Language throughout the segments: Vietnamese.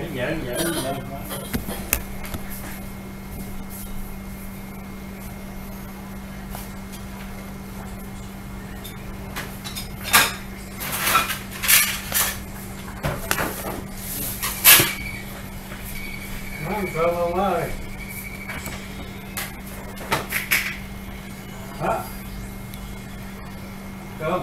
giỡn giỡn giỡn. Ăn cơm không ơi? Hả? Cơm.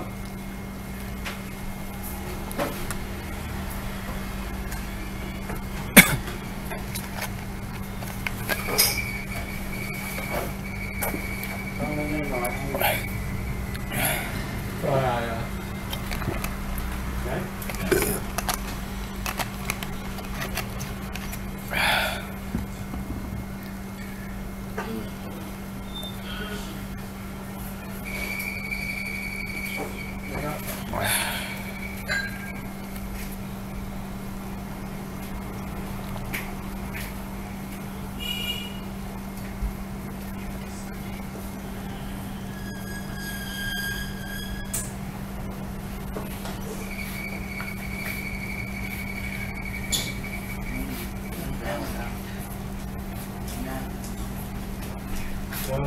Con lên đây ngồi ăn. Rồi à. Đấy. Vâng.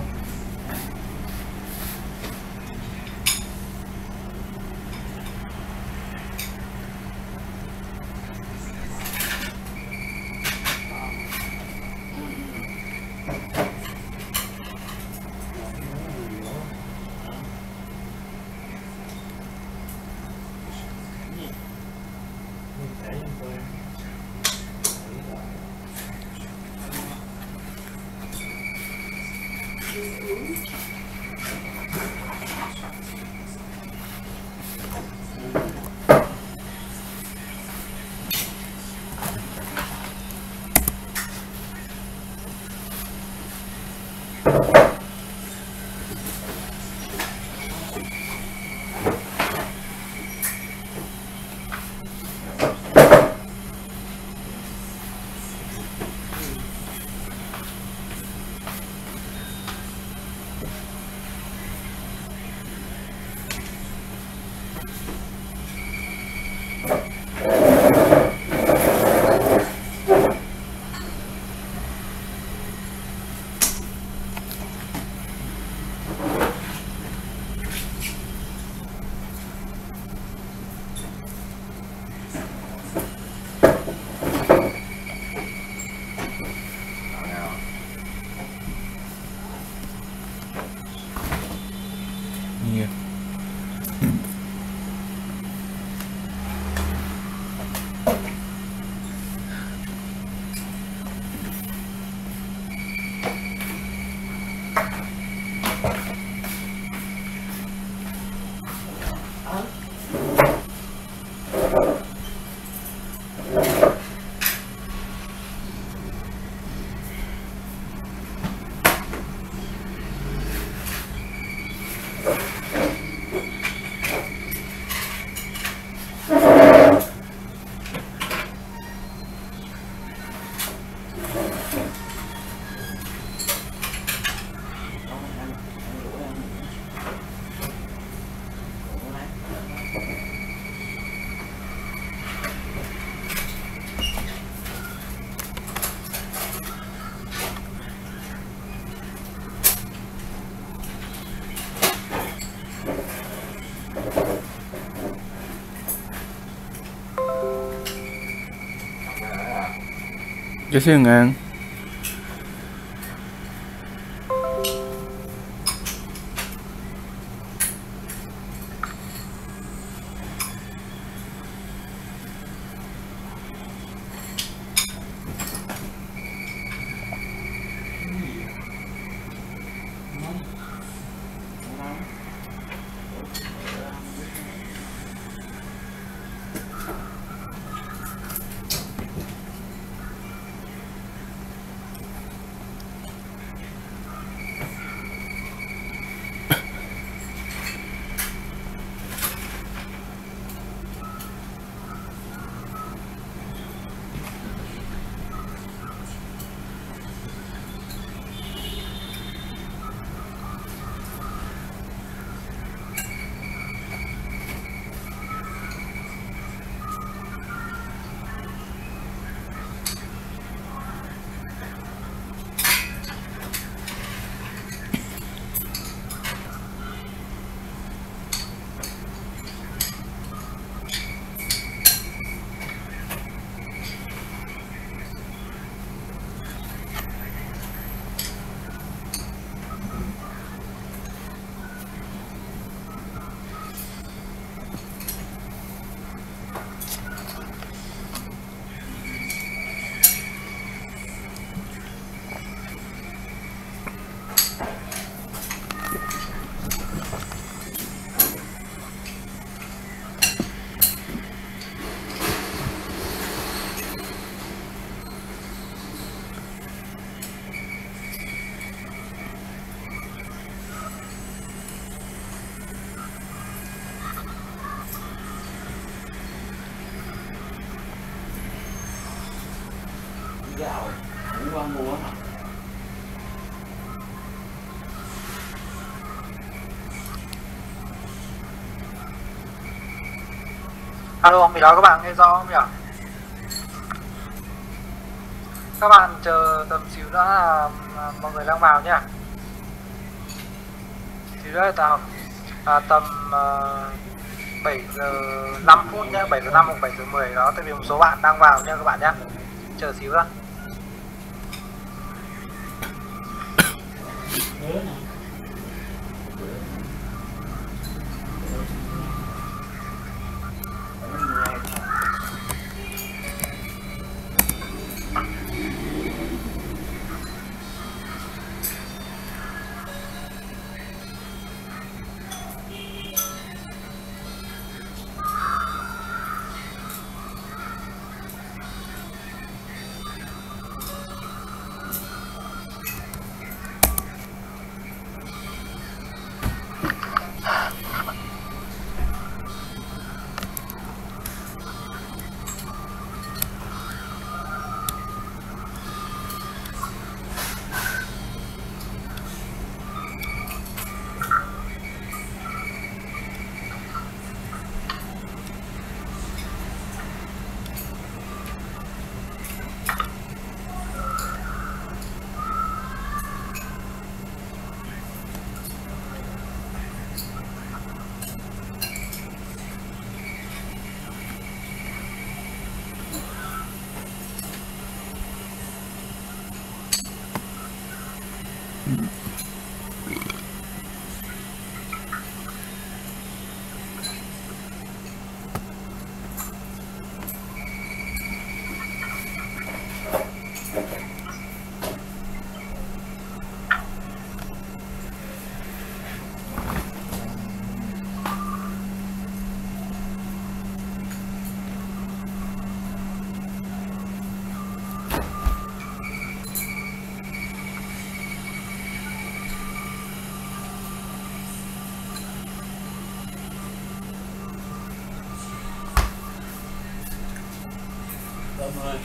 Nhiều. Cho xíu ngàn. gạo cũng qua mua hả? Alo ông Mỹ nói các bạn nghe rõ không nhỉ? Các bạn chờ tầm xíu nữa là mọi người đang vào nhá. Xíu nữa là tầm 7 giờ 5 phút nhé, 7 giờ 5 hoặc 7 giờ 10 đó, tại vì một số bạn đang vào nha các bạn nhé. Chờ xíu nữa. Cảm ơn.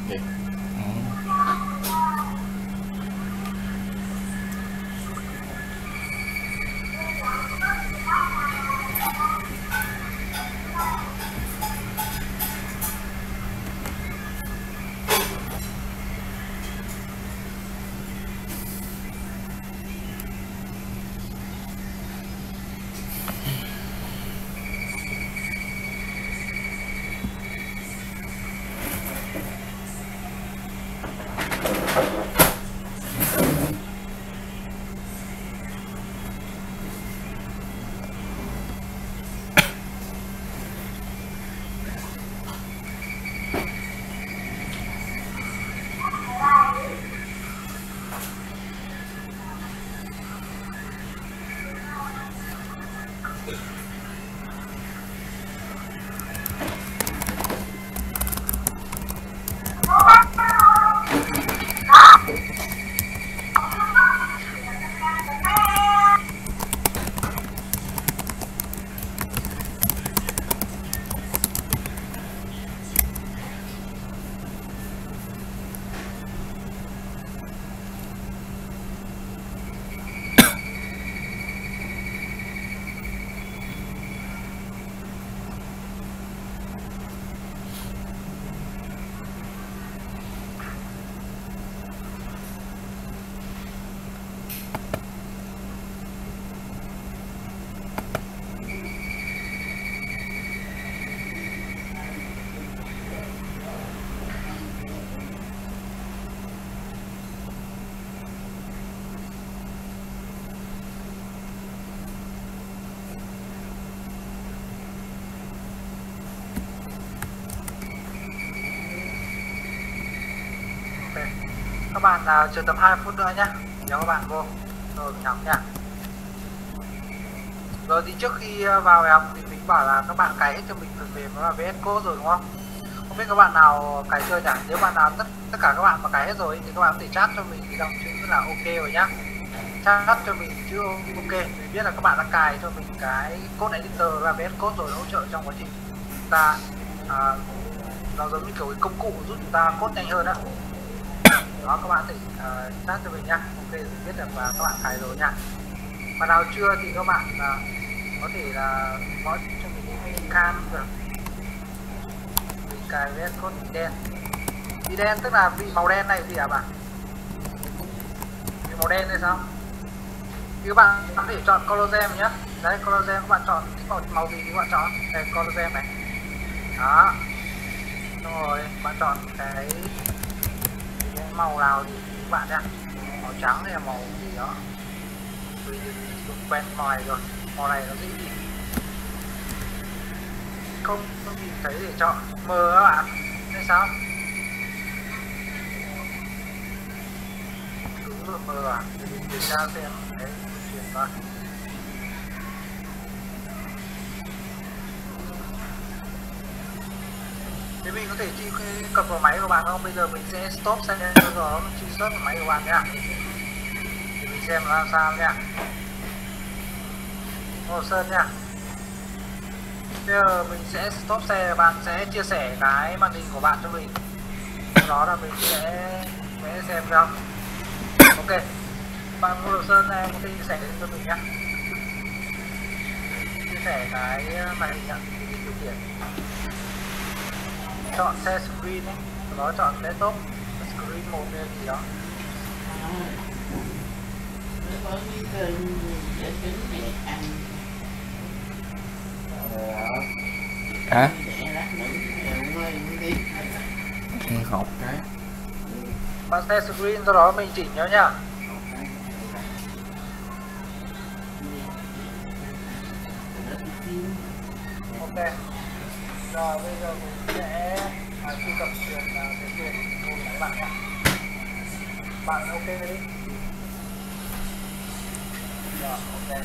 kìa. Các bạn chờ tầm 2 phút nữa nhé, nhớ các bạn vô rồi mình học nha. Rồi thì trước khi vào bài học thì mình bảo là các bạn cài hết cho mình phần mềm đó là VS Code rồi đúng không? Không biết các bạn nào cài chưa nhỉ? Nếu bạn nào tất cả các bạn mà cài hết rồi thì các bạn có thể chat cho mình dòng chữ là ok rồi nhá. Chat cho mình chữ ok, mình biết là các bạn đã cài cho mình cái code editor và VS Code rồi, hỗ trợ trong quá trình chúng ta nó giống như kiểu cái công cụ giúp chúng ta code nhanh hơn đó. Đó, các bạn thể chat cho mình nhá. Ok, mình biết được và các bạn cài rồi nha. Mà nào chưa thì các bạn có thể là có cho mình cam được. Mình cài VS Code bị đen. Bị đen tức là bị màu đen này gì hả bạn? Bị màu đen hay sao? Thì các bạn có thể chọn color gem nhé. Đấy, color gem các bạn chọn thích màu gì thì các bạn chọn. Đây, color gem này. Đó. Xong rồi bạn chọn cái màu nào thì các bạn nhé, màu trắng hay là màu gì đó, vì quen màu này rồi, màu này nó dễ nhìn, không nhìn thấy để chọn mờ các bạn, hay sao? Đúng rồi, mờ à? Để mình kiểm tra xem đấy, chuyển coi. Thế mình có thể truy cập vào máy của bạn không? Bây giờ mình sẽ stop xem rồi mình truy xuất vào máy của bạn nhá. Để mình xem nó làm sao nha. Hồ Sơn nha. Bây giờ mình sẽ stop xe, bạn sẽ chia sẻ cái màn hình của bạn cho mình. Sau đó là mình sẽ xem không? Ok. Bạn Hồ Sơn này có thể chia sẻ cho mình nhá. Chia sẻ cái màn hình nhá, mình điều khiển. Chọn share screen ấy, sau đó chọn desktop screen 1 hay gì đó. Nó có cái kênh giải trí này ăn. Hả? Để lát nữa mới đi. Ăn hộp cái. Bạn share screen sau đó mình chỉnh nhớ nhá. Ok. Rồi bây giờ mình sẽ truy cập truyền cái truyền của các bạn nhé. Bạn ok đi. Rồi ok.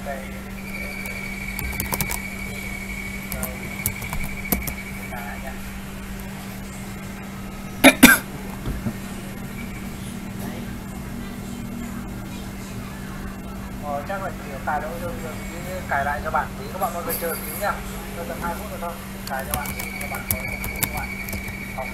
đây chắc là chỉ cài đâu cài lại cho bạn tí, các bạn mọi người chờ tí nha, tôi tầm 2 phút nữa thôi cài cho bạn có các bạn không.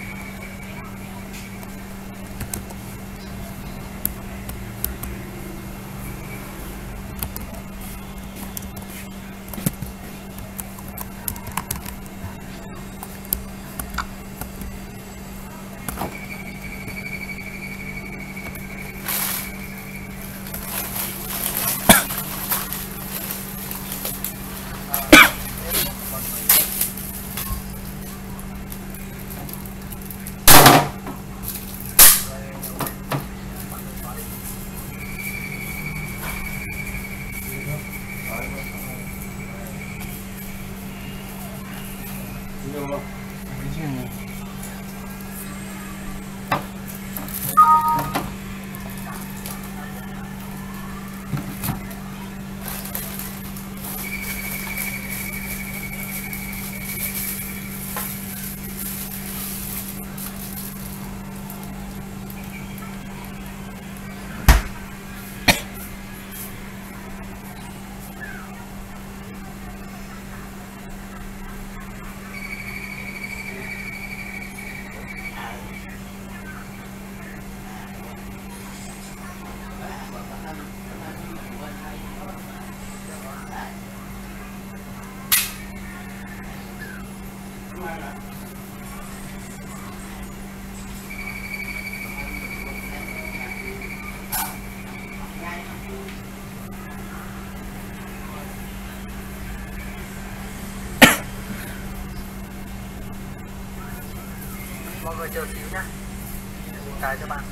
Mọi người chờ xíu nhé, mình cài cho bạn.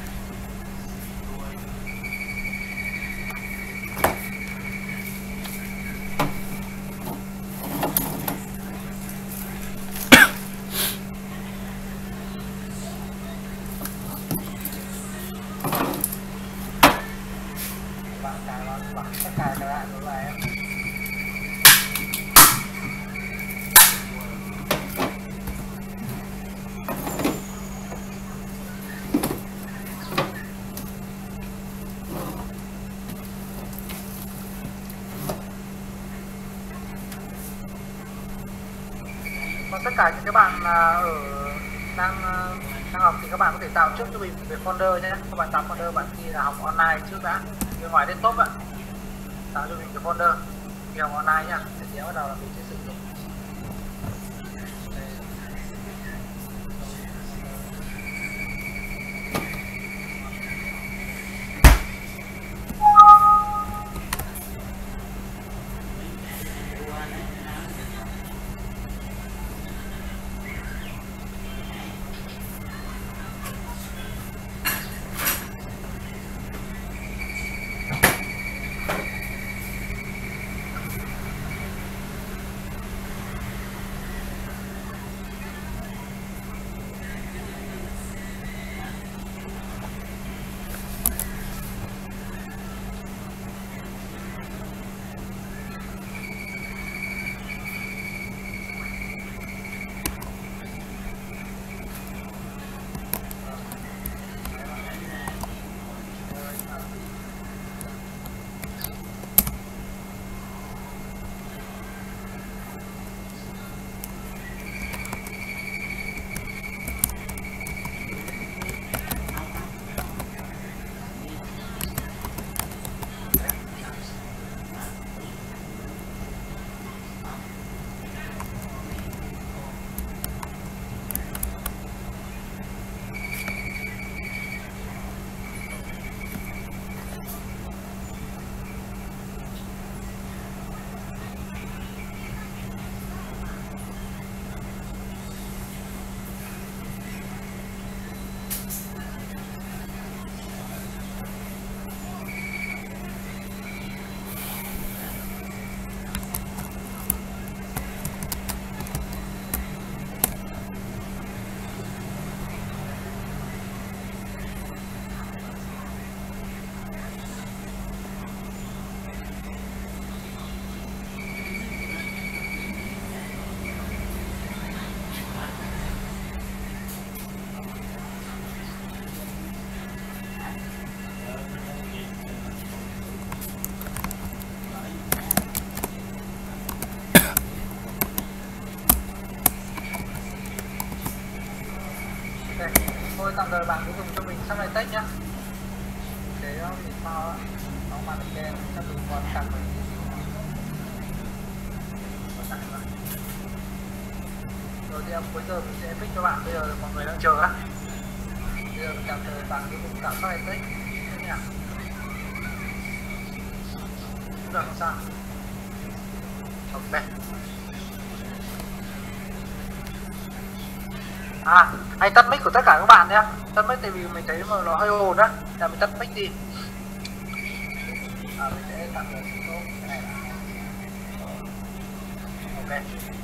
Bạn cài vào, bạn sẽ cài cái lại rồi em. Còn tất cả những các bạn ở đang học thì các bạn có thể tạo trước cho mình về folder nhé. Các bạn tạo folder bạn khi là học online trước đã, bên ngoài desktop ạ, tạo cho mình cái folder khi học online nhá, sẽ bắt đầu là mình sẽ sử dụng. tạm thời bạn cứ dùng cho mình sắp này tách nhá. Để nó bị sao á, nó màn hình đen chắc đừng còn căng mình. Rồi thì em cuối giờ mình sẽ fix cho bạn. Bây giờ mọi người đang chờ á. Bây giờ tạm thời bạn cứ dùng tạm sắp này tách nhá. Được không sao? Ok. À, anh tắt mic của tất cả các bạn nhé. Tắt mic tại vì mình thấy mà nó hơi ồn á, là mình tắt mic đi. Mình sẽ tắt cái này là ok.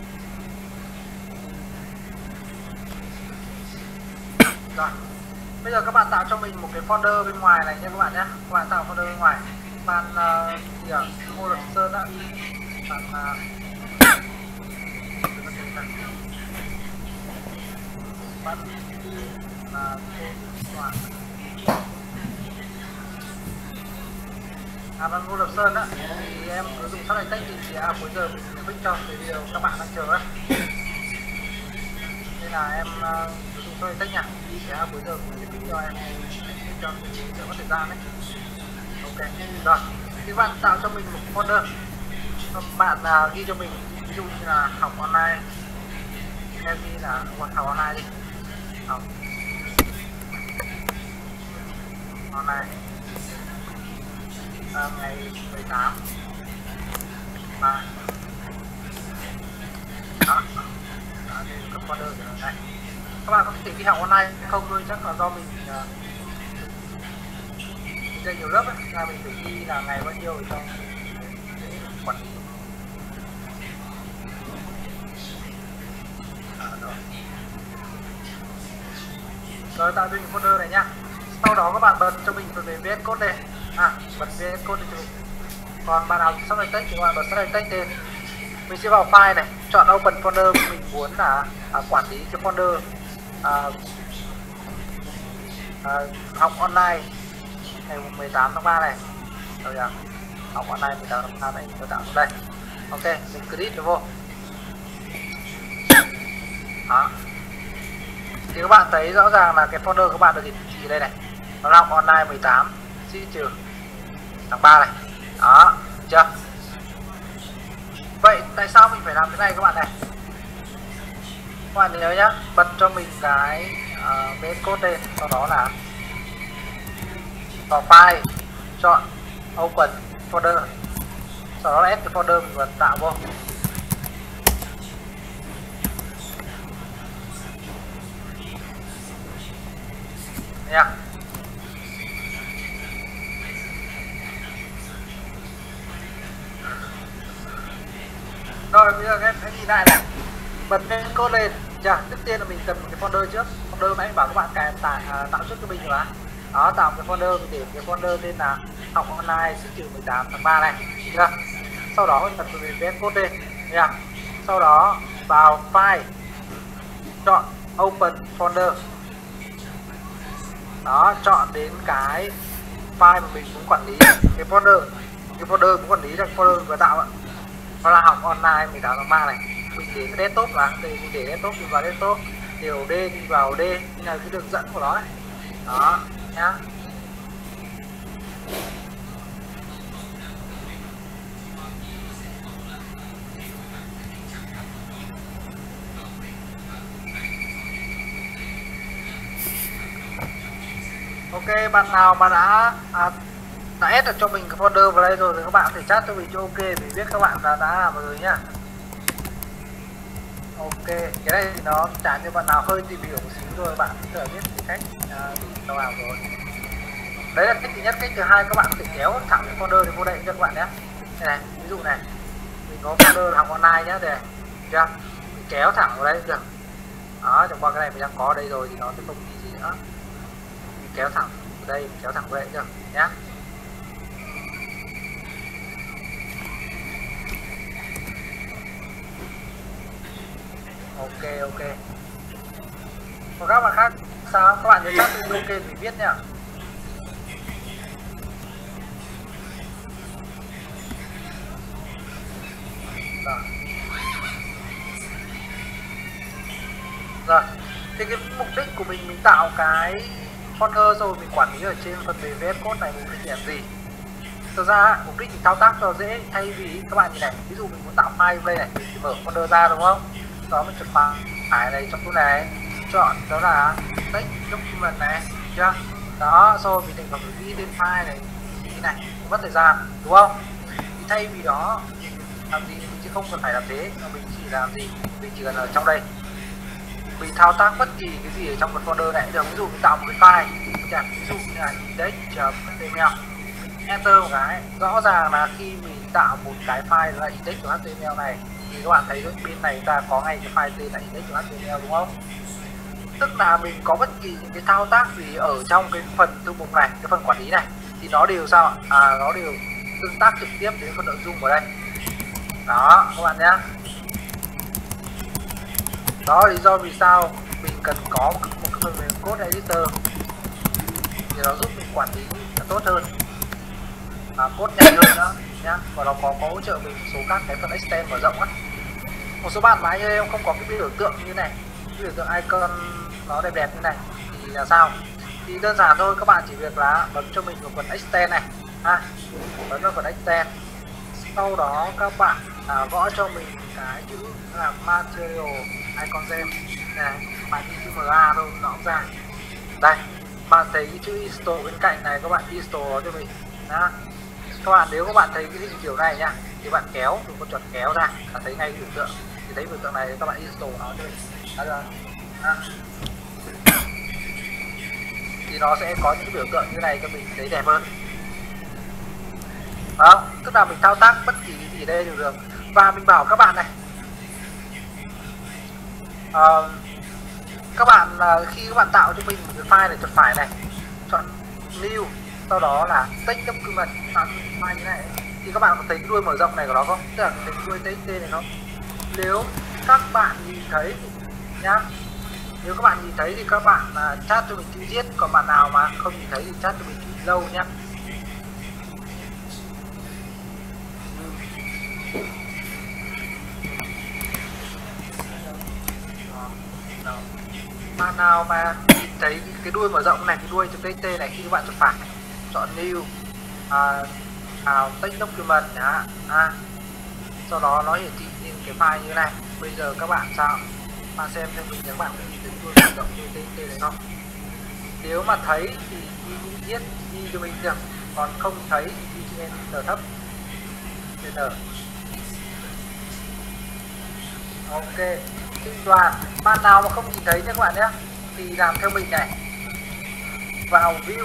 Rồi, bây giờ các bạn tạo cho mình một cái folder bên ngoài này nha các bạn nhé. Các bạn tạo folder bên ngoài. Bạn gì ạ? Ngô Lập Sơn á. Bạn bắt là toàn bạn Ngô Lập Sơn á, thì em cứ dùng sắp này tách thì cuối giờ mình sẽ fix cho cái điều các bạn đang chờ á, nên là em cứ dùng sắp này tách nha, thì cuối giờ mình sẽ fix cho em fix cho mình sẽ có thời gian đấy. Ok rồi, thì bạn tạo cho mình một folder, bạn ghi cho mình ví dụ như là học online, em ghi là học online đi, học online ngày 18 mà đó đây các folder của nó này. Các bạn có thể đi học online không thôi, chắc là do mình dạy nhiều lớp ấy, là mình phải ghi là ngày bao nhiêu để cho quản lý. Rồi tạo cho mình folder này nhá. Sau đó các bạn bật cho mình về VS Code đây. Bật VS Code cho mình. Còn bạn nào sắp này text thì các bạn bật sắp này text lên. Mình sẽ vào file này, chọn open folder mình muốn là quản lý cái folder học online ngày 18 tháng 3 này. Rồi học online 18 tháng 3 này tôi tạo trong đây. Ok, mình click được vô. Đó. Thì các bạn thấy rõ ràng là cái folder các bạn được hiển thị đây này, nó là học online 18 trừ tháng 3 này. Đó, chưa? Vậy tại sao mình phải làm cái này các bạn này? Các bạn nhớ nhá, bật cho mình cái VS Code lên, sau đó là vào file, chọn open folder, sau đó là add cái folder mình vừa tạo vô. Nha. Rồi bây giờ em nhìn lại này, bật cái code lên. Trước tiên là mình cần một cái folder trước. Folder nãy bảo các bạn cài tạo trước cho mình rồi. Đó, tạo cái folder, mình để cái folder tên là học online trừ 18 tháng 3 này. Chưa? Sau đó mình bật về VS Code lên nha. Sau đó vào file, chọn open folder. Đó, chọn đến cái file mà mình muốn quản lý, cái folder muốn quản lý là folder vừa tạo ạ. Nó là học online 18 tháng 3 này. Mình để cái desktop là mình để desktop, mình vào desktop, điều D đi vào D, như là cái đường dẫn của nó ấy. Đó nhá. Ok, bạn nào mà đã add được cho mình cái folder vào đây rồi thì các bạn có thể chat cho mình cho ok để biết các bạn đã làm rồi nhá. Ok, cái này thì nó trả cho bạn nào hơi tìm hiểu một xíu rồi bạn sẽ biết cách để cho vào rồi. Đấy là cách thứ nhất. Cách thứ hai, các bạn có thể kéo thẳng cái folder để vô đây cho các bạn nhé. Đây này, ví dụ này, mình có folder học online nhá, đây này, chưa? Mình kéo thẳng vào đây được. Đó, chẳng qua cái này mình đang có ở đây rồi thì nó sẽ không gì nữa. Mình kéo thẳng vào đây, mình kéo thẳng vào đây được nhá. Ok. Còn các bạn khác sao? Các bạn nhớ chat cho ok mình biết nha. Rồi. Thì cái mục đích của mình tạo cái folder rồi mình quản lý ở trên phần mềm VS Code này mục đích làm gì? Thực ra mục đích mình thao tác cho dễ, thay vì các bạn như này, ví dụ mình muốn tạo file đây này, mình chỉ mở folder ra đúng không? Đó mình chọn phải này trong tool này, chọn đó là text document này, chưa? Đó, rồi mình định ghi tên file này, như này, mất thời gian đúng không? Thì thay vì đó làm gì mình chứ không cần phải làm thế, mà mình chỉ làm gì? Mình chỉ cần ở trong đây mình thao tác bất kỳ cái gì ở trong một folder này được. Ví dụ mình tạo một cái file chẳng ví dụ như là index.html, enter một cái, rõ ràng là khi mình tạo một cái file là index.html này thì các bạn thấy bên này ta có ngay cái file tên là index.html đúng không? Tức là mình có bất kỳ những cái thao tác gì ở trong cái phần thư mục này, cái phần quản lý này thì nó đều sao ạ? Nó đều tương tác trực tiếp đến phần nội dung ở đây. Đó các bạn nhé. Đó lý do vì sao mình cần có một cái phần mềm code editor thì nó giúp mình quản lý tốt hơn, code nhanh hơn nữa nhá, và nó có hỗ trợ mình một số các cái phần extend mở rộng á. Một số bạn máy như em không có cái biểu tượng như này, cái biểu tượng icon nó đẹp đẹp như này thì là sao? Thì đơn giản thôi, các bạn chỉ việc là bấm cho mình một phần extend này, bấm vào phần extend, sau đó các bạn gõ cho mình cái chữ là material icon gem này, bạn đi chữ MA thôi nó cũng ra. Đây, bạn thấy cái chữ install bên cạnh này, các bạn install nó cho mình. Đó. Các bạn nếu các bạn thấy cái hình kiểu này nhá, thì bạn kéo, dùng con chuột kéo ra, bạn thấy ngay biểu tượng, thì thấy biểu tượng này các bạn install nó cho mình. Đó rồi. Đó. Thì nó sẽ có những cái biểu tượng như này cho mình thấy đẹp hơn. Đó, tức là mình thao tác bất kỳ cái gì đây đều được. Và mình bảo các bạn này, các bạn khi các bạn tạo cho mình một cái file này, chuột phải này, chọn new, sau đó là text document, tạo file như này thì các bạn có thấy cái đuôi mở rộng này của nó không? Tức là thấy cái đuôi txt này không? Nếu các bạn nhìn thấy nhá, nếu các bạn nhìn thấy thì các bạn chat cho mình chữ viết, còn bạn nào mà không nhìn thấy thì chat cho mình chữ lâu nhá. Bạn nào mà thấy cái đuôi mở rộng này, cái đuôi chữ txt này, khi các bạn chuột phải chọn new, text document nhá, sau đó nó hiển thị lên cái file như này. Bây giờ các bạn sao? Bạn xem cho mình, các bạn có nhìn thấy đuôi mở rộng chữ txt này không? Nếu mà thấy thì viết ghi cho mình được, còn không thấy thì ghi trên Enter thấp. Enter. Ok. Tinh đoàn, bạn nào mà không nhìn thấy nha các bạn nhé, thì làm theo mình này, vào view,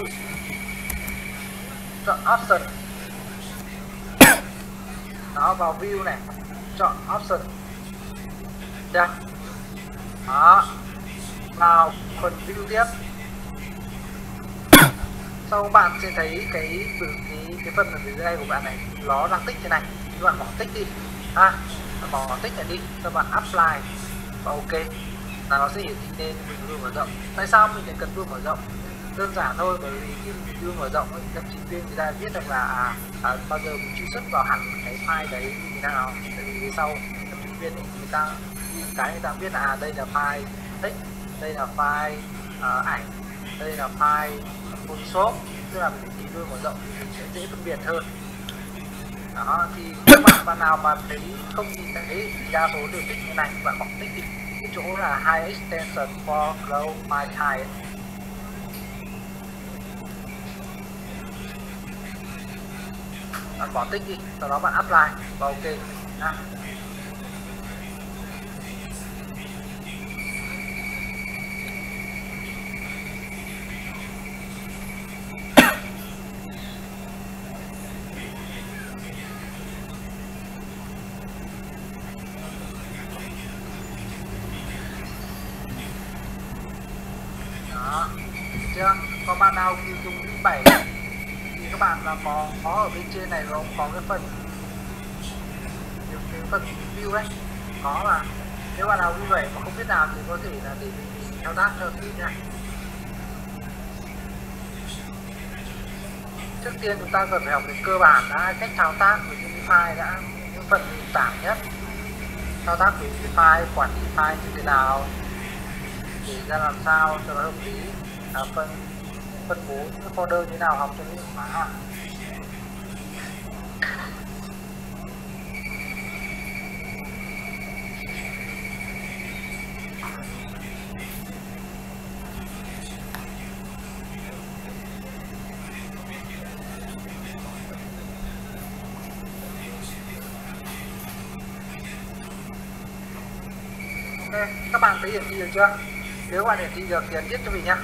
chọn option, đó, vào view này, chọn option, đây, đó, vào phần view tiếp, sau bạn sẽ thấy cái phần ở dưới đây của bạn này nó đang tích thế này, các bạn bỏ tích đi, bỏ tích này đi, các bạn apply và ok là nó sẽ hiển thị lên mình đuôi mở rộng. Tại sao mình lại cần đuôi mở rộng? Đơn giản thôi, bởi vì khi mình đuôi mở rộng thì trình viên người ta biết được là bao giờ mình truy xuất vào hẳn cái file đấy như thế nào. Tại vì sau trình viên người ta biết là đây là file text, đây là file ảnh, đây là file Photoshop, tức là mình chỉ đuôi mở rộng thì mình sẽ dễ phân biệt hơn. Đó, thì các bạn nào mà thấy không nhìn thấy thì đa số đều tích như này, bạn bỏ tích đi cái chỗ là high extension for glow my high, bạn bỏ tích đi, sau đó bạn apply và ok nha. Chưa? Còn bạn nào dùng Win 7 thì các bạn là có ở bên trên này nó có cái phần view ấy, có mà nếu bạn nào Win 7 mà không biết làm thì có thể là để mình thao tác cho tí nha. Trước tiên chúng ta cần phải học cái cơ bản đã, cách thao tác với cái file đã, những phần nền tảng nhất, thao tác với cái file, quản lý file như thế nào. để ra làm sao cho nó hợp lý, phân bố những folder như nào học cho nó hiệu quả. Ok, các bạn thấy hiển thị được chưa? Nếu các bạn hiển thị được thì ấn tiếp cho mình nhé.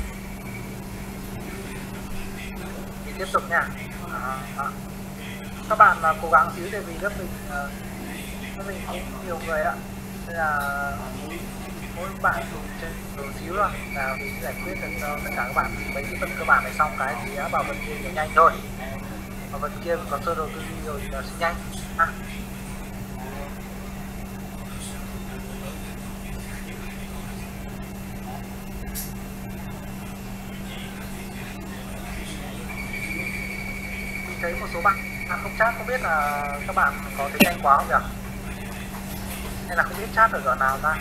Mình tiếp tục nha. Các bạn cố gắng xíu để vì lớp mình cũng nhiều người ạ, nên là mỗi bạn dùng trên một xíu thôi là mình giải quyết được cho tất cả các bạn mấy cái phần cơ bản này xong cái thì bảo vật kia nó nhanh thôi, bảo vật kia có sơ đồ tư duy rồi thì nó sẽ nhanh ha. Thấy một số bạn không chat, không biết là các bạn có thấy nhanh quá không nhỉ, hay là không biết chat ở đoạn nào ta.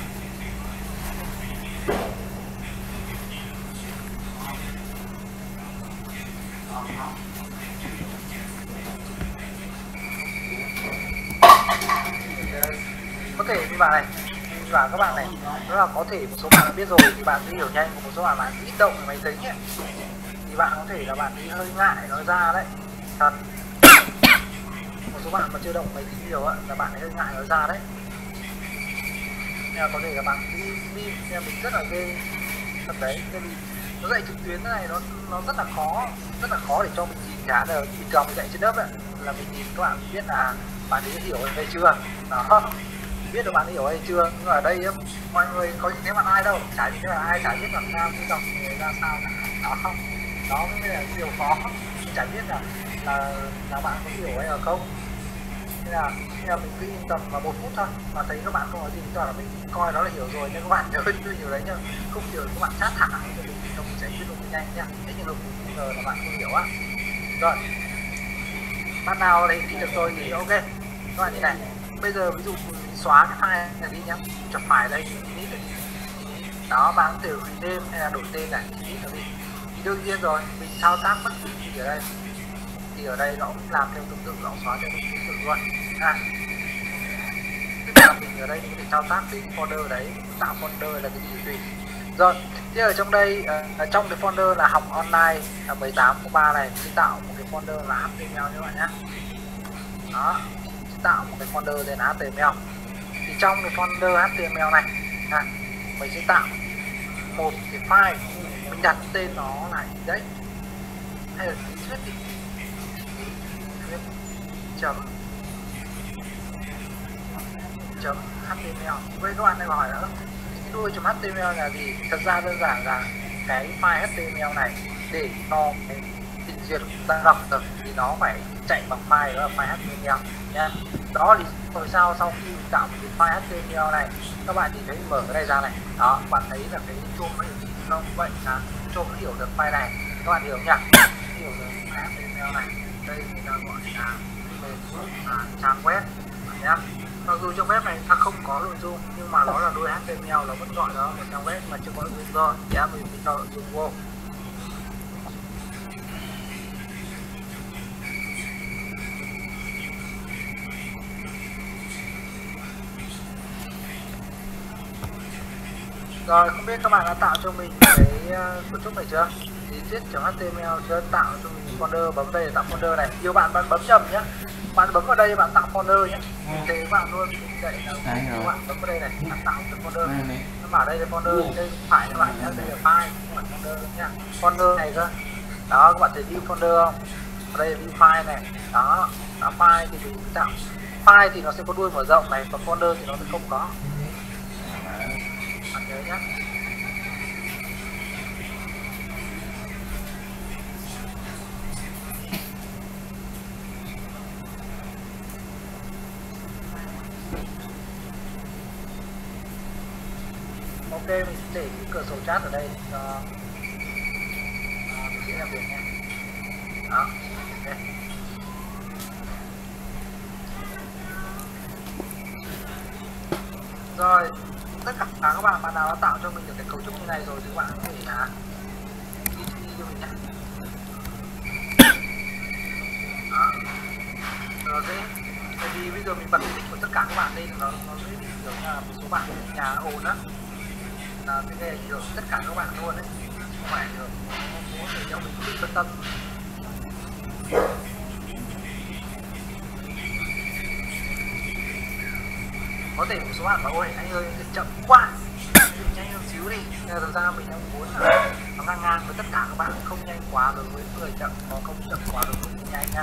Có thể như bạn này, như bảo các bạn này, đó là có thể một số bạn đã biết rồi thì bạn sẽ hiểu nhanh, một số bạn ít động máy tính ấy thì bạn có thể là bạn ấy hơi ngại nói ra đấy, thật. Một số bạn mà chưa động máy tính nhiều á là bạn ấy hơi ngại nói ra đấy, nên là có thể là bạn đi nên mình rất là ghê thật đấy. Nên vì nó dạy trực tuyến này nó rất là khó để cho mình nhìn cả được. Bình thường mình dạy trên lớp ấy là mình nhìn các bạn biết là bạn ấy hiểu hay chưa đó, biết được bạn ấy hiểu hay chưa. Nhưng mà ở đây ấy, mọi người có những cái bạn ai đâu, chả nhìn thấy là ai, chả biết làm sao cái dòng người ra sao đó không, đó mới là điều khó, chả biết là bạn có hiểu hay là không. Nên là mình cứ yên tâm vào 1 phút thôi, mà thấy các bạn không nói gì cho là mình coi đó là hiểu rồi, nhưng các bạn nhớ chưa hiểu đấy nhá, không hiểu các bạn chat thẳng cho mình không sẽ biết được nhanh nhá. Thế nhưng bây giờ là bạn không hiểu á. Rồi bạn nào đấy thì được rồi thì ok. Các bạn như này, bây giờ ví dụ xóa cái file này đi nhá, chọc phải đây đó, bạn có thể rename hay là đổi tên này đi. Thì đương nhiên rồi, mình thao tác bất kỳ gì ở đây thì ở đây nó cũng làm theo tương tự, nó xóa theo tương tự luôn ha. Tức là mình ở đây mình có thể thao tác đến folder đấy, tạo folder là cái gì tùy. Rồi, thế ở trong đây trong cái folder là học online 1803 này sẽ tạo một cái folder là HTML các bạn nhé. Đó, sẽ tạo một cái folder tên là HTML. Thì trong cái folder HTML này mình sẽ tạo một cái file, mình đặt tên nó là gì đấy, hay là lý thuyết đi, chấm HTML. Với các bạn này hỏi là cái đuôi chấm HTML là gì? Thật ra đơn giản là cái file HTML này để cho cái trình duyệt ta đọc được thì nó phải chạy bằng file, đó là file HTML nha. Đó thì tại sao sau khi tạo một cái file HTML này các bạn chỉ thấy mở cái này ra này, đó bạn thấy là cái chuông nó hiển thị không? Vậy là chuông nó hiểu được file này, các bạn hiểu nhỉ? Hiểu được file HTML này, đây người ta gọi là trang web nhá. Mặc dù trong web này ta không có nội dung nhưng mà nó là đuôi HTML, nó vẫn gọi nó một trang web mà chưa có nội dung thôi, thì mình cho nội dung vô. Rồi, không biết các bạn đã tạo cho mình cái cấu trúc này chưa? Lý thuyết.html chưa? Tạo cho mình folder, bấm đây để tạo folder này. Nhiều bạn bấm nhầm nhé. Bạn bấm vào đây bạn tạo folder nhé. Thế các bạn luôn dạy là các bạn bấm vào đây này, bạn tạo cái folder. Nó bảo đây là folder, đây phải các bạn nhé, đây là file, các bạn folder nhá. Folder này cơ. Đó, các bạn thấy view folder không? Ở đây là view file này. Đó, file thì mình tạo. File thì nó sẽ có đuôi mở rộng này, còn folder thì nó sẽ không có. Bạn nhớ nhé. Ok, mình sẽ để cái cửa sổ chat ở đây cho mình sẽ làm việc nha. Đó, ok. Rồi, tất cả các bạn nào đã tạo cho mình được cái cấu trúc như này rồi thì các bạn có thể ghi cho mình nhé. Đó. Rồi dễ. Bởi vì bây giờ mình bật tích của tất cả các bạn đây thì nó dễ bị kiểu như là một số bạn nhà ồn á, là cái này ảnh hưởng tất cả các bạn luôn đấy, không phải ảnh hưởng muốn để cho mình bị phân tâm. Có thể một số bạn bảo ôi anh ơi chậm quá, nhanh hơn xíu đi. Nhưng mà thực ra mình đang muốn là nó ngang ngang với tất cả các bạn, không nhanh quá đối với người chậm, nó không chậm quá đối với người nhanh nha.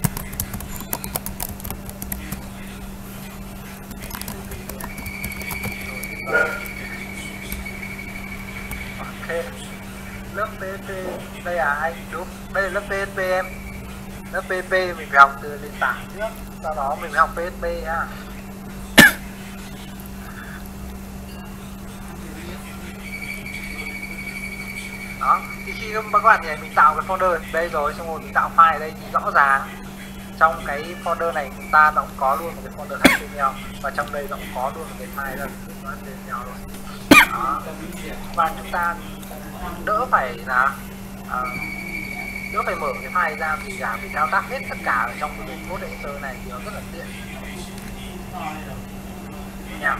Ok, lớp PHP đây à anh? Đúng, đây là lớp PHP em. Lớp PHP mình phải học từ nền tảng trước, sau đó mình mới học PHP ha. Đó, thì khi các bạn thì mình tạo cái folder đây rồi, xong rồi mình tạo file ở đây thì rõ ràng trong cái folder này chúng ta nó cũng có luôn một cái folder HTML, và trong đây nó cũng có luôn một cái file là HTML rồi. Đó. Và chúng ta đỡ phải là đỡ phải mở cái file ra thì là phải thao tác hết tất cả ở trong cái code editor này thì nó rất là tiện nha.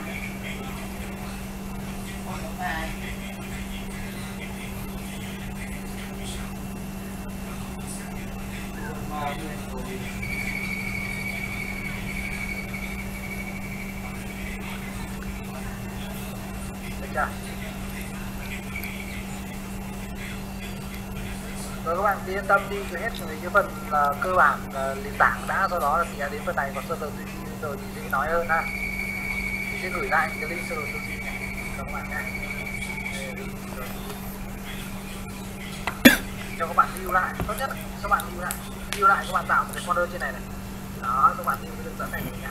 Được chưa? Rồi các bạn yên tâm đi, cứ hết rồi cái phần cơ bản nền tảng đã, sau đó là thì đến phần này còn server tư duy rồi thì dễ nói hơn ha. Mình sẽ gửi lại cái link server tư duy này cho các bạn nha. Cho các bạn lưu lại, tốt nhất là các bạn lưu lại các bạn tạo một cái folder trên này này. Đó, các bạn lưu cái đường dẫn này nhé.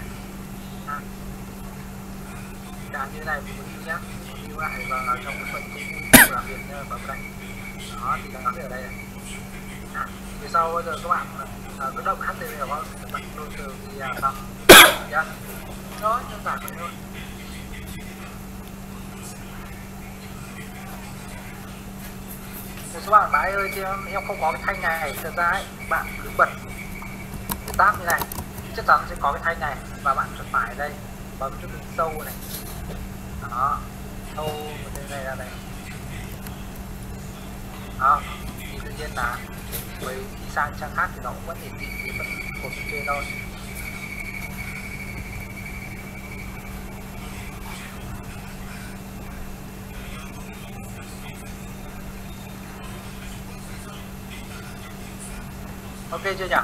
Như thế này mình lưu nhé, lưu lại vào trong cái phần công làm việc bấm này. Đó thì nó sẽ ở đây này. Vì sau bây giờ các bạn cứ động HTML vào bật luôn từ thì xong nhá. Đó, đơn giản vậy thôi. Một số bạn bãi ơi chứ em không có cái thanh này, thật ra ấy, bạn cứ bật cái tab như này chắc chắn sẽ có cái thanh này, và bạn chuột phải đây bấm cho mình sâu này. Đó, sâu một cái này ra này. Đó, thì tự nhiên là với khi sang trang khác thì nó cũng vẫn hiển thị cái phần cột trên thôi. Ok chưa nhỉ?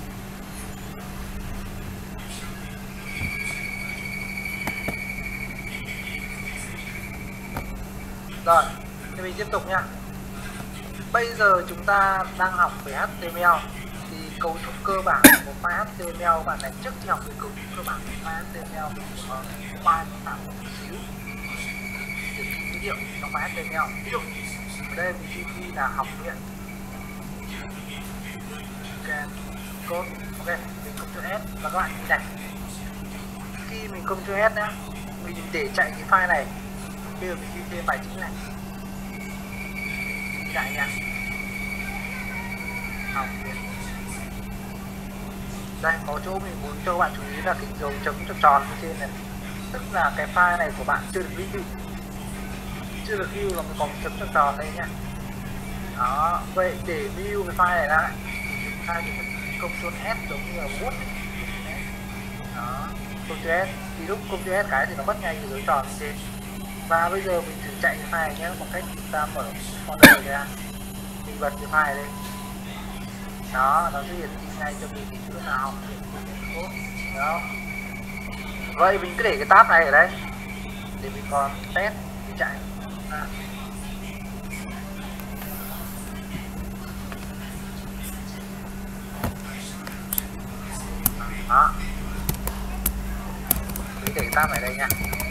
Rồi, thì mình tiếp tục nha. Bây giờ chúng ta đang học về HTML thì cấu trúc cơ bản của file HTML bạn này, trước khi học về cấu trúc cơ bản của file HTML mình có file tạo một xíu để ký hiệu trong file HTML. Ví dụ ở đây mình ghi là học viện code, ok, mình Ctrl S và các bạn nhìn này, khi mình Ctrl S nhá, mình để chạy cái file này, bây giờ mình ghi thêm bài chính này, chạy nha, học viện. Đây có chỗ mình muốn cho các bạn chú ý là cái dấu chấm tròn ở trên này, tức là cái file này của bạn chưa được view, chưa được view là mình có chấm tròn đây nhá. Đó, vậy để view cái file này lại chúng ta chỉ Ctrl S giống như là vuốt. Đó, Ctrl S, thì lúc Ctrl S cái thì nó mất ngay cái dấu tròn như thế. Và bây giờ mình thử chạy cái file nhé, một cách chúng ta mở folder ra, mình bật cái file lên. Đó, nó sẽ hiển thị ngay cho mình cái chữ nào đó. Vậy mình cứ để cái tab này ở đây để mình còn test mình chạy. Đó, mình để cái tab này đây nha.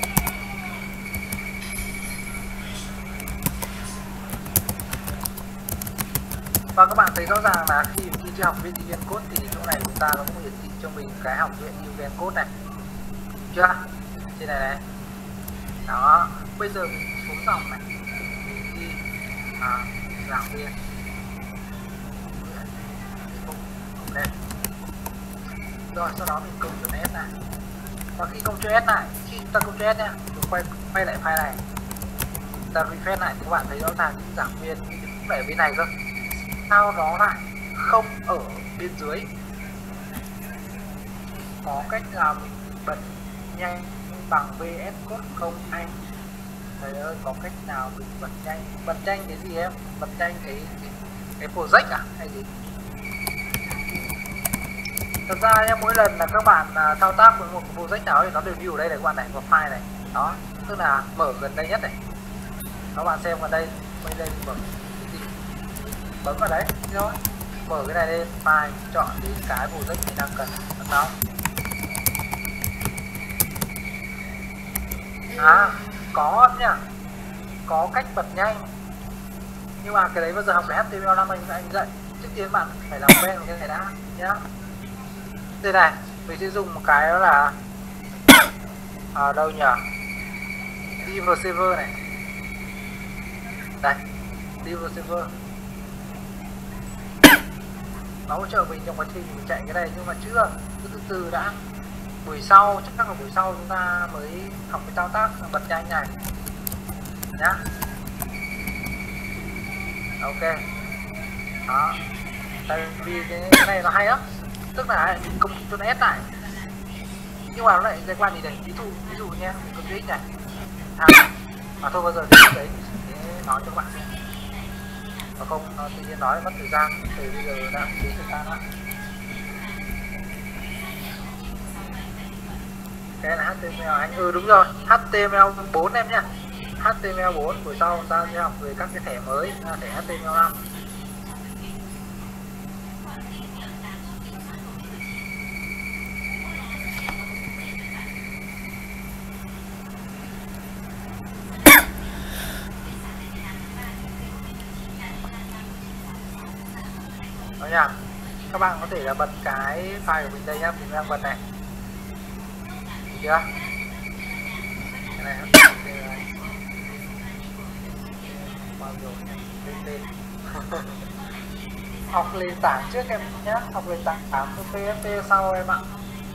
Và các bạn thấy rõ ràng là khi chưa học viện Visual Code thì chỗ này chúng ta nó cũng hiển thị cho mình cái học viện Visual Code này, chưa? Trên này này, Đó, bây giờ mình xuống dòng này, mình ghi giảng viên. Ok. Rồi sau đó mình công chữ S này. Và khi công chữ S lại, khi chúng ta công chữ S nha, chúng quay lại file này, ta refresh lại thì các bạn thấy rõ ràng những giảng viên cũng phải ở bên này cơ. Sao nó lại không ở bên dưới? Có cách nào mình bật nhanh bằng VS Code không anh? Thầy ơi, có cách nào mình bật nhanh cái gì em? Bật nhanh cái project à hay gì? Thật ra nhé, mỗi lần là các bạn thao tác với một project nào thì nó đều lưu ở đây này, các bạn này, một file này. Đó, tức là mở gần đây nhất này. Các bạn xem vào đây, bên đây mở cái gì? Bấm vào đấy, thôi. Mở cái này lên, file, chọn đi cái project mình đang cần. Đó. Có nhá, có cách bật nhanh, nhưng mà cái đấy bao giờ học về HTML5 anh dạy. Trước tiên bạn phải làm quen với cái này đã nhá. Đây này, mình sẽ dùng một cái đó là ở đâu nhỉ? Div server này. Đây, Div server. Nó hỗ trợ mình trong quá trình mình chạy cái này, nhưng mà chưa, cứ từ từ đã. Buổi sau, chắc là buổi sau chúng ta mới học cái thao tác bật nhanh này nhá. Ok. Đó. Tại vì cái này nó hay lắm, tức là mình công chữ S lại, nhưng mà nó lại liên quan gì đây? Ví dụ nha, mình công chữ X này, mà thôi bao giờ đến đấy để nói cho các bạn xem, và không tự nhiên nói mất thời gian, từ bây giờ đã phí thời gian đó. Cái là HTML anh, đúng rồi, HTML4 em nhá. HTML4 buổi sau chúng ta sẽ học về các cái thẻ mới, thẻ HTML5. Đó nha. Các bạn có thể là bật cái file của mình đây nhá, mình đang bật này. Được chưa? Cái này bao giờ tên học nền tảng trước em nhé, học nền tảng PHP sau em ạ.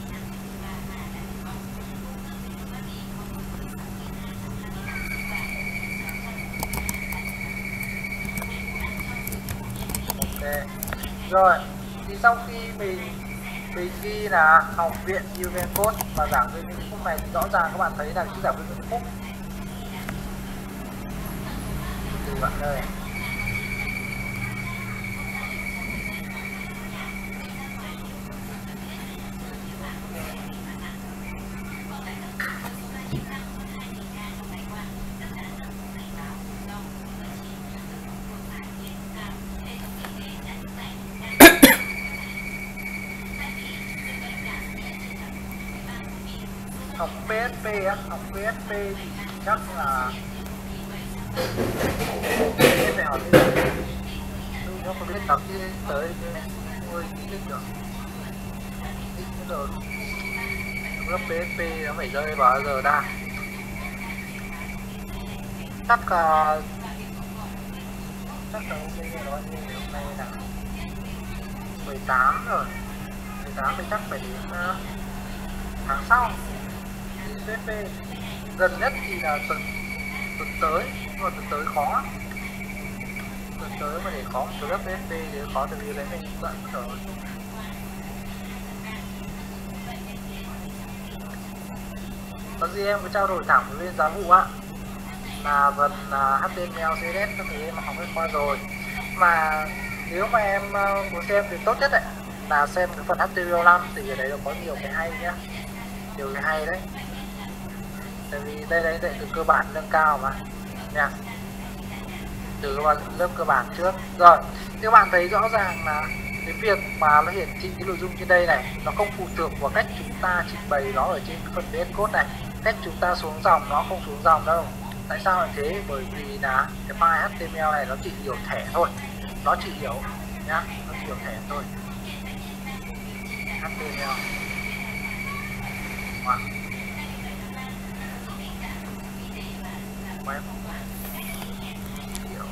Ok rồi, thì sau khi mình ghi là học viện Unicode và giảng viên Vĩnh Phúc này thì rõ ràng các bạn thấy là cái giảng viên Vĩnh Phúc từ bạn đây. Học PHP á, học PHP thì chắc là em phải hỏi tôi nó có biết đọc chứ tới ôi thích được thích rồi lớp PHP nó phải rơi vào giờ ta, chắc là hôm nay nó bao nhiêu, hôm nay là 18 rồi, 18 thì chắc phải đến tháng sau. PHP gần nhất thì là tuần tới, nhưng mà tuần tới khó, tuần tới mà để có một lớp PHP thì khó, từ vì đấy mình bận rồi. Có gì em có trao đổi thẳng với bên giáo vụ á, là phần HTML, CSS các thứ em học hết qua rồi, mà nếu mà em muốn xem thì tốt nhất đấy là xem cái phần HTML5, thì ở đấy nó có nhiều cái hay nhá, nhiều cái hay đấy. Tại vì đây đấy dạy từ cơ bản nâng cao mà nha, từ lớp cơ bản trước. Rồi thì các bạn thấy rõ ràng là cái việc mà nó hiển thị cái nội dung trên đây này, nó không phụ thuộc vào cách chúng ta trình bày nó ở trên cái phần VS Code này. Cách chúng ta xuống dòng nó không xuống dòng đâu. Tại sao lại thế? Bởi vì là cái file HTML này nó chỉ hiểu thẻ thôi, nó chỉ hiểu nhá, nó chỉ hiểu thẻ thôi. HTML em. Hiểu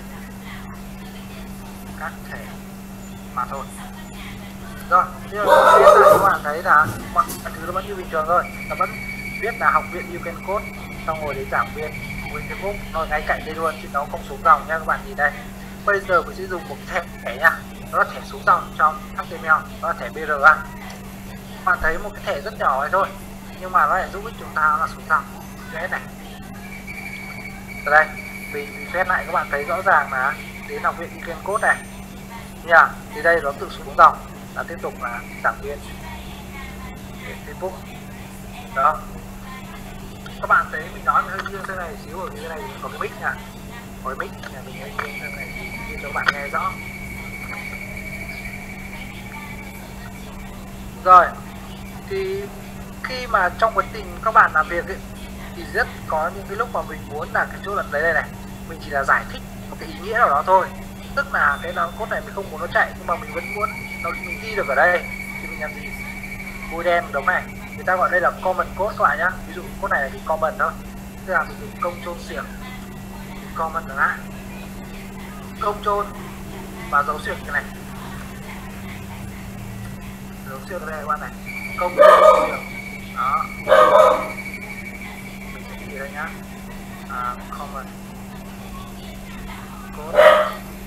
các thể mà thôi. Rồi, bây giờ các bạn thấy là mọi thứ nó vẫn như bình thường thôi, nó vẫn viết là học viện You Can Code, xong rồi đến giảng viên Nguyễn Thế Phúc rồi ngay cạnh đây luôn, chứ nó không xuống dòng nha các bạn nhìn đây. Bây giờ mình sẽ dùng một thẻ nha, đó là thẻ xuống dòng trong HTML, đó là thẻ BR. Các bạn thấy một cái thẻ rất nhỏ này thôi, nhưng mà nó lại giúp ích chúng ta là xuống dòng. Cái này, ở đây mình phép lại các bạn thấy rõ ràng là đến học viện You Can Code này nha, thì đây nó tự xuống dòng. Là tiếp tục là giảng viên Facebook đó. Các bạn thấy mình nói hơi riêng thế này xíu, bởi vì cái này có cái mic nha, có cái mic nhà mình hơi riêng thế này thì cho các bạn nghe rõ. Rồi thì khi mà trong quá trình các bạn làm việc ấy, thì rất có những cái lúc mà mình muốn là cái chỗ lần đấy này mình chỉ là giải thích một cái ý nghĩa nào đó thôi, tức là cái code này mình không muốn nó chạy, nhưng mà mình vẫn muốn mình ghi được ở đây thì mình làm gì? Bôi đen đúng này, người ta gọi đây là common code các bạn nhá. Ví dụ code này là cái common thôi, tức là mình dùng công chôn xiềng common chẳng hạn, công chôn và dấu xiềng cái này, dấu xiềng đây các bạn này, công chôn xiềng đó. Mình sẽ ghi đây nhá, common code.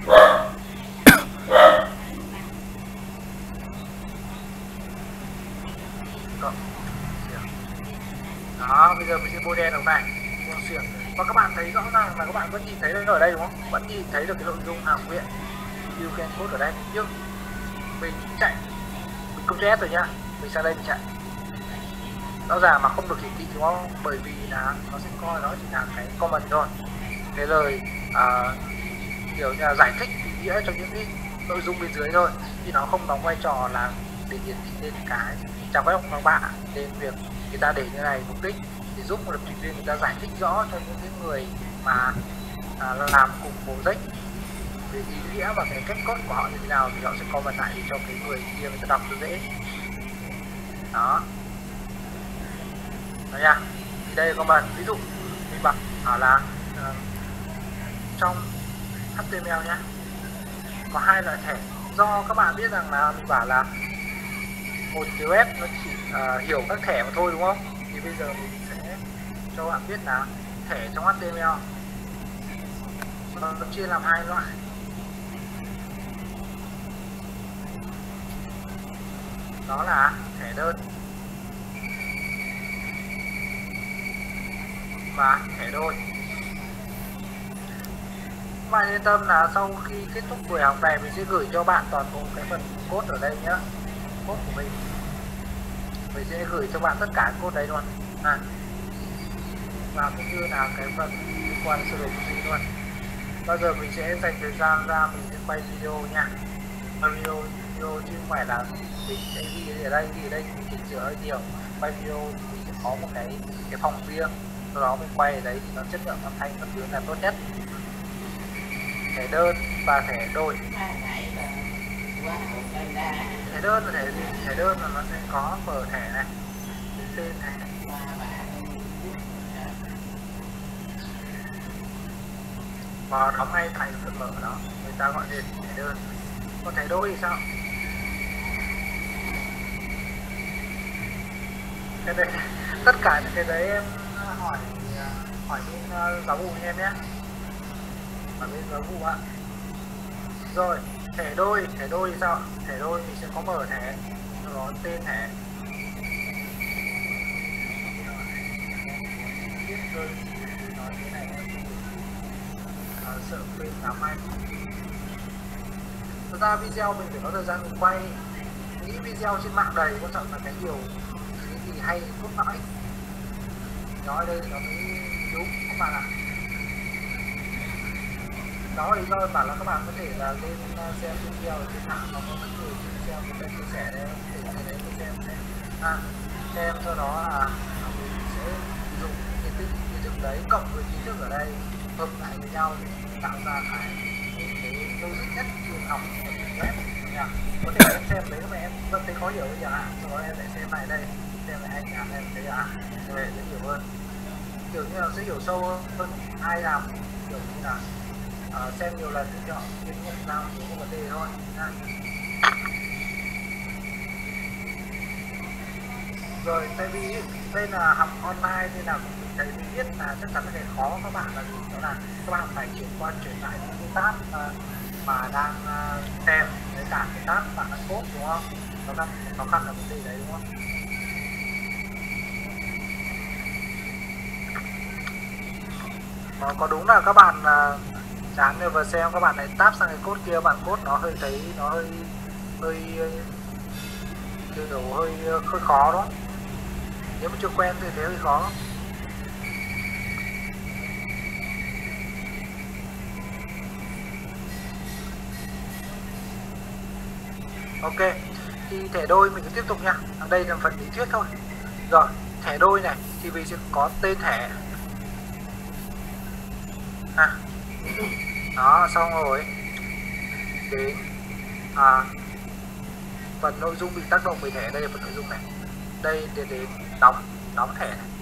Đó, bây giờ mình sẽ bôi đen ở này, bôi xiềng. Và các bạn thấy rõ ràng là các bạn vẫn nhìn thấy ở đây đúng không? Vẫn nhìn thấy được cái nội dung học viện You Can Code ở đây, nhưng mình chạy, mình không chết rồi nhá, mình sang đây mình chạy. Rõ ràng mà không được hiển thị đúng không? Bởi vì là nó sẽ coi nó chỉ là cái comment thôi, cái lời kiểu như là giải thích ý nghĩa cho những cái nội dung bên dưới thôi, thì nó không đóng vai trò là để hiển thị lên cái trang web của các bạn. Nên việc người ta để như này mục đích để giúp một lập trình viên người ta giải thích rõ cho những cái người mà làm cùng project về ý nghĩa và cái cách code của họ như thế nào, thì họ sẽ comment lại cho cái người kia người ta đọc cho dễ. Đó nha, thì đây là comment. Ví dụ mình bảo là trong HTML nhá, có hai loại thẻ. Do các bạn biết rằng là mình bảo là một cái web nó chỉ hiểu các thẻ mà thôi đúng không? Thì bây giờ mình sẽ cho các bạn biết là thẻ trong HTML nó chia làm hai loại. Đó là thẻ đơn và thẻ đôi. Các bạn yên tâm là sau khi kết thúc buổi học này mình sẽ gửi cho bạn toàn bộ cái phần code ở đây nhé, code của mình sẽ gửi cho bạn tất cả code đấy luôn và cũng như là cái phần liên quan sửa đổi của mình luôn. Bao giờ mình sẽ dành thời gian ra mình sẽ quay video nha, quay video chứ không phải là mình sẽ ghi ở đây mình chỉnh sửa hơi nhiều. Quay video thì mình sẽ có một cái phòng riêng, sau đó mình quay ở đấy thì nó chất lượng âm thanh các thứ là tốt nhất. Thẻ đơn và thẻ đôi. Thẻ đơn là thẻ gì? Thẻ đơn là nó sẽ có mở thẻ này, tên này, và đóng ngay tại phần mở đó, người ta gọi là thẻ đơn. Còn thẻ đôi thì sao? Cái đấy, tất cả những cái đấy em hỏi bên giáo vụ em nhé, ở bên giáo vụ ạ. Rồi thẻ đôi thì sao? Thẻ đôi thì sẽ có mở thẻ, sau đó tên thẻ, nói thế này sợ quên làm anh. Thật ra video mình phải có thời gian mình quay, nghĩ video trên mạng đầy, quan trọng là cái điều cái gì hay cốt lõi nói đây nó mới đúng các bạn ạ. Đó lý do bảo là các bạn có thể là lên xem video ở trên mạng, nó có rất nhiều video người ta chia sẻ đây, để đấy xem xem sau đó là mình sẽ dùng kiến thức đấy cộng với kiến thức ở đây hợp lại với nhau để tạo ra cái logic nhất trường học web nha. Có thể em xem đấy mà em vẫn thấy khó hiểu chẳng hạn, sau đó em lại xem lại đây, xem lại anh em thấy như vậy dễ hiểu hơn. kiểu như là sẽ hiểu sâu hơn, ai làm kiểu như là xem nhiều lần thì họ kinh nghiệm nào cũng có vấn đề thôi. Rồi tại vì đây là học online nên là mình thấy mình biết là chắc chắn là cái khó các bạn là gì, đó là các bạn phải chuyển lại những cái tab mà đang xem với cả cái tab bạn đang code, đúng không? Khó khăn là vấn đề đấy, đúng không? Có đúng là các bạn chán như vừa xem các bạn lại tab sang cái code kia, bạn code nó hơi thấy nó hơi kiểu hơi khó đó. Nếu mà chưa quen thì thấy hơi khó. Ok, thì thẻ đôi mình cứ tiếp tục nha. Ở đây là phần lý thuyết thôi. Rồi, thẻ đôi này thì mình sẽ có tên thẻ. Đó, xong rồi đến phần nội dung bị tác động bởi thẻ. Đây là phần nội dung này. Đây để đến đóng thẻ này.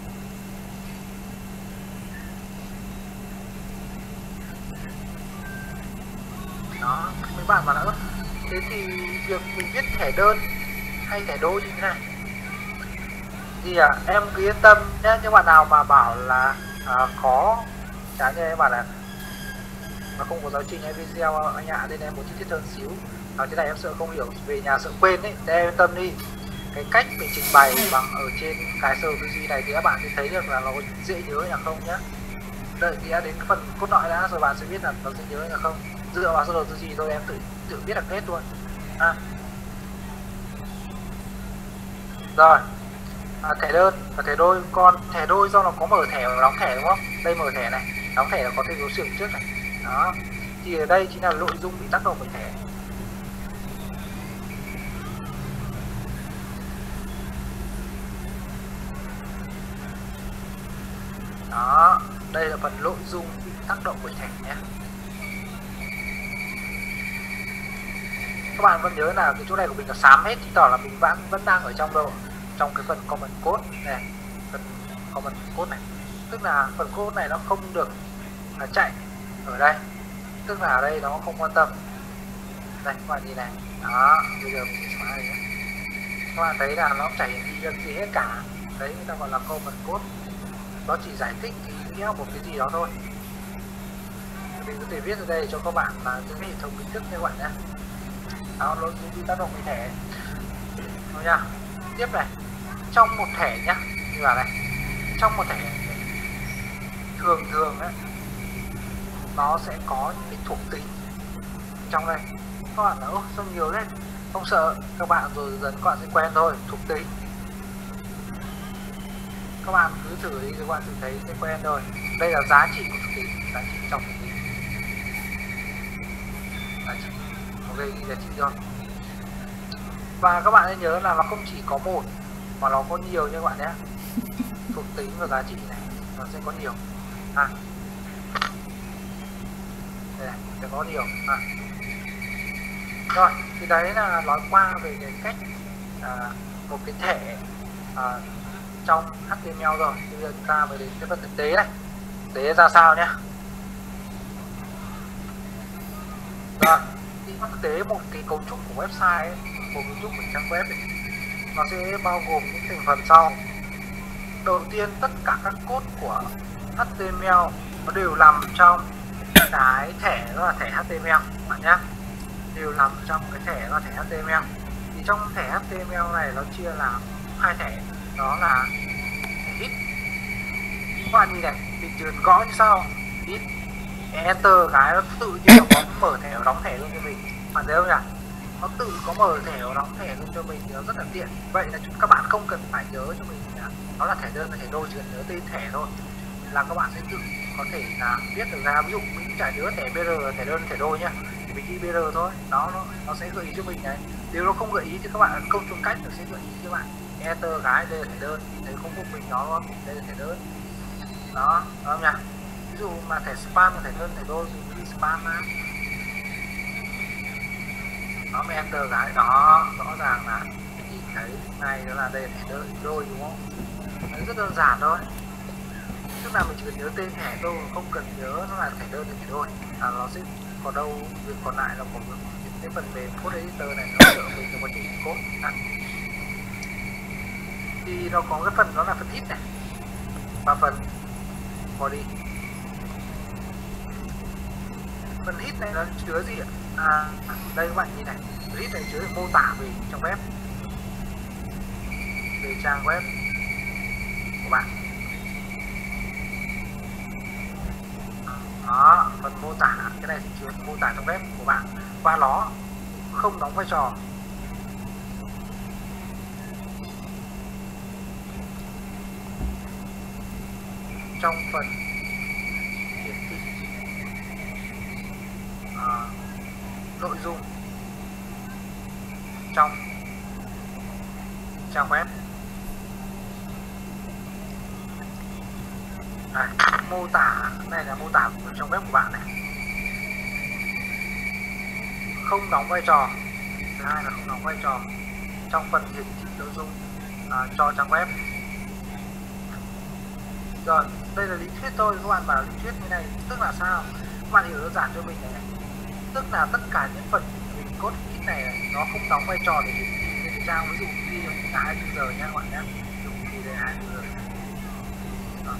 Đó, mấy bạn mà nữa. Thế thì việc mình viết thẻ đơn hay thẻ đôi như thế này thì em cứ yên tâm nhé. Những bạn nào mà bảo là khó, chẳng như em bảo là mà không có giáo trình hay video anh ạ, nên em muốn chi tiết hơn xíu. Thế này em sợ không hiểu, về nhà sợ quên ấy, để em yên tâm đi. Cái cách mình trình bày bằng ở trên cái sơ tư duy này thì các bạn sẽ thấy được là nó dễ nhớ hay là không nhé. Đợi tí đến cái phần cốt lõi đã rồi bạn sẽ biết là nó dễ nhớ hay là không. Dựa vào sơ đồ tư duy thôi em tự biết được hết luôn. Rồi, thẻ đơn và thẻ đôi. Còn thẻ đôi do nó có mở thẻ và đóng thẻ, đúng không? Đây mở thẻ này, đóng thẻ là có thêm dấu xưởng trước này. Đó, thì ở đây chính là nội dung bị tác động bởi thẻ. Đó, đây là phần nội dung bị tác động bởi thẻ nhé. Các bạn vẫn nhớ là cái chỗ này của mình là xám hết, chứng tỏ là mình vẫn đang ở trong cái phần comment code này, phần comment code này. Tức là phần code này nó không được chạy ở đây, tức là ở đây nó không quan tâm. Đây các bạn nhìn này. Đó, bây giờ mình xóa đây nhé. Các bạn thấy là nó không chảy gì hết cả. Đấy người ta gọi là comment code. Nó chỉ giải thích cái ý nghĩa một cái gì đó thôi. Mình có thể viết ở đây cho các bạn là những hệ thống kiến thức như vậy nhé. Đó, nội dung bị tác động với thẻ. Rồi nha. Tiếp này, trong một thẻ nhá, như là này, trong một thẻ thường ấy, nó sẽ có những cái thuộc tính trong đây. Các bạn nói sao nhiều đấy, không sợ, các bạn rồi dần các bạn sẽ quen thôi. Thuộc tính các bạn cứ thử đi, các bạn sẽ thấy sẽ quen rồi. Đây là giá trị của thuộc tính, giá trị trong thuộc tính, giá trị. Ok, ghi giá trị rồi. Và các bạn hãy nhớ là nó không chỉ có một mà nó có nhiều như các bạn nhé. Thuộc tính và giá trị này nó sẽ có nhiều. Đây này, sẽ có nhiều. Rồi, thì đấy là nói qua về cái cách một cái thẻ trong HTML rồi. Bây giờ chúng ta mới đến cái phần thực tế này. Thực tế ra sao nhé. Rồi, thì thực tế một cái cấu trúc của website ấy, một cấu trúc của trang web ấy, nó sẽ bao gồm những thành phần sau. Đầu tiên, tất cả các code của HTML nó đều nằm trong cái thẻ, đó là thẻ HTML bạn nhé. Đều nằm trong cái thẻ, đó là thẻ HTML. Thì trong thẻ HTML này nó chia làm hai thẻ, đó là hit. Các bạn nhìn này, mình chỉ cần gõ như sau, hit, enter cái nó tự nhiên nó có mở thẻ và đóng thẻ luôn cho mình. Bạn thấy không nhỉ? Nó tự có mở thẻ và đóng thẻ luôn cho mình thì nó rất là tiện. Vậy là các bạn không cần phải nhớ cho mình là nó là thẻ đơn hay thẻ đôi, chỉ cần nhớ tên thẻ thôi là các bạn sẽ tự có thể là viết được ra. Ví dụ mình chả nhớ thẻ BR là thẻ đơn thẻ đôi nhá, thì mình ghi BR thôi, nó sẽ gợi ý cho mình này. Nếu nó không gợi ý thì các bạn công chung cách nó sẽ gợi ý cho bạn. Enter cái đây là thẻ đơn, thì thấy không phục mình nó luôn, đây là thẻ đơn. Đó, đúng không nhỉ? Ví dụ mà thẻ spam là thẻ đơn thẻ đôi thì mình ghi spam ra. Nó mới enter cái đó, rõ ràng là nhìn thấy ngay đó là đây là thẻ đôi đúng không? Đấy, rất đơn giản thôi. Tức là mình chỉ cần nhớ tên thẻ thôi, không cần nhớ nó là thẻ đơn thì thôi. Nó sẽ còn đâu việc còn lại là của cái phần mềm code editor này nó hỗ trợ mình trong quá trình code. Thì nó có cái phần đó là phần hit này và phần body. Phần hit này nó chứa gì ạ? Đây các bạn nhìn này, phần hit này chứa mô tả về trang web, về trang web của bạn. Đó, phần mô tả, cái này thì chứa mô tả trang web của bạn và nó không đóng vai trò trong phần hiển thị nội dung trong trang web. Đây, mô tả này là mô tả của trang web của bạn này, không đóng vai trò. Thứ hai là không đóng vai trò trong phần hiển thị nội dung cho trang web. Rồi, đây là lý thuyết thôi, các bạn bảo lý thuyết như này tức là sao? Các bạn hiểu đơn giản cho mình này, tức là tất cả những phần mình code hit này nó không đóng vai trò để hiển thị trên trang. Ví dụ như là 24 giờ nha các bạn nhé, dùng thì để 24 giờ. Đó.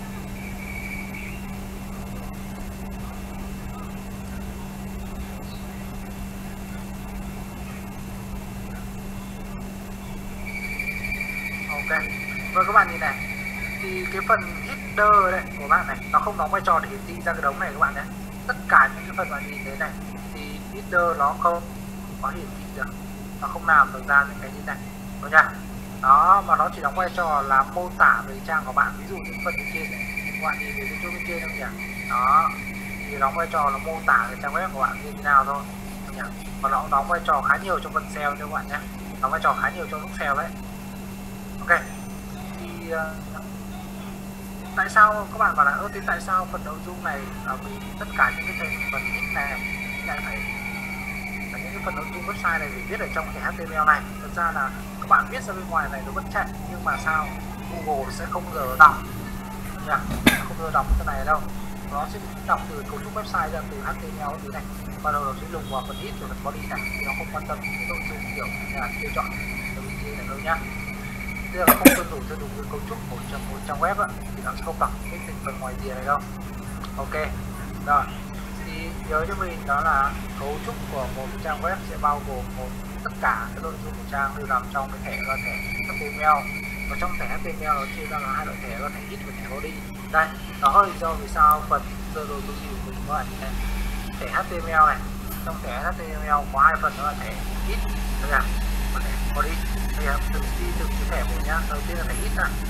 Ok, rồi các bạn nhìn này, thì cái phần header đấy của bạn này nó không đóng vai trò để hiển thị ra cái đống này các bạn nhé. Tất cả những cái phần bạn nhìn thấy này thì header nó không có hiển thị được, nó không làm được ra những cái như này, đúng nha. Đó, mà nó chỉ đóng vai trò là mô tả về trang của bạn. Ví dụ những phần bên trên này, các bạn nhìn thấy cái chỗ bên trên không nhỉ? Đó, thì đóng vai trò là mô tả về trang web của bạn như thế nào thôi, đúng nhỉ? Mà nó đóng vai trò khá nhiều trong phần SEO cho các bạn nhé, đóng vai trò khá nhiều trong lúc SEO đấy. Ok, thì tại sao các bạn bảo là thế tại sao phần nội dung này vì tất cả những cái thành phần hit này lại phải là những cái phần nội dung website này phải viết ở trong cái HTML này? Thật ra là các bạn viết ra bên ngoài này nó vẫn chạy, nhưng mà sao Google sẽ không bao giờ đọc nhỉ? Không bao giờ đọc cái này đâu, nó sẽ đọc từ cấu trúc website ra, từ HTML như này, và đầu nó sẽ lùng vào phần hit và phần body này, thì nó không quan tâm đến nội dung kiểu như là tiêu chọn từ bên kia này đâu nhá. Tức là không tuân thủ theo đúng cái cấu trúc của một trang web á, thì nó sẽ không đọc cái thành phần ngoài rìa này đâu. Ok, rồi thì nhớ cho mình đó là cấu trúc của một trang web sẽ bao gồm tất cả các nội dung của trang đều nằm trong cái thẻ là thẻ HTML, và trong thẻ HTML nó chia ra là hai loại thẻ là thẻ hit và thẻ body. Đây, nó hơi do vì sao phần sơ đồ tôi của mình các bạn nhìn này, thẻ HTML này, trong thẻ HTML có hai phần đó là thẻ hit và thẻ body. Bây giờ từng cái thẻ một nhá. Đầu tiên là thẻ hit này.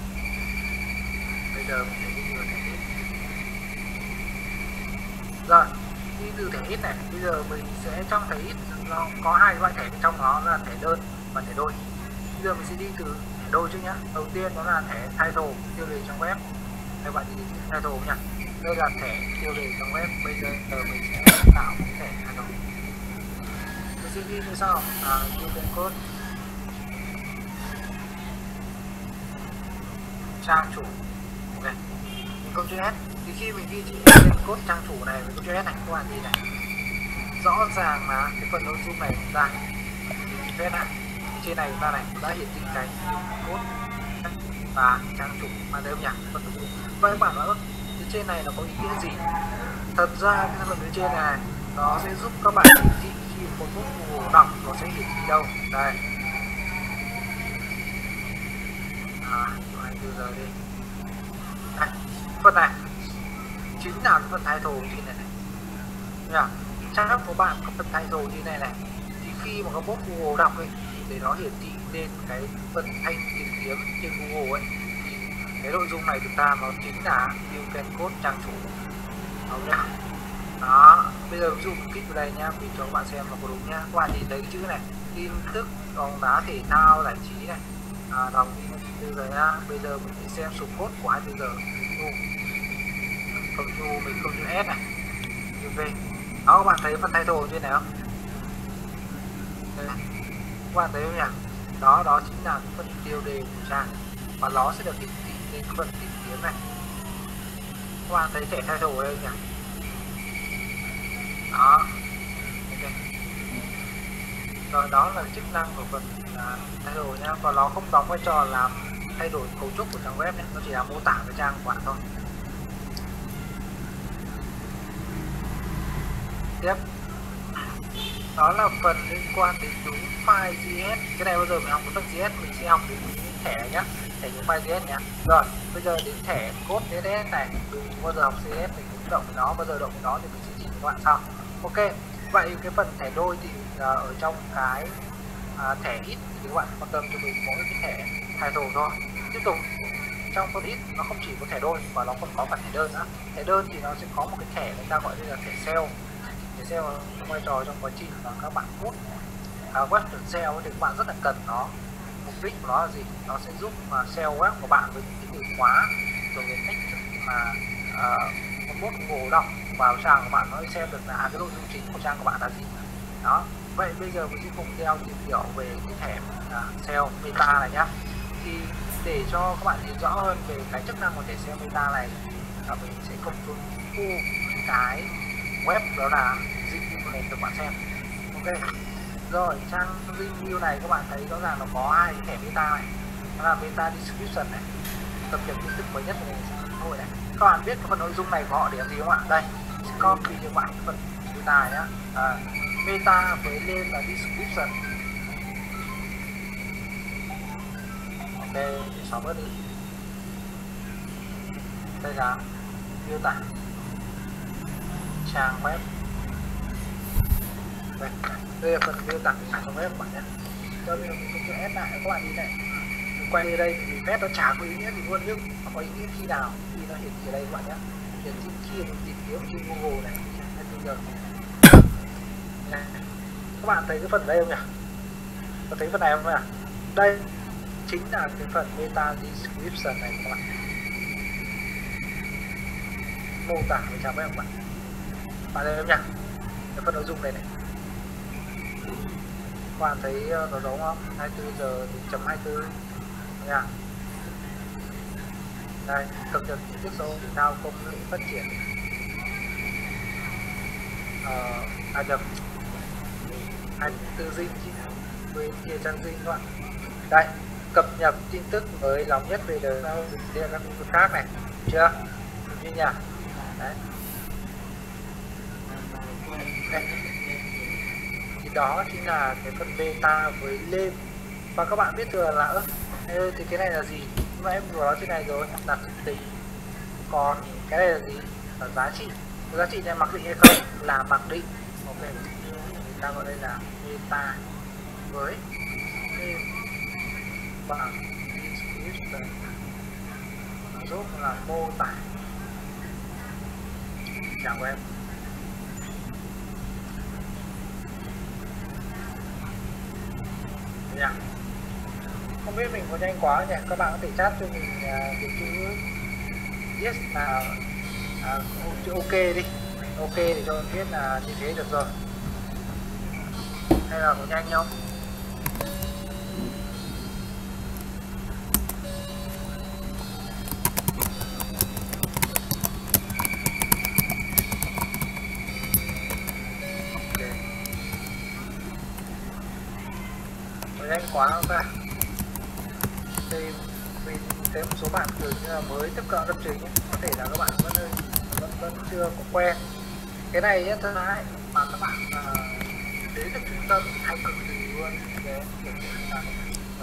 Bây giờ mình sẽ đi vào thẻ hit. Rồi, đi từ thẻ hit này, bây giờ mình sẽ trong thẻ hit nó có hai loại thẻ bên trong đó là thẻ đơn và thẻ đôi. Bây giờ mình sẽ đi từ thẻ đôi trước nhá. Đầu tiên đó là thẻ title, tiêu đề trang web. Các bạn nhìn title nhá. Đây là thẻ tiêu đề trang web. Bây giờ mình sẽ tạo một thẻ title. Mình sẽ ghi như sau, user code trang chủ. Ok, mình công chữ S. Thì khi mình ghi chữ code trang chủ này với công chữ S này, các bạn nhìn này, rõ ràng là cái phần nội dung này chúng ta phép này, trên này chúng ta này đã hiển thị cái code và trang chủ mà đây không nhỉ? Phần nội dung. Vậy các bạn nói cái trên này nó có ý nghĩa gì? Thật ra cái phần bên trên này nó sẽ giúp các bạn hiển thị khi một bút Google đọc nó sẽ hiển thị đâu. Đây. 24 giờ đi. Đây, phần này chính là cái phần title như này này. Trang của bạn có phần title như này này, thì khi mà các bot Google đọc ấy, để nó hiển thị lên cái phần thanh tìm kiếm trên Google ấy, thì cái nội dung này chúng ta nó chính là user code trang chủ. Đó, bây giờ ví dụ mình kích vào đây nhá, mình cho các bạn xem nó có đúng nhá. Các bạn nhìn thấy cái chữ này, tin tức bóng đá thể thao giải trí này, đồng bây giờ nhá. Bây giờ mình sẽ xem số code của 24 giờ. Cộng U mình không chữ S này, chữ V. Đó, các bạn thấy phần title trên này không? Đây, các bạn thấy không nhỉ? Đó, đó chính là phần tiêu đề của trang, và nó sẽ được hiển thị lên phần tìm kiếm này. Các bạn thấy thẻ title ở đây nhỉ? Đó. Okay. Rồi đó là chức năng của phần title nhá, và nó không đóng vai trò làm thay đổi cấu trúc của trang web nhé, nó chỉ là mô tả cái trang của bạn thôi. Tiếp, đó là phần liên quan đến đúng file JS. Cái này bao giờ mình học một phần JS mình sẽ học đến thẻ nhá, thẻ những file JS nhá. Rồi bây giờ đến thẻ code CSS này, đừng bao giờ học CSS mình cũng động với nó, bao giờ động với nó thì mình sẽ chỉ với các bạn sau. Ok, vậy cái phần thẻ đôi thì ở trong cái thẻ ít thì các bạn quan tâm cho mình mỗi cái thẻ title thôi. Tiếp tục trong phần ít nó không chỉ có thẻ đôi mà nó còn có cả thẻ đơn nữa. Thẻ đơn thì nó sẽ có một cái thẻ người ta gọi là thẻ sale. Thẻ sale nó vai trò trong quá trình mà các bạn post web sale thì các bạn rất là cần nó. Mục đích của nó là gì? Nó sẽ giúp mà SEO web của bạn với những cái từ khóa rồi cái cách mà một bot Google đọc vào trang của bạn nó xem được là cái nội dung chính của trang của bạn là gì. Đó. Vậy bây giờ mình sẽ cùng theo tìm hiểu về cái thẻ SEO meta này nhá. Thì để cho các bạn hiểu rõ hơn về cái chức năng của thẻ SEO meta này, mình sẽ cùng full cái web đó là review này cho các bạn xem. Ok. Rồi trang review này các bạn thấy rõ ràng nó có hai cái thẻ meta này, đó là meta description này, cập nhật tin tức mới nhất về xã hội này. Các bạn biết cái phần nội dung này của họ để làm gì không ạ? Đây, copy cho bạn cái phần meta này nhá. Meta với lên là description. Ok, để xóa bớt đi. Đây là miêu tả trang web. Đây là phần miêu tả trang web của bạn nhé. Cho mình cũng cho ép lại các bạn đi này. Mình quay đi đây thì phép nó chả có ý nghĩa gì luôn, nhưng nó có ý nghĩa khi nào khi nó hiển thị ở đây các bạn nhé. Hiển thị khi mình tìm kiếm trên Google này hay bây giờ này. Các bạn thấy cái phần đây không nhỉ? Có thấy phần này không nhỉ? Đây chính là cái phần meta description này các bạn. Mô tả về trang web của bạn. Bạn thấy không nhỉ? Cái phần nội dung này này. Các bạn thấy nó giống không? 24 giờ chấm 24 nha. Đây, cập nhật tin tức xã hội thể thao công nghệ phát triển. Nhập 24 Dinh bên kia trang Dinh các bạn. Đây, cập nhật tin tức mới nóng nhất về đời sau đây là các lĩnh vực khác này, chưa? Như nhỉ? Đấy. Đây. Thì đó chính là cái phần beta với lên. Và các bạn biết thừa là thì cái này là gì? Nhưng mà em vừa nói trên này rồi là thực tính. Còn cái này là gì? Là giá trị. Giá trị này mặc định hay không? Là mặc định. Ok, người ta gọi đây là beta với bằng description, giúp là mô tả trang web. Yeah. Không biết mình có nhanh quá nhỉ? Các bạn có thể chat cho mình cái chữ yes là chữ ok đi, ok để cho mình biết là như thế được rồi, hay là có nhanh không? Nhanh quá không ta? Thì mình thấy một số bạn kiểu như là mới tiếp cận lập trình ấy, có thể là các bạn vẫn chưa có quen cái này nhé. Thật ra mà các bạn đến được trung tâm hay cực kỳ luôn để kiểu như là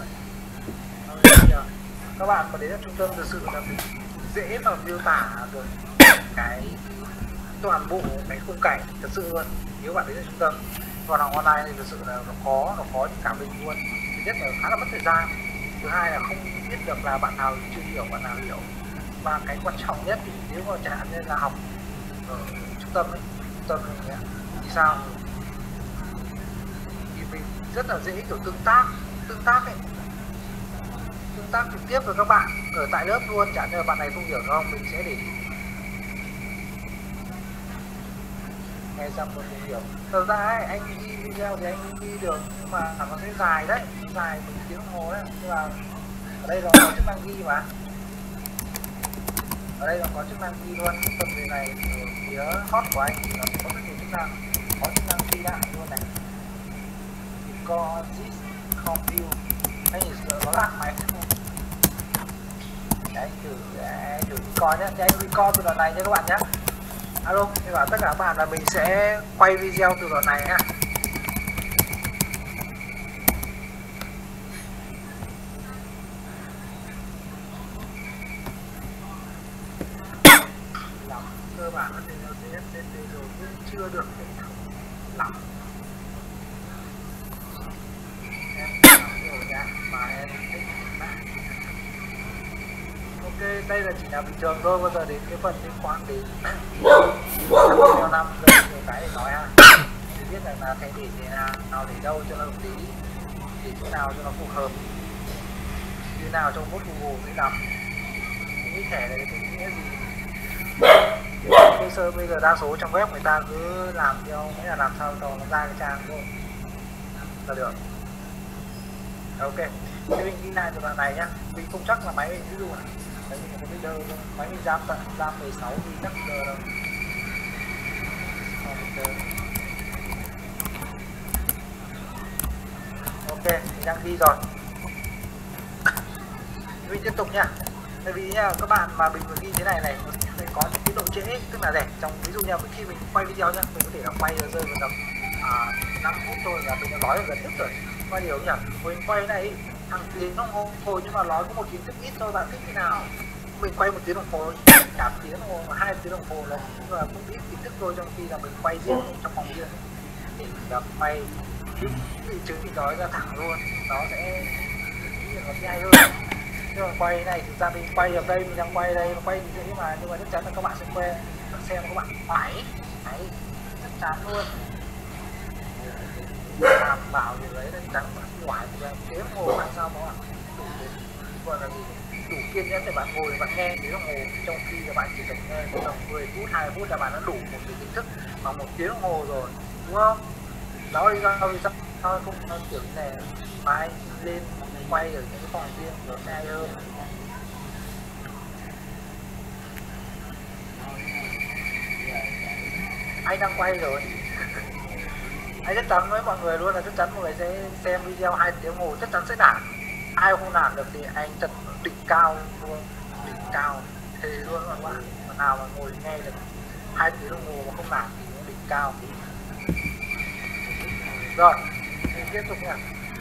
vậy. Các bạn mà đến được trung tâm thực sự là mình dễ mà miêu tả được cái toàn bộ cái khung cảnh thật sự luôn. Nếu bạn đến được trung tâm còn học online thì thực sự là nó khó như cả mình luôn. Thứ nhất là khá là mất thời gian, thứ hai là không biết được là bạn nào chưa hiểu, bạn nào hiểu, và cái quan trọng nhất thì nếu mà chẳng hạn như là học ở trung tâm ấy, thì sao thì mình rất là dễ kiểu tương tác ấy, tương tác trực tiếp với các bạn ở tại lớp luôn. Chẳng như là bạn này không hiểu không, mình sẽ để nghe xong tôi không hiểu. Thật ra ấy, anh ghi video thì anh ghi được nhưng mà nó sẽ dài đấy, dài 1 tiếng đồng hồ đấy, nhưng mà ở đây nó có chức năng ghi mà. Ở đây nó có chức năng ghi luôn. Phần mềm này ở phía hot của anh thì nó có rất nhiều chức năng, có chức năng ghi lại luôn này. Record this computer hay nó lắc máy không? Đấy, thử record nhé, anh record từ đoạn này nha các bạn nhé. Alo, tôi bảo tất cả các bạn là mình sẽ quay video từ đoạn này ha. Làm cơ bản thì nó sẽ rồi nhưng chưa được lắm. Em làm rồi nha, mà em thích bạn. Ok, đây là chỉ là bình thường thôi, bây giờ đến cái phần liên quan đến theo năm rồi nhiều cái để nói ha. Thì biết rằng là thay để nào để đâu cho nó hợp lý, để chỗ nào cho nó phù hợp, như nào trong bot Google sẽ làm. Cái thẻ này thì nghĩa gì? Bây giờ đa số trong web người ta cứ làm theo, nghĩa là làm sao cho nó ra cái trang thôi là được. Ok, thì mình ghi lại từ đoạn này nhá. Mình không chắc là máy mình ví dụ này, đấy mình có video thôi, máy mình RAM 16 thì chắc giờ đâu. Ok, mình đang ghi rồi. Mình tiếp tục nha. Tại vì nha, các bạn mà mình vừa ghi thế này mình có những cái độ trễ, tức là để trong ví dụ như khi mình quay video nhá, mình có thể là quay rơi vào tầm 5 phút thôi là mình đã nói được gần hết rồi. Qua điều nhỉ, mình quay này hàng tiếng đồng hồ nhưng mà nói có 1 tiếng rất ít thôi, bạn thích thế nào? Mình quay 1 tiếng đồng hồ, cả tiếng đồng hồ, 2 tiếng đồng hồ là cũng ít kiến thức thôi, trong khi là mình quay riêng trong phòng riêng thì là quay những chứng thì nói ra thẳng luôn, nó sẽ hay hơn. Nhưng mà quay này thực ra mình quay ở đây, mình đang quay đây, nó quay thì dễ mà, nhưng mà chắc chắn là các bạn sẽ quen, xem các bạn phải chắc chắn luôn. Làm bảo gì đấy nên trắng ngoài thì tiếng đồng hồ bạn sao mà bạn gọi là gì đủ kiên nhẫn để bạn ngồi bạn nghe tiếng đồng hồ, trong khi là bạn chỉ cần nghe tầm 10 phút 2 phút là bạn đã đủ một cái kiến thức bằng 1 tiếng đồng hồ rồi, đúng không? Đó lý do vì sao không kiểu này mà anh lên quay ở những cái phòng riêng nó sẽ hay hơn. Anh đang quay rồi. Anh chắc chắn với mọi người luôn là chắc chắn mọi người sẽ xem video 2 tiếng đồng hồ chắc chắn sẽ nản. Ai không nản được thì anh thật đỉnh cao luôn, đỉnh cao thế luôn các bạn. Mà nào mà ngồi nghe được 2 tiếng đồng hồ mà không nản thì nó đỉnh cao. Rồi, mình tiếp tục nha.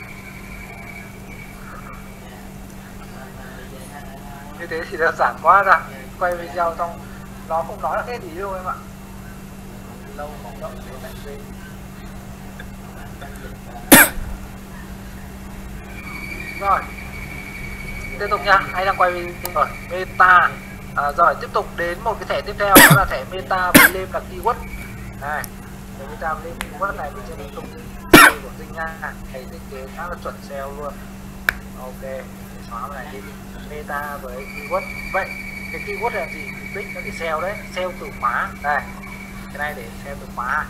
Như thế thì đơn giản quá ra, quay video xong nó không nói được hết ý đâu em ạ. Lâu không động đến lại về. Rồi, tiếp tục nha, anh đang quay rồi, meta. Rồi, tiếp tục đến một cái thẻ tiếp theo, đó là thẻ meta với name là keyword. Này, thẻ meta với name keyword này mình sẽ liên tục của Dinh nha, thầy thiết kế khá là chuẩn SEO luôn. Ok, xóa cái này đi. Meta với keyword. Vậy, cái keyword là gì? Mục đích nó để SEO đấy, SEO từ khóa. Đây, cái này để SEO từ khóa.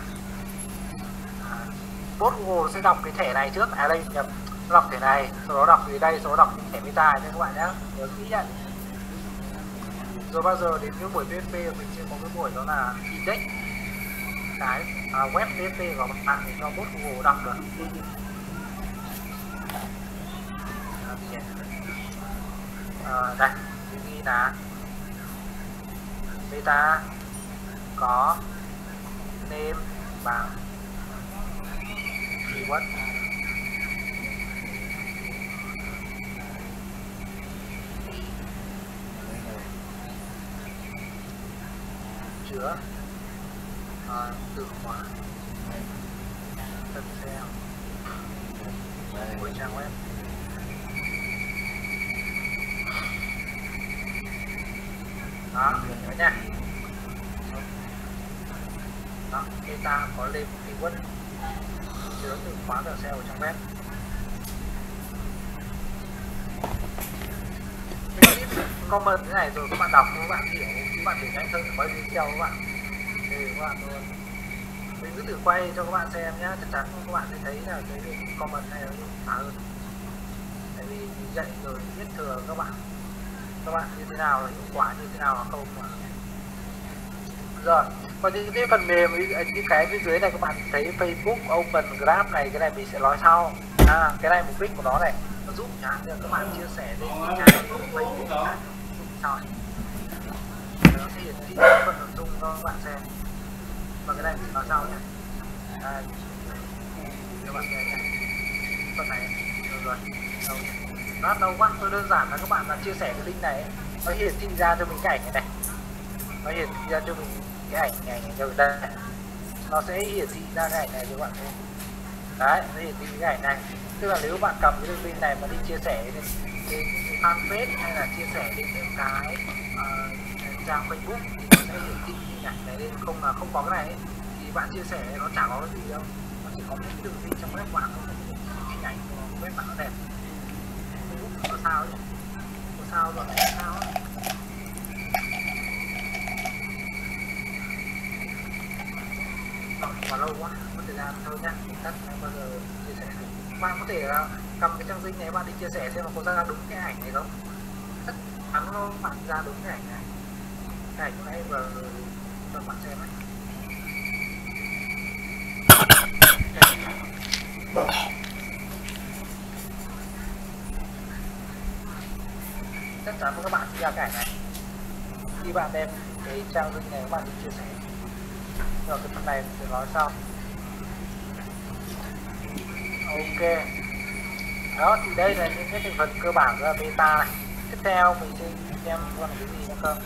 Bot Google sẽ đọc cái thẻ này trước, đây nhập đọc thẻ này, sau đó đọc gì đây, sau đó đọc thẻ meta nha các bạn nhé, nhớ kỹ nhận. Rồi bao giờ đến cái buổi PHP mình sẽ có cái buổi đó là index cái web PHP của bạn để cho bot Google đọc được. Đây, ghi là meta có name bằng keyword. Chứa từ khóa tân SEO của trang web. Đó, nhớ nha. Đó, meta có lên keyword chứa từ khóa từ SEO của trang web. Comment thế này rồi các bạn đọc, các bạn hiểu, các bạn để nhanh hơn quay video các bạn. Thì các bạn luôn. Mình cứ thử quay cho các bạn xem nhá, chắc chắn các bạn sẽ thấy là cái comment này nó khá hơn. Tại vì mình dạy rồi biết thừa các bạn. các bạn như thế nào là hiệu quả, như thế nào là không. Rồi còn những cái phần mềm như cái bên dưới này các bạn thấy Facebook Open Graph này, cái này mình sẽ nói sau. Cái này mục đích của nó này nó giúp chẳng hạn như các bạn chia sẻ lên cái trang Facebook này rồi nó sẽ hiển thị phần nội dung cho các bạn xem. Và cái này mình nói sau nhé. Đây các bạn xem nhé, phần này rồi nó lâu quá, tôi đơn giản là các bạn là chia sẻ cái link này nó hiển thị ra cho mình cái ảnh này, nó hiển thị ra cho mình cái ảnh này rồi đây, nó sẽ hiển thị ra cái ảnh này cho các bạn xem. Đấy, nó hiển thị cái ảnh này, tức là nếu bạn cầm cái đường link này mà đi chia sẻ lên fanpage hay là chia sẻ lên những cái trang Facebook thì nó sẽ hiển thị hình ảnh này lên, không là không có cái này ấy, thì bạn chia sẻ nó chẳng có cái gì đâu, nó chỉ có những đường link trong web bạn thôi, hình ảnh của web bạn nó đẹp. Facebook có sao nhỉ? Có sao rồi này sao ấy. Mà lâu quá, mất thời gian thôi nhá, mình tắt bao giờ chia sẻ. Bạn có thể là cầm cái trang link này bạn đi chia sẻ xem mà có ra đúng cái ảnh này không. Tất chắn luôn bạn ra đúng cái ảnh này. Cái ảnh này vừa cho bạn xem ấy. Chắc chắn các bạn sẽ ra cái ảnh này. Khi bạn đem cái trang link này các bạn đi chia sẻ. Rồi cái phần này mình sẽ nói sau. Ok. Đó thì đây là những cái thành phần cơ bản của beta này. Tiếp theo mình sẽ xem còn cái gì nữa không.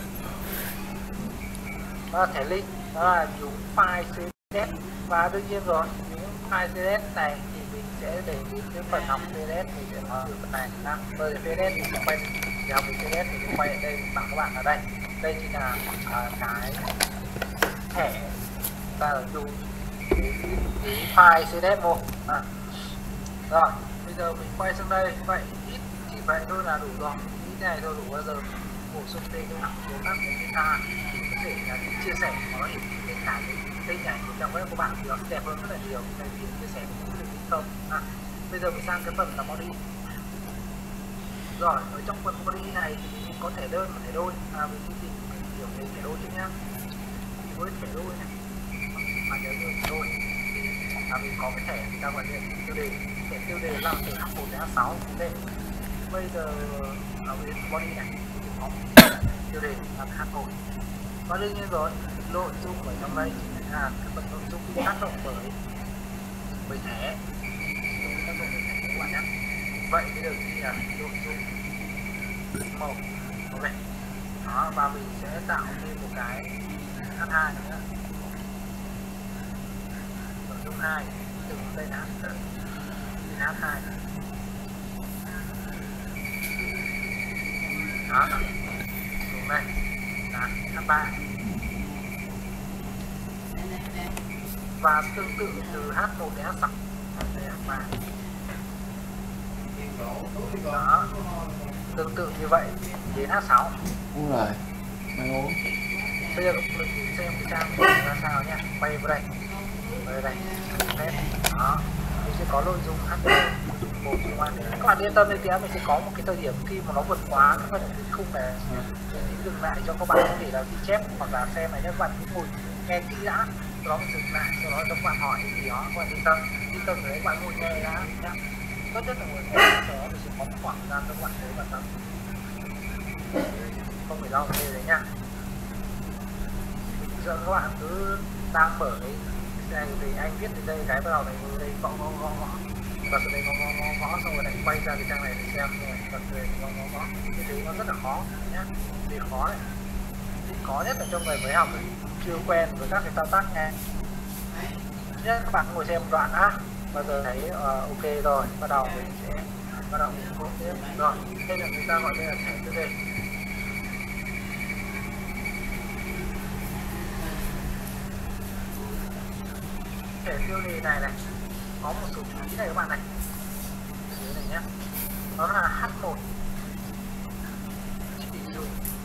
Đó là thẻ link, đó là dùng file CSS. Và đương nhiên rồi, những file CSS này thì mình sẽ để đến cái phần học CSS mình sẽ nói từ phần này. Bởi vì CSS thì sẽ quay, thì học CSS thì sẽ quay ở đây, bảo các bạn ở đây. Đây chính là cái thẻ ta là dùng cái file CSS vô. Rồi bây giờ mình quay sang đây, vậy ít chỉ vậy thôi là đủ rồi, ít này thôi đủ. Bao giờ bổ sung thêm cái hạng số các cái beta thì có thể là chia sẻ nó hiển thị lên cả cái kênh ảnh của trang web của bạn thì nó sẽ đẹp hơn rất là nhiều. Tại vì chia sẻ cũng được không. Bây giờ mình sang cái phần là body. Rồi ở trong phần body này thì mình có thể đơn và thể đôi. Mình đi tìm hiểu về thể đôi trước nhá. Thì với thể đôi này mà nhớ như thể đôi mình có cái thẻ người ta gọi là tiêu đề. Thẻ tiêu đề là từ H1 đến H6 đây. Bây giờ ở bên body này thì có tiêu đề là H1. Và đương nhiên rồi, nội dung ở trong đây là cái phần nội dung bị tác động bởi thẻ, tác động bởi thẻ các bạn nhé. Vậy bây giờ thì là nội dung màu này. Đó, và mình sẽ tạo thêm một cái H2 nữa. Nội dung 2 từ đây là H2. Đó, xuống đây là H3. Và tương tự từ H1 đến H6 đây là H3. Đó, tương tự như vậy đến H6. Uống rồi, mày uống. Bây giờ mình xem cái trang của mình ra sao nhé. Quay vào đây, quay đây, đó, mình sẽ có nội dung H1 các bạn yên tâm đi, mình sẽ có một cái thời điểm khi mà nó vượt quá cái phần khung này mình dừng lại cho các bạn có thể là ghi chép hoặc là xem này, các bạn cứ ngồi nghe kỹ đã, sau đó mình dừng lại, sau đó cho các bạn hỏi gì đó, các bạn yên tâm đấy, các bạn ngồi nghe đã nhá. Tốt nhất là ngồi nghe, sau đó mình sẽ có một khoảng thời gian cho các bạn thấy bạn tâm, không phải lo về đấy nhá. Mình sợ các bạn cứ đang mở đấy thì anh viết đến đây cái bắt đầu này đây gõ và từ đây gõ xong rồi lại quay ra cái trang này để xem và từ đây gõ như thế nó rất là khó nhá. Vì khó này, khó nhất là cho người mới học chưa quen với các cái thao tác nghe nhé. Các bạn ngồi xem một đoạn bao giờ thấy ok rồi, bắt đầu mình sẽ cố tiếp rồi. Đây là người ta gọi đây là thẻ tiêu đề. Thẻ tiêu đề này có một số chú ý này các bạn này, dưới này nhé, đó là H1 chỉ dùng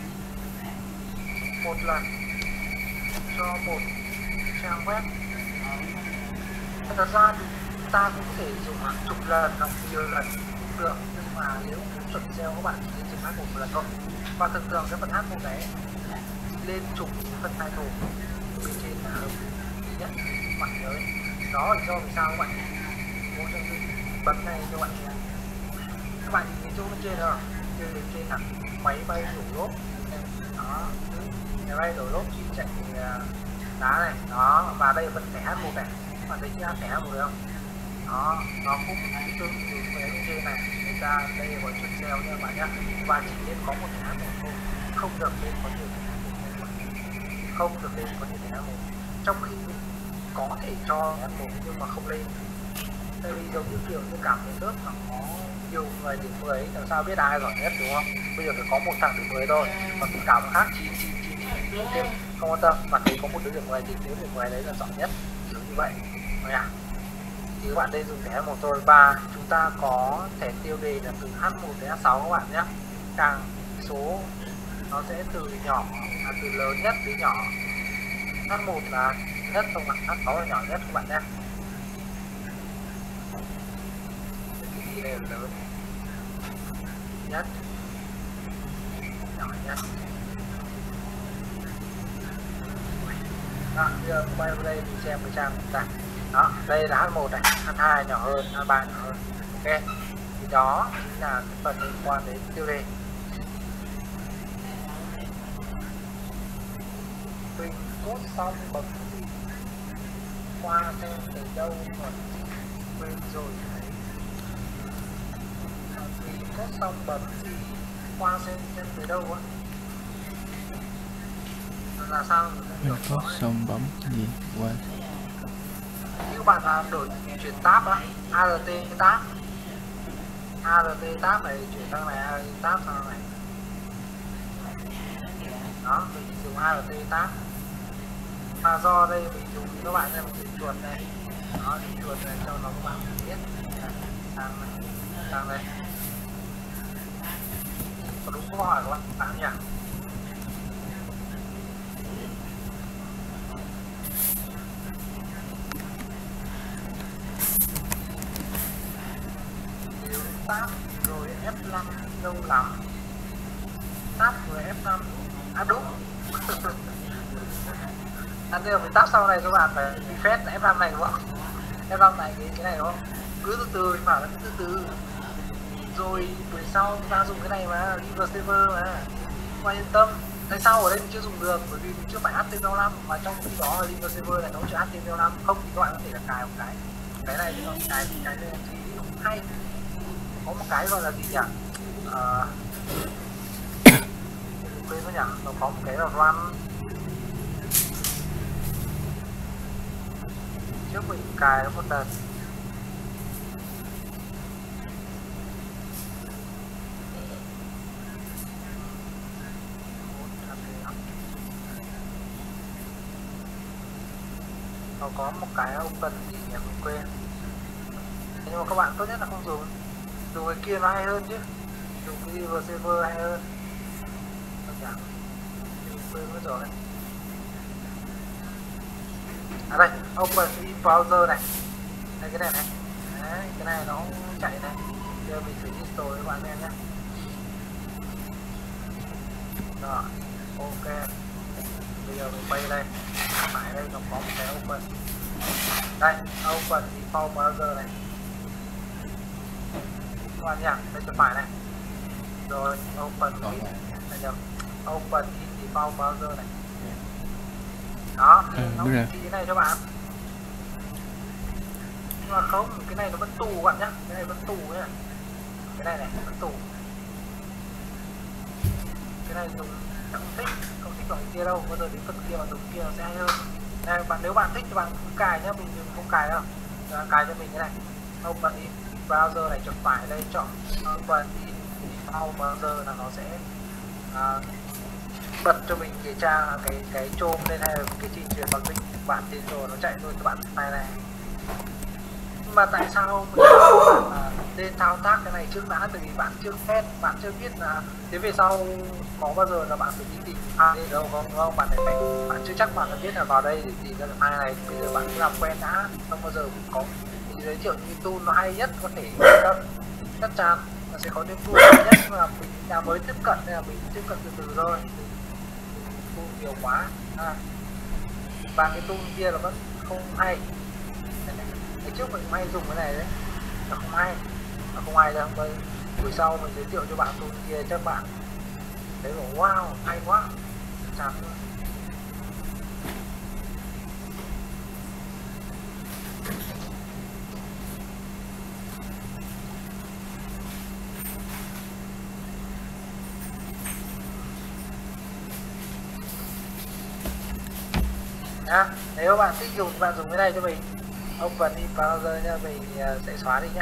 một lần cho một trang web. Thật ra thì ta cũng có thể dùng hàng chục lần hoặc nhiều lần được, nhưng mà nếu muốn chuẩn SEO các bạn chỉ nên dùng H1 một lần thôi. Và thường thường cái phần H1 này lên trùng phần title bên trên là hợp lý nhất bạn nhớ. Đó là do vì sao các bạn vô trong bấm này cho bạn nhé. Các bạn nhìn thấy chỗ bên trên rồi, bên trên là máy bay đổ lốp, đó, máy bay đổ lốp chim chạy đá này, đó, và đây là phần thẻ H1 này, các bạn thấy chưa, thẻ H1 được không? Đó, nó cũng tương tự với bên trên này, người ta đây là gọi chuẩn SEO nha các bạn nhé. Và chỉ nên có một thẻ H1 thôi, không được lên có nhiều thẻ H1, không được lên có nhiều thẻ H1, trong khi có thể cho H1 nhưng mà không lên. Tại vì giống như kiểu như cảm thấy lớp mà có nhiều người điểm 10 ấy, làm sao biết ai giỏi nhất đúng không? Bây giờ phải có một thằng điểm 10 thôi, còn cả một khác 9 thêm không quan tâm, mà thấy có một đứa điểm 10 thì đứa điểm 10 đấy là giỏi nhất, kiểu như vậy. Thì các bạn đây dùng thẻ H1 thôi. Và chúng ta có thẻ tiêu đề là từ H1 đến H6 các bạn nhé. Càng số nó sẽ từ nhỏ từ lớn nhất đến nhỏ. H1 là nhất, không ạ, H6 là nhỏ nhất các bạn nhé. Đây là lớn nhất, nhỏ nhất. Đó, bây giờ quay vào đây mình xem cái trang chúng ta. Đó, đây là H1 này, H2 nhỏ hơn, H3 nhỏ hơn. Ok, thì đó chính là cái phần liên quan đến tiêu đề. Mình cốt xong bấm gì qua xem từ đâu mà quên rồi đấy. Mình cốt xong bấm gì qua xem từ đâu á, là sao mình có xong bấm gì qua. Như bạn làm đổi chuyển tab á, ART tab này chuyển sang này, ART tab sang này. Đó, mình dùng ART tab. Mà do đây mình dùng các bạn xem mình chuột này. Đó, mình chuột này cho nó các bạn biết. Sang này, sang đây. Có đúng câu hỏi của bạn nhỉ? Tab rồi F5 lâu lắm, tab rồi F5 đúng. Anh giờ mình tab sau này các bạn phải refresh F5 này đúng không? F5 này cái này đúng không? Cứ từ từ mà nó từ từ rồi buổi sau chúng ta dùng cái này mà River Saver mà, qua yên tâm. Tại sao ở đây mình chưa dùng được? Bởi vì mình chưa phải HTML5, mà trong khi đó River Saver này nó chưa HTML5. Không thì các bạn có thể là cài một cái này nhưng mà cái này thì không hay. Có một cái gọi là gì nhỉ? Quên mất nhỉ? Nó có một cái là run. Trước mình cài nó một lần. Nó có một cái open gì nhỉ? Mình quên. Nhưng mà các bạn tốt nhất là không dùng cái kia nó hay hơn chứ, dùng cái River Saver hay hơn. Mình quên mất rồi. À đây, Open in Browser này. Đây cái này này. Đấy, cái này nó chạy này. Giờ mình thử install với các bạn xem nhé. Rồi, ok. Bây giờ mình bay đây. Phải đây nó có một cái Open. Đây, Open in Browser này. Các bạn nhỉ, đây cho phải này. Rồi, Open in, Open in default browser này. Đó, nó thì cái này cho bạn. Nhưng mà không, cái này nó vẫn tù các bạn nhá. Cái này vẫn tù nhá. Cái này này, vẫn tù. Cái này dùng không thích loại kia đâu. Bây giờ đến phần kia mà dùng kia nó sẽ hay hơn. Đây, nếu bạn thích thì bạn cứ cài nhá, mình không cài đâu. Cài cho mình cái này. Open in browser này, chọn phải đây, chọn Open in default browser là nó sẽ bật cho mình cái trang cái Chrome lên hay là cái trình duyệt bằng link bạn tiến rồi nó chạy luôn cho bạn này này. Nhưng mà tại sao mình nên thao tác cái này trước đã? Bởi vì bạn chưa quen, bạn chưa biết là thế về sau có bao giờ là bạn phải đi tìm file đâu không? Bạn chưa chắc bạn đã biết là vào đây để tìm ra được file này. Bây giờ bạn cứ làm quen đã, không bao giờ có mình giới thiệu những tool nó hay nhất có thể chắc chắn là sẽ có những tool nhất, nhưng mà mình là mới tiếp cận nên là mình tiếp cận từ từ thôi, tool nhiều quá và cái tool kia là vẫn không hay. Ngày trước mình hay dùng cái này đấy là không hay, đâu. Buổi sau mình giới thiệu cho bạn tool kia chắc bạn thấy bảo wow hay quá, chặt luôn. Nếu bạn thích dùng bạn dùng cái này cho mình, open in browser nha, mình sẽ xóa đi nhá.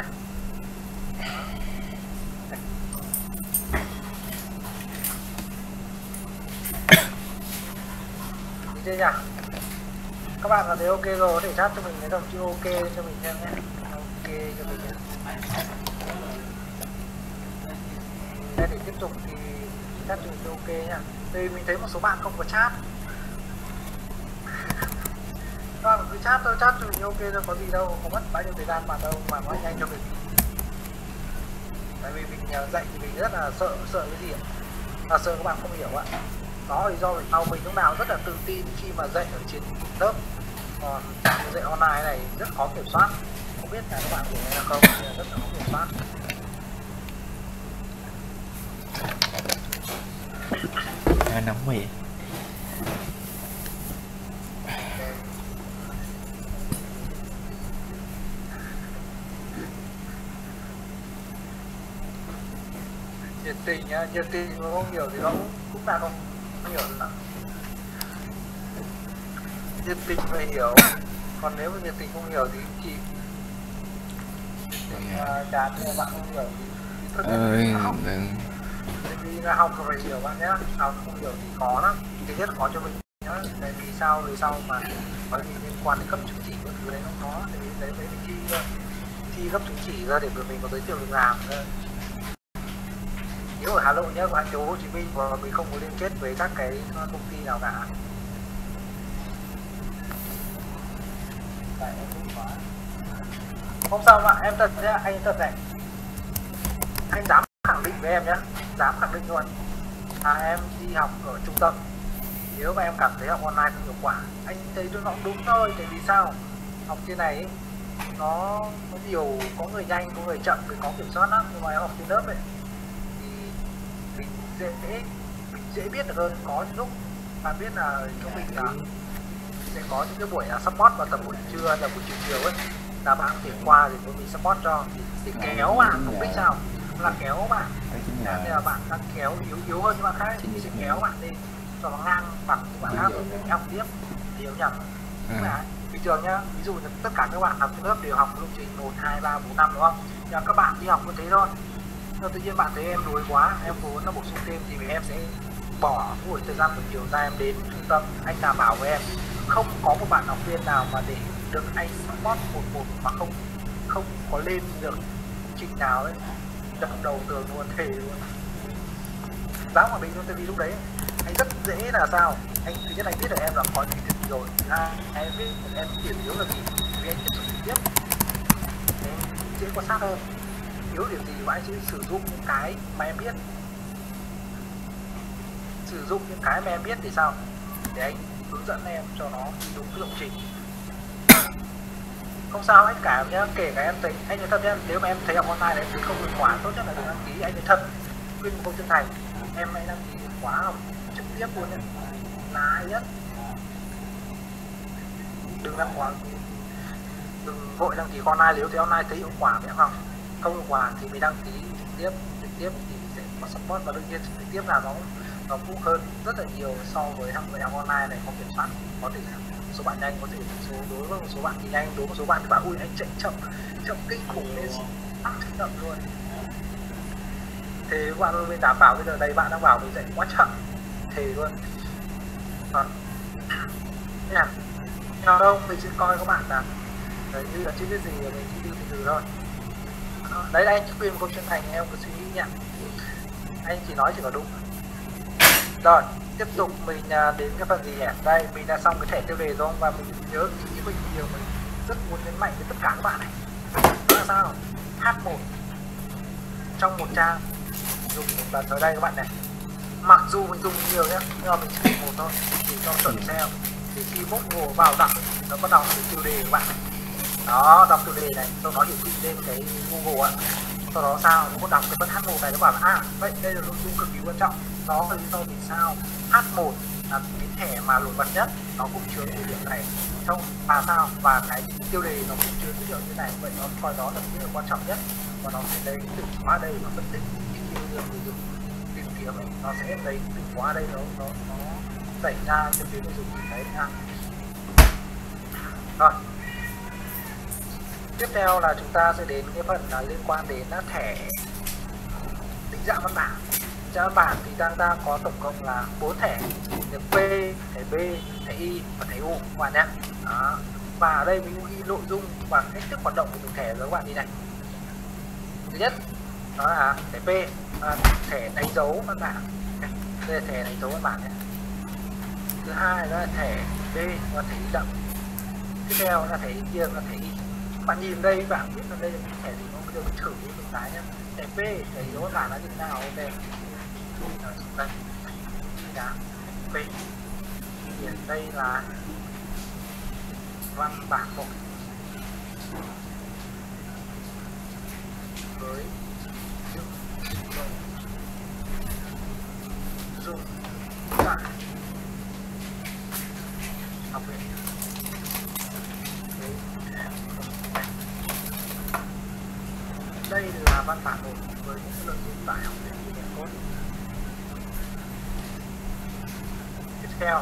Chưa nhỉ? Các bạn là thấy ok rồi có thể chat cho mình cái dòng chữ ok cho mình xem nhé. Ok cho mình nhé. Đây để tiếp tục thì chat cho mình ok nhá. Đây mình thấy một số bạn không có chat. Các bạn cứ chat thôi, chat cho mình ok thôi, có gì đâu, không mất bao nhiêu thời gian bạn đâu mà nói nhanh cho mình. Tại vì mình dạy thì mình rất là sợ cái gì ạ? Là sợ các bạn không hiểu ạ. Đó lý do vì sau mình lúc nào rất là tự tin khi mà dạy ở trên lớp, còn dạy online này rất khó kiểm soát. Không biết là các bạn hiểu hay không, nhưng rất là khó kiểm soát. Nóng vậy. Nhiệt tình nhá, nhiệt tình mà không hiểu thì nó cũng là không hiểu nữa. Nhiệt tình phải hiểu, còn nếu mà nhiệt tình không hiểu thì chỉ chán thì bạn không hiểu thì thức học. Tại vì là học phải hiểu bạn nhé, học không hiểu thì khó lắm. Thứ nhất là khó cho mình nhá, tại vì sao về sau mà có gì liên quan đến cấp chứng chỉ các thứ đấy nó khó, tại vì đấy mình thi cấp chứng chỉ ra để mình có giới thiệu việc làm nữa. Nếu ở Hà Nội nhé, của thành phố Hồ Chí Minh và mình không có liên kết với các cái công ty nào cả. Không sao mà em thật nhé, anh thật này. Anh dám khẳng định với em nhé, dám khẳng định luôn. Em đi học ở trung tâm. Nếu mà em cảm thấy học online không hiệu quả, anh thấy nó đúng thôi. Tại vì sao? Học trên này ấy, nó nhiều, có người nhanh, có người chậm, có kiểm soát lắm. Nhưng mà em học trên lớp ấy mình dễ biết được hơn. Có những lúc bạn biết là chúng mình sẽ có những cái buổi support vào tầm buổi trưa là buổi chiều ấy, là bạn thể qua thì mình support cho thì kéo bạn, mục đích sao là kéo bạn, nên là bạn đang kéo yếu hơn những bạn khác thì sẽ kéo bạn lên cho nó ngang bằng những bạn khác để học tiếp, hiểu nhỉ? Bình thường nhá, ví dụ như tất cả các bạn học trên lớp đều học chương trình 1, 2, 3, 4, 5 đúng không? Nhưng các bạn đi học như thế thôi. Nhưng tự nhiên bạn thấy em đuối quá, em muốn nó bổ sung thêm thì em sẽ bỏ buổi thời gian buổi chiều ra em đến trung tâm. Anh đảm bảo với em không có một bạn học viên nào mà để được anh support một mà không có lên được trình nào ấy, đập đầu tường luôn, thề luôn, dám khẳng định luôn. Tại vì lúc đấy anh rất dễ là sao, anh thứ nhất anh biết được em là có những cái gì rồi, em biết em điểm yếu là gì vì anh tiếp xúc trực tiếp em dễ quan sát hơn. Yếu điểm gì mà anh sẽ sử dụng những cái mà em biết, thì sao để anh hướng dẫn em cho nó đúng cái lộ trình. Không sao anh cảm nhá, kể cả em thấy anh nói thật nhá, nếu mà em thấy học online đấy thì không hiệu quả, tốt nhất là đừng đăng ký. Anh nói thật, khuyên một câu chân thành, em hãy đăng ký khóa học trực tiếp luôn nhé, là hay nhất. Đừng vội đăng ký online. Nếu thấy online thấy hiệu quả thì em học, không hiệu quả thì mình đăng ký trực tiếp thì sẽ có support, và đương nhiên trực tiếp là nó cũng hơn rất là nhiều so với học online này, có kiểm soát, có thể số bạn nhanh, có thể đối với một số bạn thì nhanh, đối với một số bạn thì bạn ui anh chạy chậm kinh khủng nên chậm luôn. Thế bạn ơi, mình đảm bảo bây giờ đây bạn đang bảo mình dạy quá chậm, thề luôn. Nha, nào đâu mình sẽ coi các bạn là như là chưa biết gì thì mình chỉ đi từ từ thôi. Đấy, anh khuyên một câu chân thành, em cứ suy nghĩ nha, anh chỉ nói chỉ có đúng. Rồi tiếp tục mình đến cái phần gì nhỉ? Đây mình đã xong cái thẻ tiêu đề rồi, và mình nhớ kỹ mình điều mình rất muốn nhấn mạnh với tất cả các bạn này, đó là sao? H1 trong một trang dùng một lần ở đây các bạn này. Mặc dù mình dùng nhiều nhé, nhưng mà mình chỉ dùng một thôi để cho chuẩn SEO. Thì khi mốt Google vào đọc nó có đọc được tiêu đề các bạn này. Đó, đọc tiêu đề này, sau đó hiển thị lên cái Google ạ. Sau đó sao nó có đọc cái phần H1 này, nó bảo là vậy đây là nội dung cực kỳ quan trọng. Đó là lý do vì sao H1 là cái thẻ mà nổi bật nhất, nó cũng chứa cái điểm này trong và sao, và cái tiêu đề nó cũng chứa dữ liệu như này. Vậy nó coi đó là cái điều quan trọng nhất, và nó sẽ lấy từ khóa đây và phân tích cái tiêu đề người dùng tìm kiếm ấy, nó sẽ lấy từ khóa đây nó đẩy ra cho phía người dùng nhìn thấy nha. Rồi, tiếp theo là chúng ta sẽ đến cái phần là liên quan đến thẻ định dạng văn bản. Định dạng văn bản thì ta có tổng cộng là 4 thẻ: thẻ P, thẻ B, thẻ Y và thẻ U các bạn nhé. Đó. Và ở đây mình ghi nội dung và cách thức hoạt động của từng thẻ với các bạn đi này. Thứ nhất đó là thẻ P, thẻ đánh dấu văn bản. Đây là thẻ đánh dấu văn bản nhé. Thứ hai đó là thẻ B và thẻ in đậm. Tiếp theo là thẻ in kia và thẻ Y. Bạn nhìn đây bạn biết là đây là thẻ gì không? Bây giờ mình thử với một cái nhé. Thẻ P, thẻ dấu văn bản là như thế nào? Ok, đây là P. Đây là văn bản 1 với những nội dung tại học viện. Đây là văn bản 1 với những nội dung tại học viện Unicode. Tiếp theo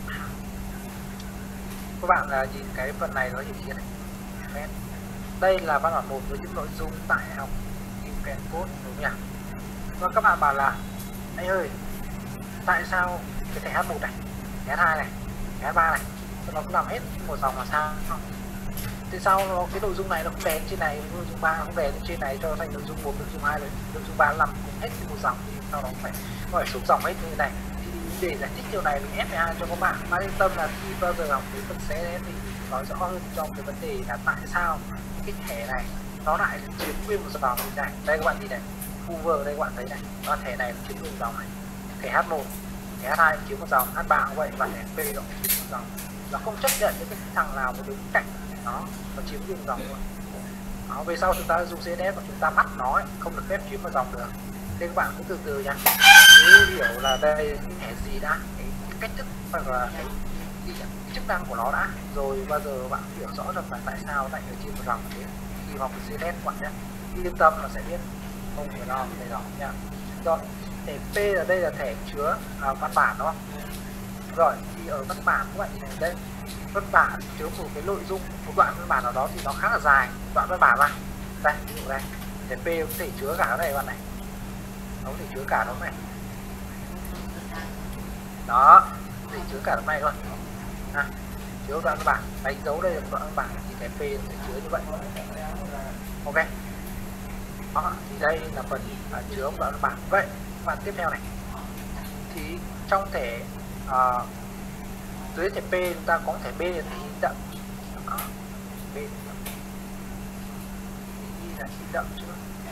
các bạn nhìn cái phần này nó hiển thị này. Đây là văn bản 1 với những nội dung tại học Unicode, đúng không nhỉ? Và các bạn bảo là anh ơi, tại sao cái thẻ H1 này, thẻ H2 này, thẻ H3 này nó cũng làm hết một dòng mà sao không? Thì sao cái nội dung này nó cũng đè trên này, nội dung 3 cũng đè trên này cho thành nội dung 1, nội dung 2 rồi nội dung 3 làm cùng hết một dòng, thì sau đó phải xuống dòng hết như thế này. Thì để giải thích điều này mình FA cho các bạn yên tâm là khi bao giờ học đến phần CSS thì nói rõ hơn trong cái vấn đề là tại sao cái thẻ này nó lại chiếm nguyên một dòng như này. Đây các bạn nhìn này, cover đây các bạn thấy này, nó thẻ này chiếm nguyên một dòng này, thẻ H1, thẻ H2 chiếm một dòng, H3 cũng vậy, và thẻ P nó cũng chiếm một dòng. Nó không chấp nhận những cái thằng nào mà đứng cạnh nó chiếm nguyên dòng luôn. Đó, về sau chúng ta dùng CSS và chúng ta bắt nó ấy, không được phép chiếm một dòng được. Thế các bạn cứ từ từ nha, cứ hiểu là đây cái thẻ gì đã, cái cách thức hoặc là cái chức năng của nó đã, rồi bao giờ bạn hiểu rõ được là tại sao lại ở trên một dòng thế. Khi học cái CSS các bạn nhé, yên tâm là sẽ biết, không phải lo về đó nha. Rồi, thẻ P ở đây là thẻ chứa văn bản đúng không? Rồi, thì ở văn bản các bạn nhìn này đây, văn bản chứa một cái nội dung, một đoạn văn bản nào đó thì nó khá là dài, đoạn văn bản mà đây, ví dụ đây, thẻ P có thể chứa cả cái này bạn này, nó có thể chứa cả nó này, đó, có thể chứa cả nó này luôn, chứa đoạn văn bản, đánh dấu đây là đoạn văn bản thì thẻ P sẽ chứa như vậy. Ok, đó, thì đây là phần chứa một đoạn văn bản. Vậy bạn tiếp theo này, thì trong thẻ dưới thẻ P chúng ta có thẻ B là thẻ in đậm. Đó, B in là in đậm chưa?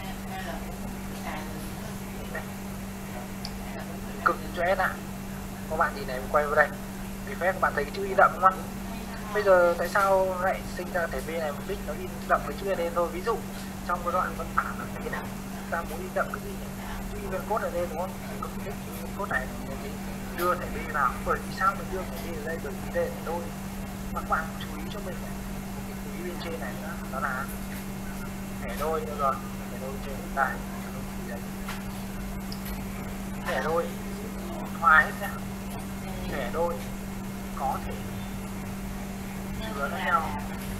Cực cho S à? Các bạn nhìn này, quay vào đây, refresh các bạn thấy cái chữ in đậm đúng không? Bây giờ tại sao lại sinh ra thẻ B này, mục đích nó in đậm với chữ lên thôi. Ví dụ trong cái đoạn văn bản là cái nào ta muốn in đậm cái gì nhỉ? Chữ Unicode ở đây đúng không? Có mục đích chữ Unicode này thì đưa thẻ B vào. Bởi vì sao mình đưa thẻ B ở đây? Bởi vì đây là thẻ đôi. Mà các bạn chú ý cho mình này, cái chú ý bên trên này nữa, đó là thẻ đôi nữa rồi, thẻ đôi trên đây, thẻ đôi thoa hết nhá. Thẻ đôi có thể chứa lẫn nhau.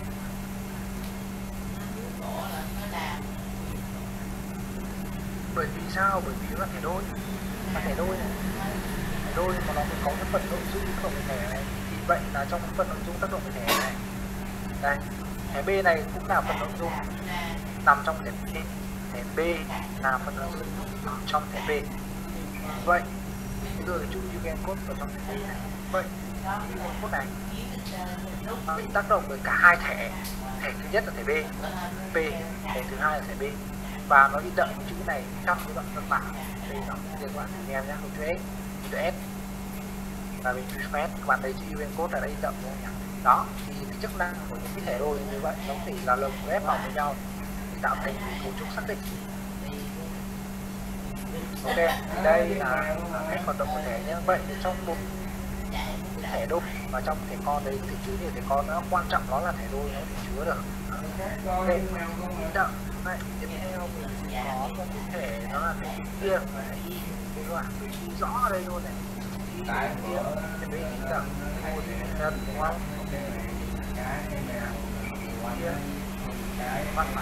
Bởi vì sao? Bởi vì nó là thẻ đôi, mà thẻ đôi này, thẻ đôi mà nó có cái phần nội dung tác động về thẻ này, thì vậy là trong cái phần nội dung tác động về thẻ này, đây thẻ B này cũng là phần nội dung nằm trong thẻ B, thẻ B là phần nội dung trong thẻ B. Vậy đưa cái chữ Unicode vào trong thẻ B này, vậy Unicode này bị tác động với cả hai thẻ. Thẻ thứ nhất là thẻ B, thẻ thứ hai là thẻ B. và nó in đậm chữ này trong cái đoạn văn bản đây nó liên quan đến em nhé, không chữ S, chữ S và mình chữ S, các bạn thấy chữ UN code ở đây in đậm rồi nhỉ. Đó thì cái chức năng của những cái thẻ đôi như vậy nó có thể là lồng ghép vào với nhau để tạo thành một cấu trúc xác định. Ok, thì đây là cách hoạt động của thẻ nhé. Vậy thì trong một thẻ đôi và trong thẻ con đây thì chứa nhiều thẻ con, nó quan trọng nó là thẻ đôi nó chứa được. Ok, đậm vậy tiếp theo mình có một cái thẻ đó là thẻ kia, các bạn mình ghi rõ ở đây luôn này, cái kia để bên in đậm một nhân đúng không? Kia văn bản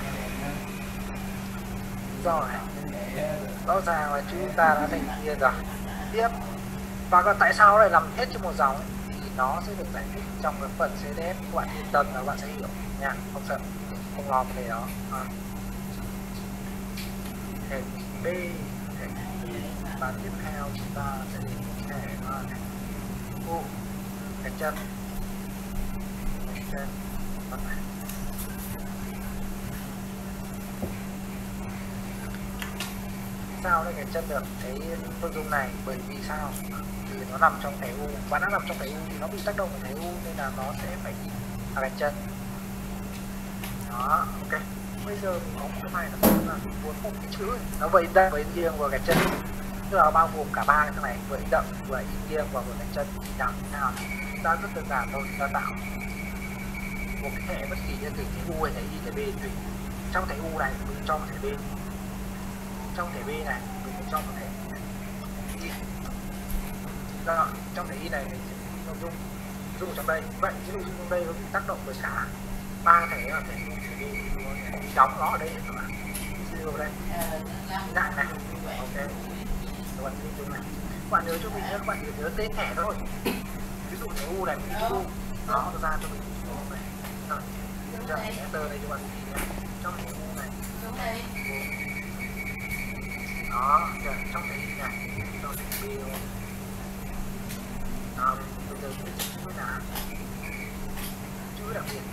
rồi rõ ràng là chúng ta đã thành kia rồi. Tiếp và còn tại sao lại làm hết trên một dòng thì nó sẽ được giải thích trong cái phần CSS, các bạn yên tâm là các bạn sẽ hiểu nha, không sợ, không lo về đó. Thẻ B, thẻ B và tiếp theo chúng ta sẽ đến thẻ U, thẻ chân, sao đây cái chân được cái nội dung này, bởi vì sao thì nó nằm trong thẻ U và nó nằm trong thẻ U thì nó bị tác động của thẻ U nên là nó sẽ phải in cái chân. Đó, ok. Bây giờ mình có một cái này là mình muốn một cái chữ ấy. Nó vừa in đậm vừa in nghiêng vào cái chân, tức là bao gồm cả ba cái này, vừa in đậm vừa in nghiêng và vừa cái chân thì làm thế nào? Chúng ta rất đơn giản thôi, chúng ta tạo một cái thẻ bất kỳ như từ thẻ U hay thẻ Y thẻ B tùy. Trong thẻ U này mình cho một thẻ B, trong thẻ B này mình cho một thẻ Y. Rồi, trong thẻ Y này mình sẽ nội dung trong đây. Vậy cái nội dung trong đây nó bị tác động với cả ba thẻ ở thẻ U, thẻ B, mình đóng nó ở đây các bạn. Ở đây lại này, ok, các bạn ghi chung này, các bạn nhớ cho mình nhé, các bạn nhớ tên thẻ thôi. Ví dụ thẻ U này mình U nó ra cho mình này, rồi enter đây cho bạn ghi nhé, trong thẻ U này đó, trong thẻ Y này cho thẻ B luôn. Đó, bây giờ mình chữ là chữ đặc biệt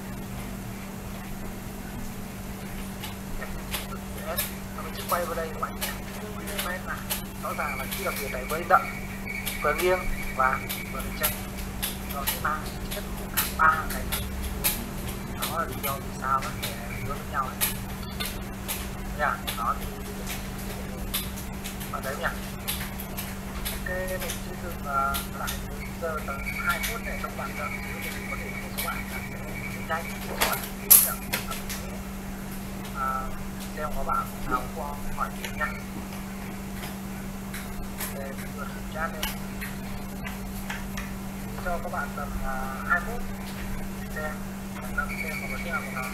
mình sẽ quay vào đây các bạn nhé, là rõ ràng là chữ đặc biệt này với đậm vừa nghiêng và vừa chân nó sẽ mang chất của cả ba cái này. Đó là lý do vì sao nó sẽ hướng với nhau này nha. Đó thì bạn thấy nhỉ. Ok, mình sẽ dừng lại giờ tầm 2 phút để các bạn đợi thì có thể một số bạn sẽ nhanh các bạn xem có bạn nào có hỏi gì nha. Để mình vừa kiểm tra lên cho các bạn tầm 2 phút xem có vấn đề nào không.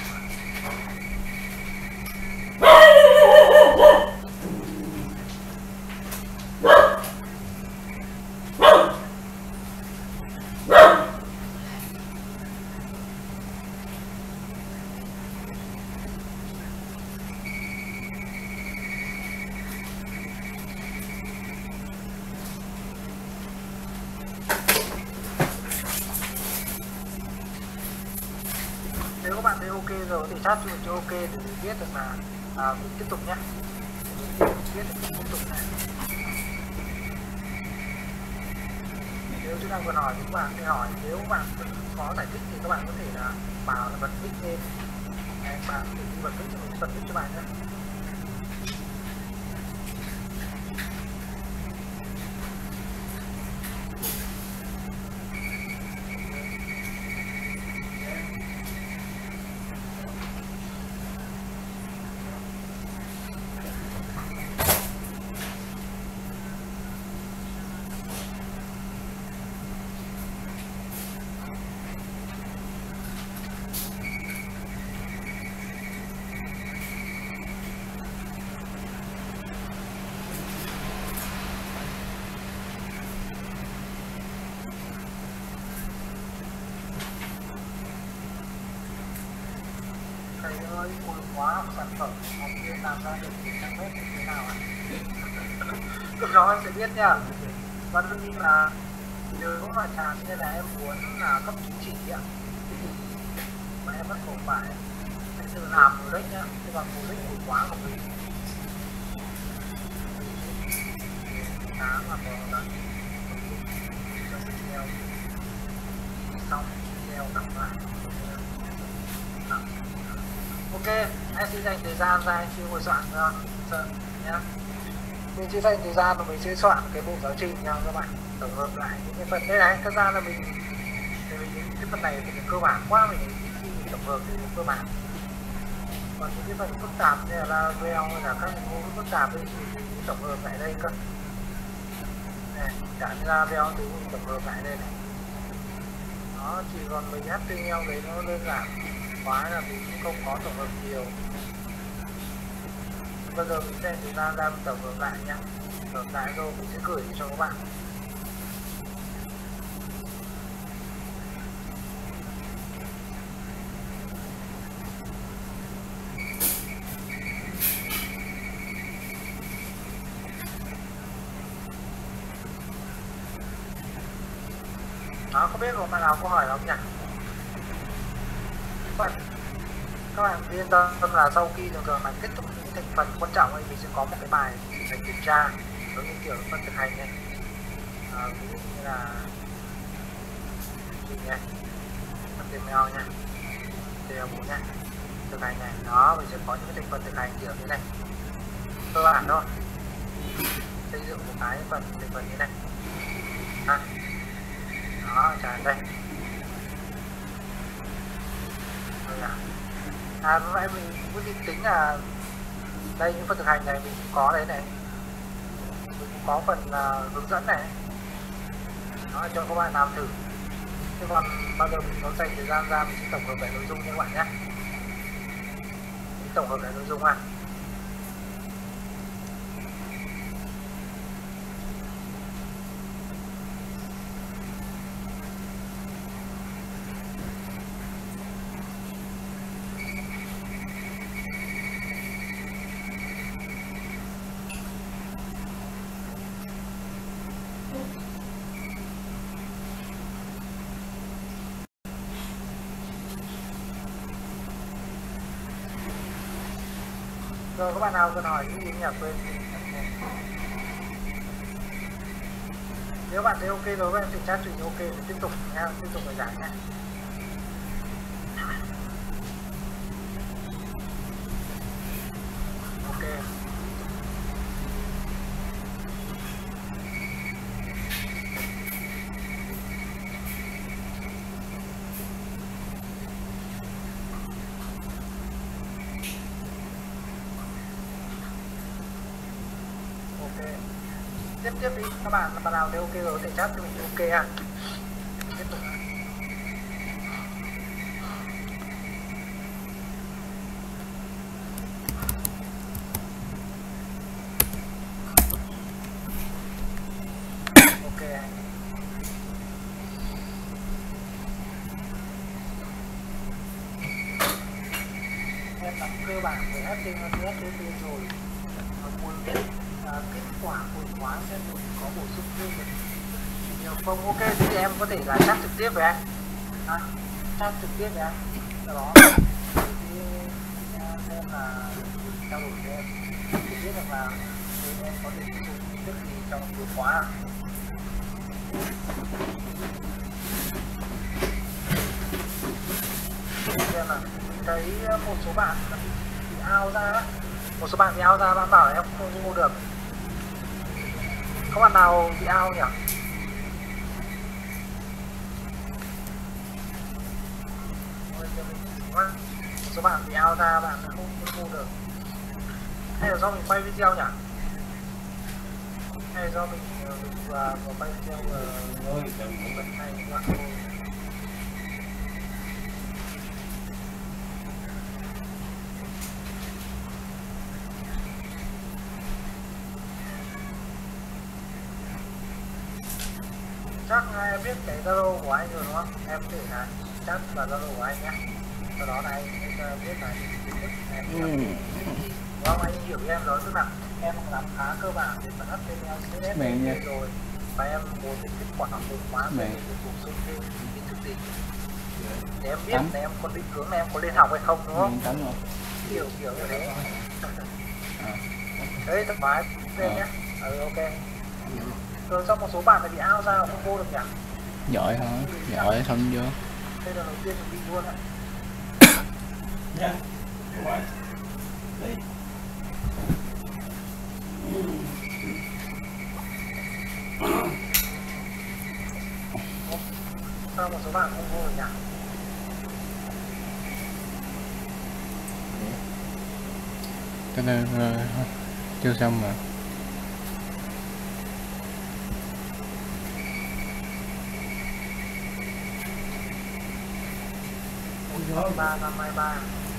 Nếu các bạn thấy ok rồi thì chat cho mình cho ok để mình biết được là mình tiếp tục nhé. Mình biết được mình tiếp tục này. Nếu chúng ta còn hỏi thì các bạn hãy hỏi, nếu các bạn có giải thích thì các bạn có thể là bảo là bật mic lên. Các bạn có thể bật mic cho bạn nhé. Ơi, mùi hóa sản phẩm học viên làm ra được thì chẳng biết như thế nào ạ. Lúc đó em sẽ biết nha. Và đương nhiên là nếu mà chẳng như là em muốn là cấp chứng chỉ ạ, mà em bắt buộc phải tự làm mù lích nhá, chứ còn mù lích mù quá không bị. Sáng là có là xong video đọc lại. Ok, anh sẽ dành thời gian ra anh sẽ ngồi soạn nhá. Mình sẽ dành thời gian và mình sẽ soạn cái bộ giáo trình nha các bạn, tổng hợp lại những cái phần đây này. Thật ra là mình những cái phần này thì cơ bản quá, mình khi mình tổng hợp thì cơ bản. Còn những cái phần phức tạp như là VL hay là các môn phức tạp thì mình tổng hợp lại đây cơ. Này, chẳng như là VL thì mình tổng hợp lại đây này. Đó, chỉ còn mình HTML đấy nó đơn giản quá là mình cũng không có tổng hợp nhiều. Bây giờ mình sẽ thời gian ra tổng hợp lại nhá. Tổng hợp lại rồi mình sẽ gửi cho các bạn. Đó, không biết có bạn nào có hỏi không nhỉ? Các bạn yên tâm là sau khi thường là kết thúc những thành phần quan trọng ấy, mình sẽ có một cái bài để kiểm tra giống như kiểu phân thực hành này, ví dụ như là gì nhé, HTML nha, HTML nha, thực hành này. Đó, mình sẽ có những thành phần thực hành kiểu như này, cơ bản thôi, xây dựng một cái phần thành phần như này. Đó, tràn đây. Lúc nãy mình quyết định tính là đây những phần thực hành này mình cũng có đấy này, mình cũng có phần hướng dẫn này. Đó, cho các bạn làm thử. Chứ còn bao giờ mình có dành thời gian ra mình sẽ tổng hợp lại nội dung nha các bạn nhé. Mình tổng hợp lại nội dung Rồi các bạn nào cần hỏi cái gì nhỉ? Quên. Nếu bạn thấy ok rồi các em thì chat trình ok thì tiếp tục nha, tiếp tục bài giảng nha. Ok. Tiếp đi các bạn nào thấy ok rồi thì chat cho mình ok ha. Tiếp tục. Ok. Em nắm cơ bản về HTML rồi. Muốn biết kết quả của khóa xem mình có bổ sung thêm được nhiều không. Ok thì em có thể là chat trực tiếp với anh, chat trực tiếp với anh, sau đó thì xem là trao đổi với em trực tiếp rằng là em có thể sử dụng trước gì trong từ khóa. Xem là mình thấy một số bạn bị out ra, một số bạn bị out ra, bạn bảo là em không mua được. Có bạn nào bị out nhỉ? Một số bạn bị out ra, bạn không mua được. Hay là do mình quay video nhỉ? Hay là do mình vừa quay video vừa bật hay các bạn thôi. Chắc em biết cái Zalo của anh rồi đúng không? Em có thể là chat vào Zalo của anh nhé. Sau đó là anh biết là em đúng không? Anh hiểu em rồi, tức là em làm khá cơ bản về phần HTML, CSS rồi và em muốn cái kết quả từ khóa mình để bổ sung thêm kiến thức gì. để em biết là em có định hướng này em có lên học hay không đúng không? Tắm rồi. Kiểu như thế. Đấy thoải mái lên nhé. Ok. Rồi xong một số bạn lại bị ao ra không vô được nhỉ? Giỏi hả? Giỏi xong chưa? Đây là đầu tiên mình đi luôn ạ. Dạ. Đấy. Sao một số bạn không vô được nhỉ? Cái này chưa xong mà. Năm 3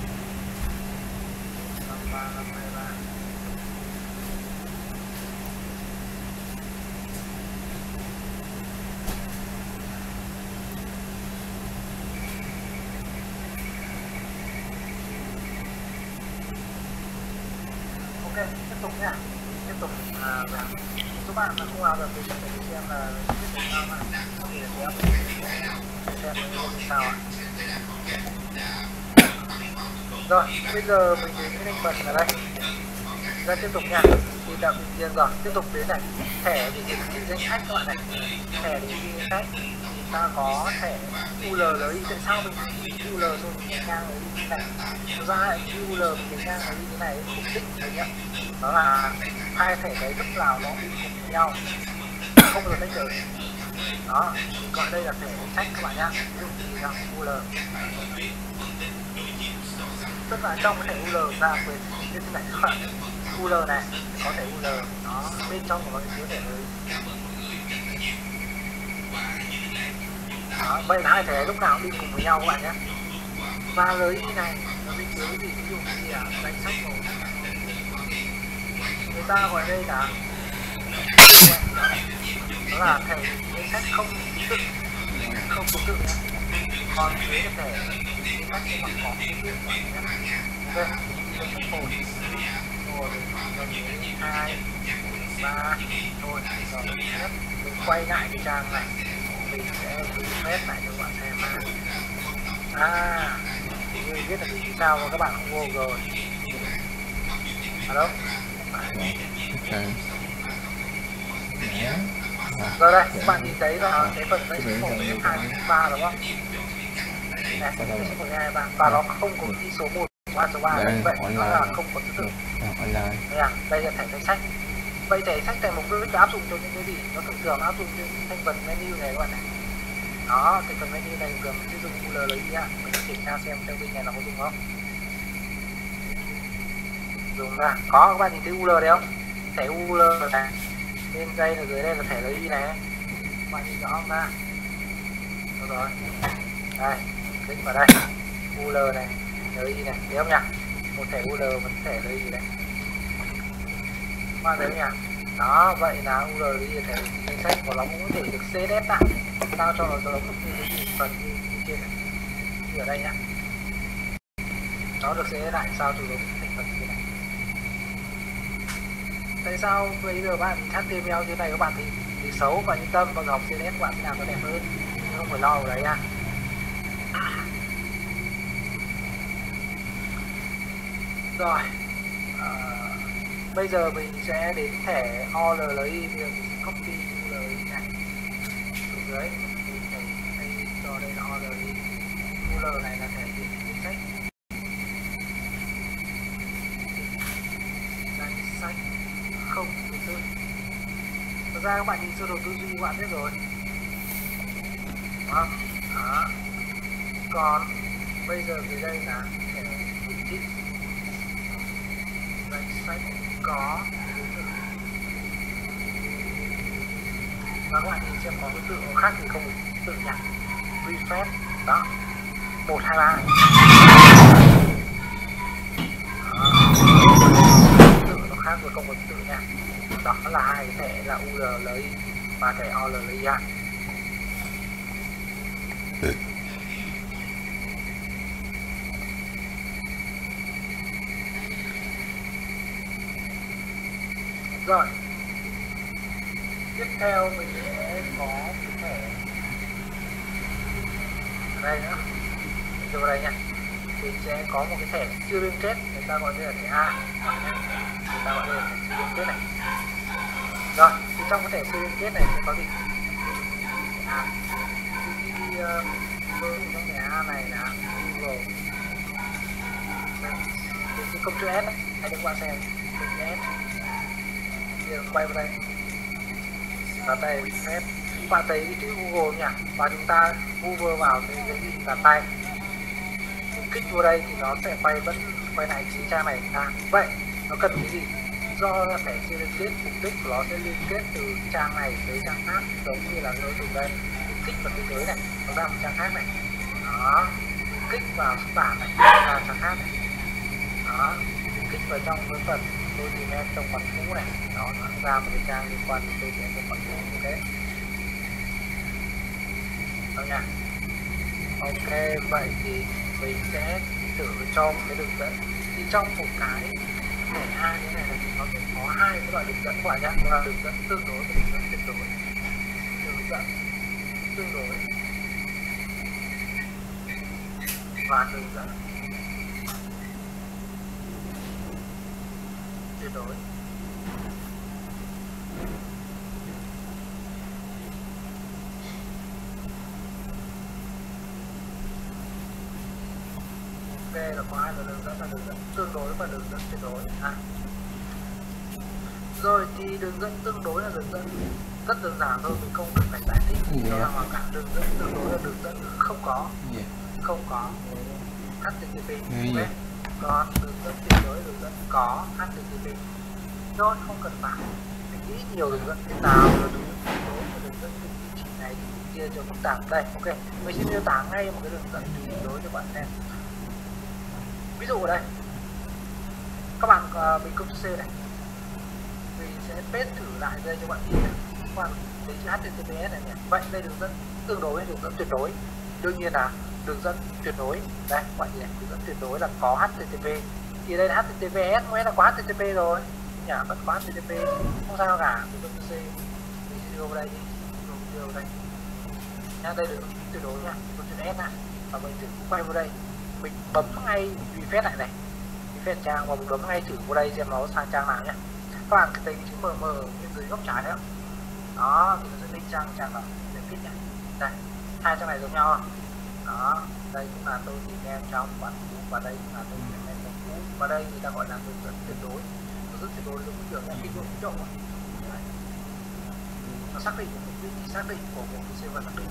Ok, tiếp tục nha. Tiếp tục số bạn mà không vào được thì phải xem là tiếp tục sao mà để xem như sao ạ. Rồi, bây giờ mình đến cái thành phần ở đây. Ra tiếp tục nha. Thì đã bình yên rồi, tiếp tục đến này. Thẻ thì hiển danh sách các bạn này. Thẻ thì danh sách thì ta có thẻ ULLI. Tại sao mình UL rồi mình ngang với như này? Thực ra UL mình ngang với như này mục đích đấy nhá. Đó là hai thẻ đấy lúc nào nó đi cùng với nhau, không được tách rời. Đó, gọi đây là thẻ sách các bạn nhá. Ví dụ như là UL. Tức là trong cái thẻ UL ra quyền như thế này các bạn. UL này có thẻ UL, nó bên trong của nó chứa thẻ lưới. Đó, vậy là hai thẻ lúc nào cũng đi cùng với nhau các bạn nhé. Và lưới này nó bên dưới thì ví dụ như là danh sách rồi. Người ta gọi đây là đó là thẻ danh sách không ký tự, không ký tự nhé. Còn dưới cái thẻ danh sách nhưng mà có ký tự nhé. Ok, danh sách 1 rồi 2 3 thôi rồi mình quay lại cái trang này, mình sẽ refresh lại cho các bạn xem thì như biết là vì sao mà các bạn không vô rồi. Đâu rồi đây các bạn nhìn thấy là cái phần danh sách 1, danh sách 2, danh sách 3 đúng không? Này, danh sách 1, 2, 3 và nó không có ghi số 1, số 3 vậy nó là không có thứ tự. Đây là thẻ danh sách. Vậy thẻ sách tại mục đích áp dụng cho những cái gì? Nó thường áp dụng cho những thành phần menu này các bạn này. Đó, thành phần menu này thường sử dụng ULLI á, mình kiểm tra xem trong bên này nó có dùng không? Dùng ra, có các bạn nhìn thấy UL đấy không? Thẻ UL này, bên đây là dưới đây là thẻ LI này, các bạn nhìn rõ không ta? Được rồi, đây, click vào đây, UL này, LI này, thấy không nhỉ? Một thẻ UL, một thẻ LI này. Các bạn thấy nhỉ? Đó, vậy là ULLI là thẻ danh sách của nó cũng có thể được CSS lại, sao cho nó giống như cái phần như trên này, như ở đây nhá. Nó được CSS lại sao cho giống thành phần như này. Tại sao bây giờ bạn HTML như này các bạn thì xấu và yên tâm, và học CSS các bạn sẽ làm nó đẹp hơn, không phải lo ở đấy nha. Rồi, bây giờ mình sẽ đến thẻ OLLI, bây giờ mình sẽ copy ULLI này xuống dưới, mình thẻ đây cho đây là OLLI, UL này là thẻ danh sách, không thứ tự. Thật ra các bạn nhìn sơ đồ tư duy các bạn biết rồi, đúng không? Đó. Còn bây giờ dưới đây là thẻ widget, danh sách có thứ tự. Và các bạn nhìn xem có thứ tự khác thì không thứ tự nhỉ? Refresh đó, 1, 2, 3. Nó khác rồi, không có thứ tự nha. Đó là hai cái thẻ là ULLI và thẻ OLLI. Rồi, tiếp theo mình sẽ có cái thẻ ở đây nữa, vào đây nha, mình sẽ có một cái thẻ chưa liên kết, người ta gọi đây là thẻ A, người ta gọi đây là thẻ chưa liên kết này. Rồi, thì trong cái thẻ chưa liên kết này sẽ có gì? Trong thẻ A này là Google, cái công chữ S đấy, hãy đừng qua xem công chữ S. Giờ quay vào đây, và đây phép bạn thấy cái chữ Google nhỉ, và chúng ta Google vào thì cái gì là tay, kích vào đây thì nó sẽ vẫn quay lại chính trang này ra. Vậy nó cần cái gì? Do thẻ chưa liên kết, mục đích của nó sẽ liên kết từ trang này tới trang khác, giống như là nó dùng đây kích vào thế giới này, nó ra một trang khác này, đó, kích vào xuất bản này, ra trang khác này, đó, kích vào trong cái phần tôi tìm em trong phần cũ này, đó, nó ra một cái trang liên quan đến tôi tìm em trong phần cũ như thế. Đó nha. Ok, vậy thì mình sẽ thử cho một cái đường dẫn. Thì trong một cái thẻ A như này thì nó sẽ có hai cái loại đường dẫn các bạn nhé, đó là đường dẫn tương đối và đường dẫn tuyệt đối. Đường dẫn tương đối và đường dẫn tuyệt đối. Ok, là có hai là đường dẫn tương đối và đường dẫn tuyệt đối. Rồi thì đường dẫn tương đối là đường dẫn rất đơn giản thôi, mình không cần phải giải thích đó là hoàn cảnh. Đường dẫn tương đối là đường dẫn không có HTTP. Okay. Còn đường dẫn tuyệt đối là đường dẫn có HTTP. Rồi không cần phải nghĩ nhiều đường dẫn thế nào là đường dẫn tuyệt đối và đường dẫn chỉ này thì chia cho phức tạp. Đây, ok, mình sẽ miêu tả ngay một cái đường dẫn tuyệt đối cho bạn xem. Ví dụ ở đây các bạn mình công C này, mình sẽ paste thử lại đây cho bạn nhìn này. Các bạn thấy chữ HTTPS này nhỉ. Vậy đây đường dẫn tương đối hay đường dẫn tuyệt đối? Đương nhiên là đường dẫn tuyệt đối. Đây các bạn nhìn này, đường dẫn tuyệt đối là có HTTP. Thì đây là HTTPS, nghĩa là có HTTP rồi. Nhà vẫn có HTTP, không sao cả. Mình công C, mình sẽ đưa vào đây đi, đưa vào đây. Nha, đây đường tuyệt đối nha, công chữ S nha. Và mình thử quay vào đây. Mình bấm ngay refresh lại này, refresh trang và mình bấm ngay thử vào đây xem nó sang trang nào nhé. Các bạn thấy cái chữ mờ bên dưới góc trái đấy không? Đó, thì nó sẽ lên trang nào để kích này. Đây, hai trang này giống nhau không? Đó, đây cũng là tôi tìm em trong bản cũ và đây cũng là tôi tìm em trong cũ, và đây người ta gọi là đường dẫn tuyệt đối. Đường dẫn tuyệt đối là cái đường là kích độ nó xác định một vị trí xác định của một cái server xác định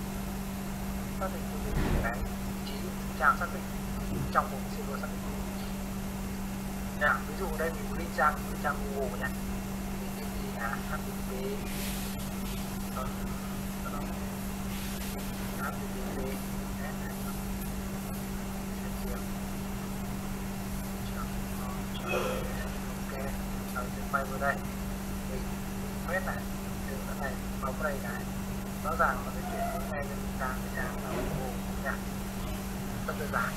của cái vị trí trang xác định trong một server xác định. Nào, ví dụ đây mình link trang Google nhé, mình đi là HTTP ok, rồi quay vào đây mình quét lại từ cái này vào đây cái rõ ràng nó sẽ chuyển đến ngay cái trang là Google nha, rất đơn giản.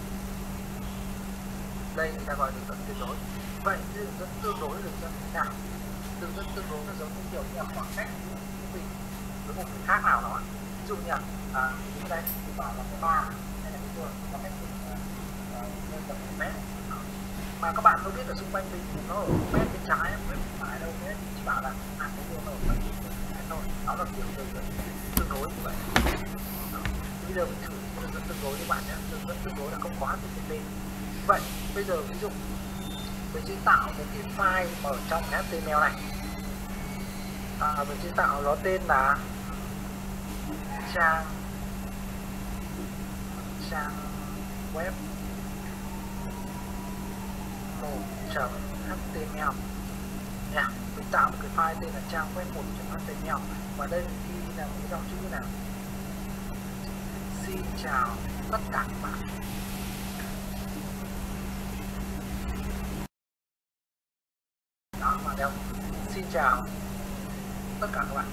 Đây người ta gọi đường dẫn tuyệt đối. Vậy đường dẫn tương đối là đường dẫn thế nào? Đường dẫn tương đối là giống như kiểu như là khoảng cách của mình với một người khác nào đó. Ví dụ như là ở đây mình bảo là cái 3 hay là cái đường có cách lên tầm 1 mét, mà các bạn không biết ở xung quanh mình nó ở 1 mét bên trái, 1 mét bên phải đâu hết, chỉ bảo là cái đường nó ở 1 mét thôi. Đó là kiểu đường dẫn tương đối như vậy. Bây giờ mình thử đường dẫn tương đối với bạn nhé. Đường dẫn tương đối là không có HTTP. Vậy bây giờ ví dụ mình sẽ tạo một cái file ở trong cái HTML này, mình sẽ tạo nó tên là trang web 1.html nha. Mình tạo một cái file tên là trang web 1.html và đây mình ghi là một cái dòng chữ nào: xin chào tất cả các bạn. Đó, mà đeo xin chào tất cả các bạn.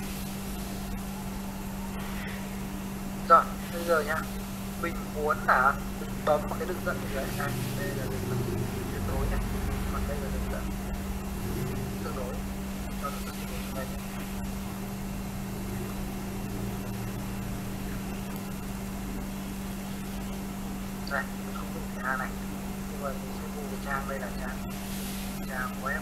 Rồi, bây giờ nhá, mình muốn là mình bấm một cái đường dẫn như vậy này, đây là đường dẫn tuyệt đối nhé, còn đây là đường dẫn tương đối, cho đường dẫn tuyệt đối đây. Đây, mình không dùng cái này, nhưng mà mình sẽ mua cái trang đây là trang web.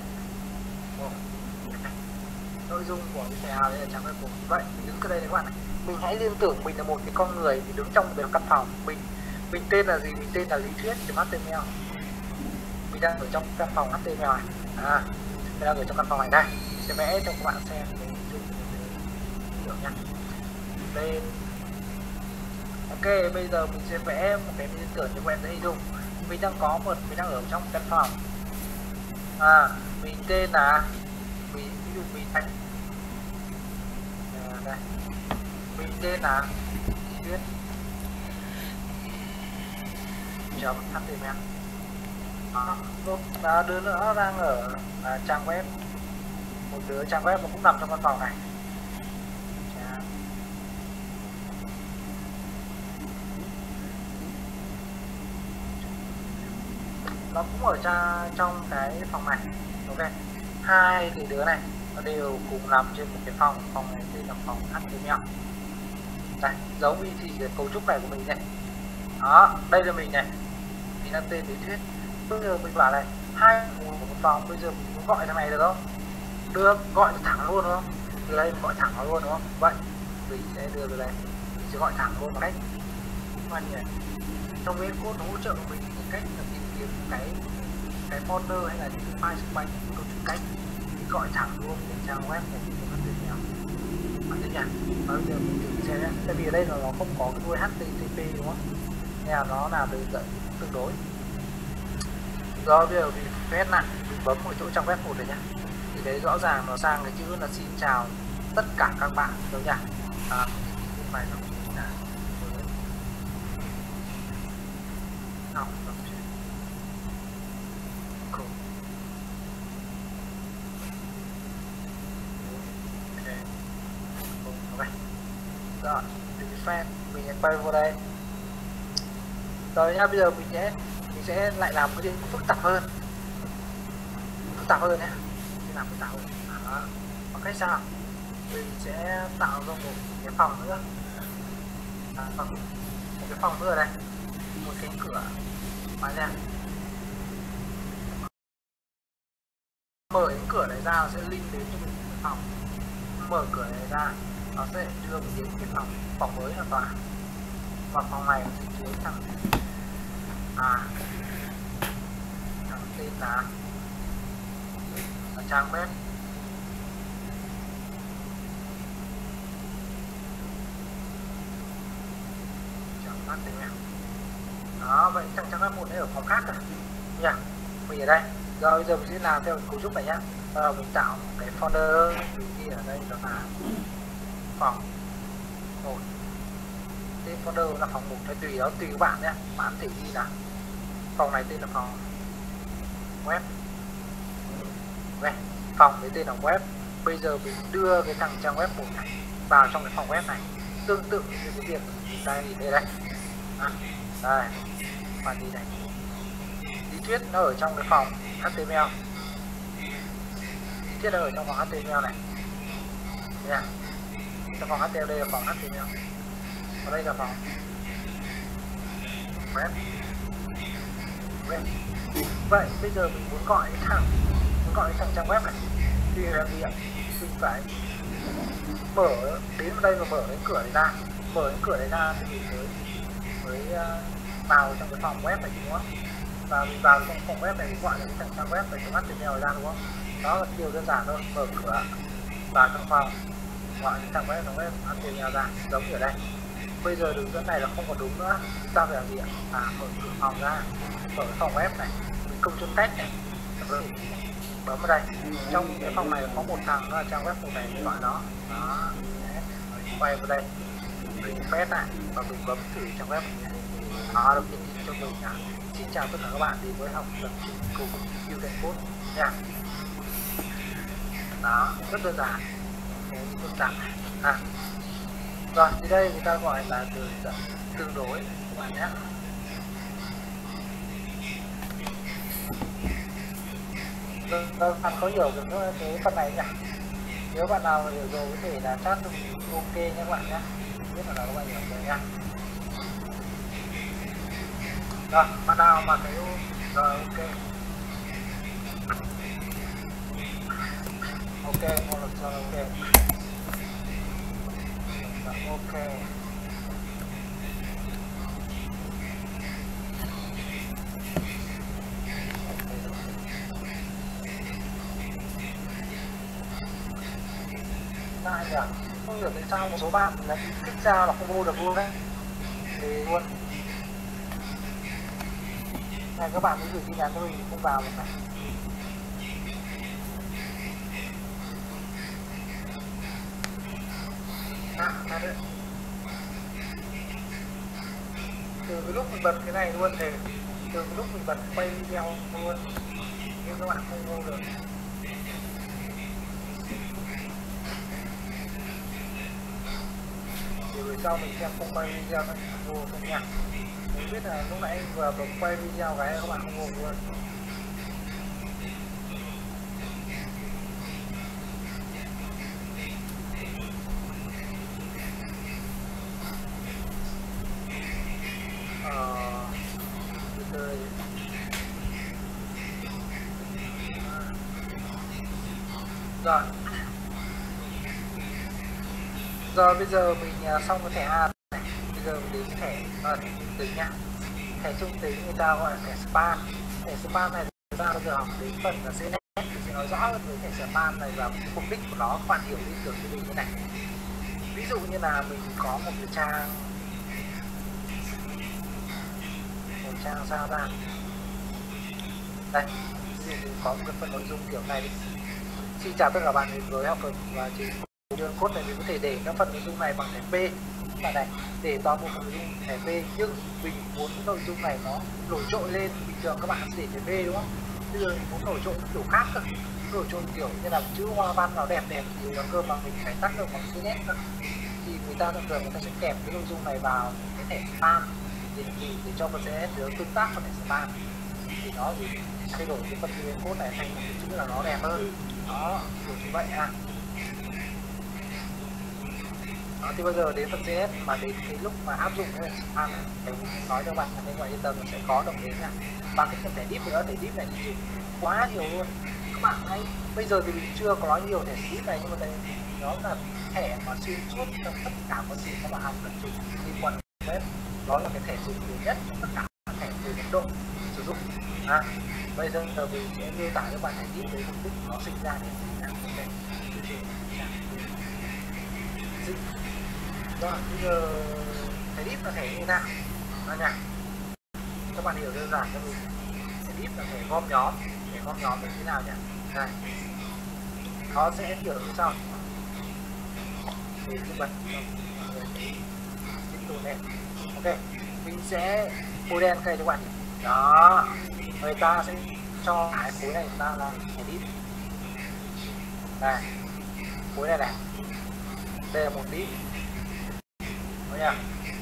Nội dung của cái xe đây là trang web của mình. Vậy mình đứng ở đây này các bạn này, mình hãy liên tưởng mình là một cái con người, mình đứng trong một cái căn phòng. Mình tên là gì? Mình tên là Lý Thuyết chấm HTML. Mình đang ở trong căn phòng HTML này. Mình đang ở trong căn phòng này đây. Mình sẽ vẽ cho các bạn xem cái hình dung được nha. Lên. Ok, bây giờ mình sẽ vẽ một cái liên tưởng cho các bạn dễ hình dung. Mình đang ở trong căn phòng. Mình tên là ví dụ mình đây. Mình tên là Thuyết chấm HTML. Đó, đứa nữa đang ở trang web, một đứa trang web nó cũng nằm trong căn phòng này. Nó cũng ở trong cái phòng này. Ok, hai cái đứa này nó đều cùng nằm trên một cái phòng này tên là phòng HTML. Đây, giống như thì cái cấu trúc này của mình này. Đó, đây là mình này, mình đang tên Lý Thuyết. Bây giờ mình bảo này, hai một phòng, bây giờ mình muốn gọi thằng này được không? Được, gọi thẳng luôn đúng không? Từ đây mình gọi thẳng nó luôn đúng không? Vậy mình sẽ đưa từ đây, mình sẽ gọi thẳng luôn bằng cách này. Trong cái code nó hỗ trợ của mình cái cách là tìm kiếm cái folder hay là những cái file xung quanh câu chuyện cách mình gọi thẳng luôn cái trang web của mình HTML. Bạn thấy nhỉ? Và bây giờ mình thử xem nhé. Tại vì ở đây nó không có cái đuôi HTTP đúng không? Nên là nó là đường dẫn tương đối. Rồi bây giờ mình phép lại, mình bấm một chỗ trang web một rồi nhá. Thì đấy rõ ràng nó sang cái chữ là xin chào tất cả các bạn đúng nhỉ? Không phải nó là học tập chuyện cool. Ok. Rồi, fan mình quay vào đây. Rồi nha, bây giờ mình sẽ lại làm cái gì phức tạp hơn nhé. Mình làm phức tạp hơn. Đó. Bằng cách sao? Mình sẽ tạo ra một cái phòng nữa. Một cái phòng nữa ở đây. Một cánh cửa. Bạn nha. Mở cánh cửa này ra nó sẽ link đến cho mình cái phòng. Mở cửa này ra nó sẽ đưa mình đến cái phòng mới hoàn toàn. Và phòng này sẽ chứa thằng tên là trang web. Đó, vậy trang web một đấy ở phòng khác rồi nha. Mình ở đây. Rồi bây giờ mình sẽ làm theo cấu trúc này nhá. Mình tạo một cái folder, mình ghi ở đây đó là phòng 1. Tên folder là phòng 1, hay tùy đó, tùy các bạn nhé. Bạn thể ghi là phòng này tên là phòng web. Phòng với tên là web. Bây giờ mình đưa cái thằng trang web 1 này vào trong cái phòng web này, tương tự như cái việc chúng ta nhìn đây. Đây, bạn đi này. Lý Thuyết nó ở trong cái phòng HTML. Lý Thuyết nó ở trong phòng HTML này. Nha. Trong phòng HTML đây là phòng HTML. Ở đây là phòng web. Vậy bây giờ mình muốn gọi thằng trang web này thì làm gì ạ? Mình phải mở đến đây và mở cái cửa này ra. Mở cái cửa này ra thì mình mới vào trong cái phòng web này đúng không? Và mình vào trong phòng web này mình gọi là cái trang web này trong HTML ra đúng không? Đó là điều đơn giản thôi. Mở cửa vào trong phòng, gọi cái trang web HTML ra, giống như ở đây. Bây giờ đường dẫn này là không còn đúng nữa. Chúng ta phải làm gì ạ? Mở cửa phòng ra, mở phòng web này, mình công chọn cách này, bấm vào đây. Trong cái phòng này có một thằng đó là trang web này, mình gọi nó. Đó, quay vào đây, mình phép lại và mình bấm thử trang web này. Đó, đầu tiên cho mình là xin chào tất cả các bạn đến với học tập cùng Udemy Code nha. Đó, rất đơn giản. Phức tạp. Rồi, thì đây người ta gọi là đường dẫn tương đối các bạn nhé. Bạn có hiểu được cái phần này nhỉ? Nếu bạn nào hiểu rồi có thể là chat được ok nha các bạn nhé. Biết là các bạn hiểu rồi nha. Rồi, bạn nào mà thấy rồi ok. Ok, một lần sau ok. Rồi, ok. Sai nhỉ? Không hiểu tại sao một số bạn là kích ra là không vô được luôn đấy. Thì luôn. Này các bạn mới gửi tin nhắn cho mình không vào được này. Đấy. Từ cái lúc mình bật cái này luôn thì từ cái lúc mình bật quay video luôn nhưng các bạn không vô được. Thì về sau mình xem không quay video các bạn vô không nha. Mình biết là lúc nãy vừa bấm quay video cái các bạn không vô luôn. Rồi. Rồi bây giờ mình xong cái thẻ A này. Bây giờ mình đến thẻ trung tính nhá. Thẻ trung tính người ta gọi là thẻ spam. Thẻ spam này chúng ta bây giờ học đến phần là sẽ nói rõ hơn về thẻ spam này và mục đích của nó, các bạn hiểu ý tưởng của mình như này. Ví dụ như là mình có một cái trang sao ra đây, ví dụ mình có một cái phần nội dung kiểu này đi. Xin chào tất cả bạn đến với học phần và chỉ đường code này mình có thể để các phần nội dung này bằng thẻ P bạn này, để toàn bộ phần nội dung thẻ P, nhưng mình muốn cái nội dung này nó nổi trội lên. Bình thường các bạn sẽ để thẻ P đúng không? Bây giờ mình muốn nổi trội kiểu khác cơ, nổi trội kiểu như là chữ hoa văn nó đẹp đẹp thì nó cơ mà mình phải tác động bằng chữ nét cơ. Thì người ta thường người ta sẽ kèm cái nội dung này vào cái thẻ spam để cho phần CSS được tương tác với thẻ spam, thì nó thì thay đổi cái phần code này thành một cái chữ là nó đẹp hơn. Đó, kiểu như vậy ha. Đó, thì bây giờ đến phần CSS mà đến cái lúc mà áp dụng cái spam này, thì nói cho bạn là bên ngoài yên tâm sẽ có động đến nha. Và cái phần thẻ div nữa, thẻ div này thì dùng quá nhiều luôn các bạn thấy. Bây giờ thì mình chưa có nói nhiều thẻ div này, nhưng mà đây nó là thẻ mà xuyên suốt trong tất cả các gì các bạn học cần dùng liên quan đến web. Đó là cái thẻ dùng nhiều nhất trong tất cả các thẻ về mức độ sử dụng. Bây giờ mình sẽ miêu tả các bạn thẻ div với mục đích nó sinh ra để gì nào để rồi bây giờ thẻ div là thẻ như thế nào đó nha, các bạn hiểu đơn giản cho mình. Thẻ div là thẻ gom nhóm, thẻ gom nhóm là thế nào nhỉ? Này nó sẽ kiểu như sau để như vậy này. Ok, mình sẽ bôi đen cây cho bạn. Đó, người ta sẽ cho cái khối này chúng ta là thẻ div này, khối này này, đây là một div nha.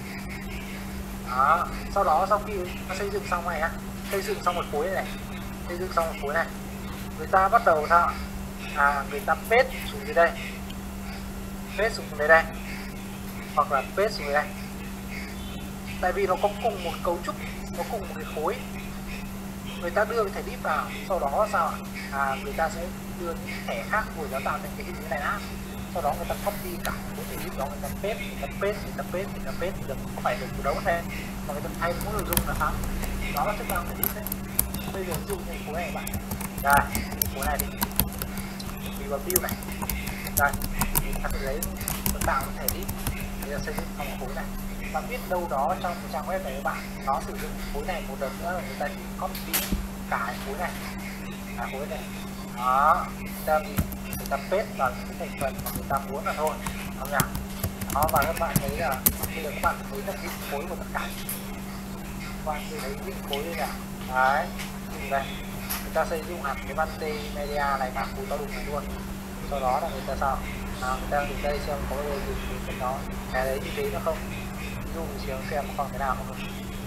Đó, sau đó sau khi nó xây dựng xong này á, xây dựng xong một khối này, xây dựng xong một khối này, người ta bắt đầu sao? Người ta paste xuống dưới đây, paste xuống dưới đây, hoặc là paste xuống dưới đây. Tại vì nó có cùng một cấu trúc, nó cùng một cái khối, người ta đưa cái thẻ div vào, sau đó sao người ta sẽ đưa những thẻ khác rồi nó tạo thành cái hình như này á. Sau đó người ta copy cả cái thẻ div đó, người ta paste, được không phải được từ đấu thêm mà người ta thay mỗi nội dung là sao? Đó là chức năng thẻ div đấy. Bây giờ ví dụ như khối này bạn, đây khối này đi, mình vào view này, đây mình ta sẽ lấy tạo cái thẻ div, bây giờ xây dựng xong khối này. Bạn biết đâu đó trong cái trang web này các bạn nó sử dụng khối này một lần nữa là người ta chỉ copy cả cái khối này, cả khối này. Đó, người ta paste vào những cái thành phần mà người ta muốn là thôi, không nhỉ? Đó, và các bạn thấy là bây giờ các bạn thấy là cái khối của tất cả, các bạn thấy cái khối đây nè, đấy, đây, người ta xây dựng hẳn cái multimedia này cả khối to đùng này luôn. Sau đó là người ta sao? Người ta nhìn đây xem có bao giờ dùng cái đó, cái đấy như thế nó không? Ví dụ mình xem còn cái nào không?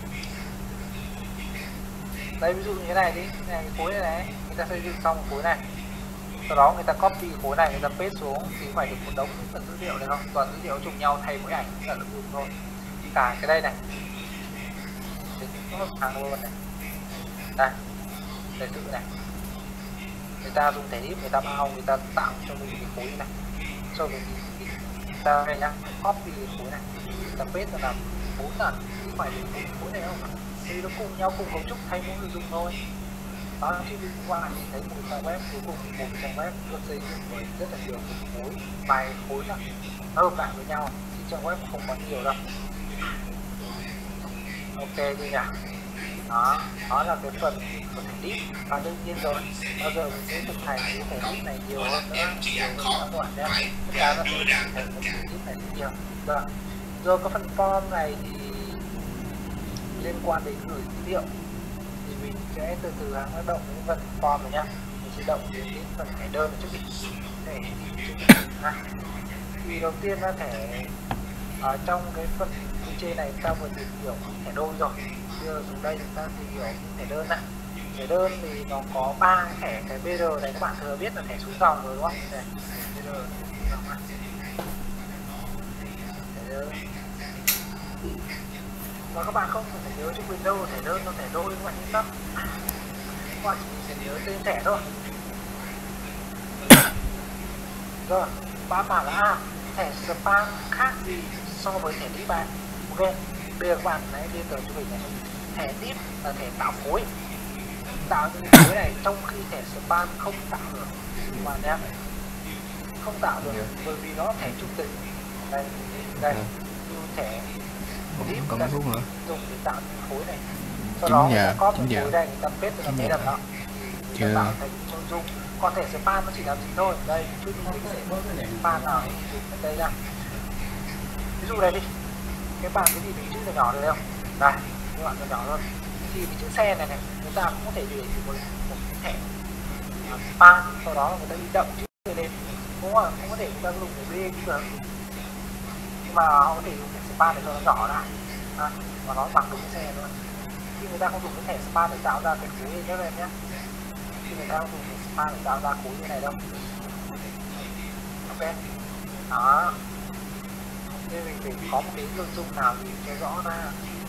Đây ví dụ như thế này đi, này cái khối này, người ta xây dựng xong một khối này, sau đó người ta copy khối này, người ta paste xuống thì phải được một đống phần dữ liệu này không? Toàn dữ liệu trùng nhau thay mỗi ảnh là được dùng thôi. Cả cái đây này, tính nó hàng luôn này. Đây, để tự này. Người ta dùng thẻ đíp, người ta bao, người ta tạo cho mình cái khối này. Sau rồi thì ta này nhá, copy cái khối này. Ta paste là 4 lần, không phải là khối này không? Thì nó cùng nhau cùng cấu trúc thay mỗi người dùng thôi. Đó, khi mình qua nhìn thấy một trang web, cuối cùng một trang web được xây dựng với rất là nhiều khối, vài khối là hợp lại với nhau, thì trang web không có nhiều đâu. Ok chưa nhỉ? Đó là cái phần deep, và đương nhiên rồi, bao giờ mình sẽ thực hành cái phần deep này nhiều hơn nữa, nhiều hơn các bạn nhé. Tất cả nó sẽ thực hành cái phần deep này nhiều. Rồi cái phần form này thì liên quan đến gửi dữ liệu, thì mình sẽ từ từ hoạt động cái phần form này nhá. Mình sẽ động đến cái phần thẻ đơn trước đi. Thì đầu tiên là thẻ ở trong cái phần trên này ta vừa tìm hiểu thẻ đôi rồi. Bây giờ xuống đây chúng ta tìm hiểu thẻ đơn này. Thẻ đơn thì nó có 3 thẻ, cái BR này các bạn thừa biết là thẻ xuống dòng rồi đúng không? Đây, BR thẻ đơn. Và các bạn không phải nhớ cho Windows thẻ đơn nó thẻ đôi, các bạn yên tâm. Các bạn chỉ sẽ nhớ tên thẻ thôi. Rồi, bạn bảo là thẻ spam khác gì so với thẻ deep bạn? Ok, bây giờ các bạn hãy liên tưởng cho mình này. Thẻ deep là thẻ tạo khối, tạo những khối này, trong khi thẻ spam không tạo được. Các bạn nhé, không tạo được bởi vì nó thẻ trung tính. Đây, như thẻ deep còn thuốc nữa dùng để tạo những khối này. Sau đó người ta có một khối đây, người ta paste vào cái đầm đó, chưa tạo thành nội dung. Còn thẻ spam nó chỉ làm gì thôi. Đây, chút mình sẽ spam nào dùng đây ra. Ví dụ đây đi, cái bạn cái gì mình chữ nhỏ được không? Đây, các bạn nhỏ hơn. Thì cái chữ xe này người ta cũng có thể để một cái thẻ spam, sau đó người ta đi đậm chữ lên, cũng có thể người ta dùng để bê cũng được. Nhưng mà họ có thể dùng thẻ spam để cho nó nhỏ lại, và nó bằng đúng cái xe nữa. Khi người ta không dùng cái thẻ spam để tạo ra cái khối như thế này nhé. Khi người ta không dùng thẻ spam để tạo ra khối như này đâu. Ok, đó. Nên mình phải có một cái nội dung nào thì cho rõ ra.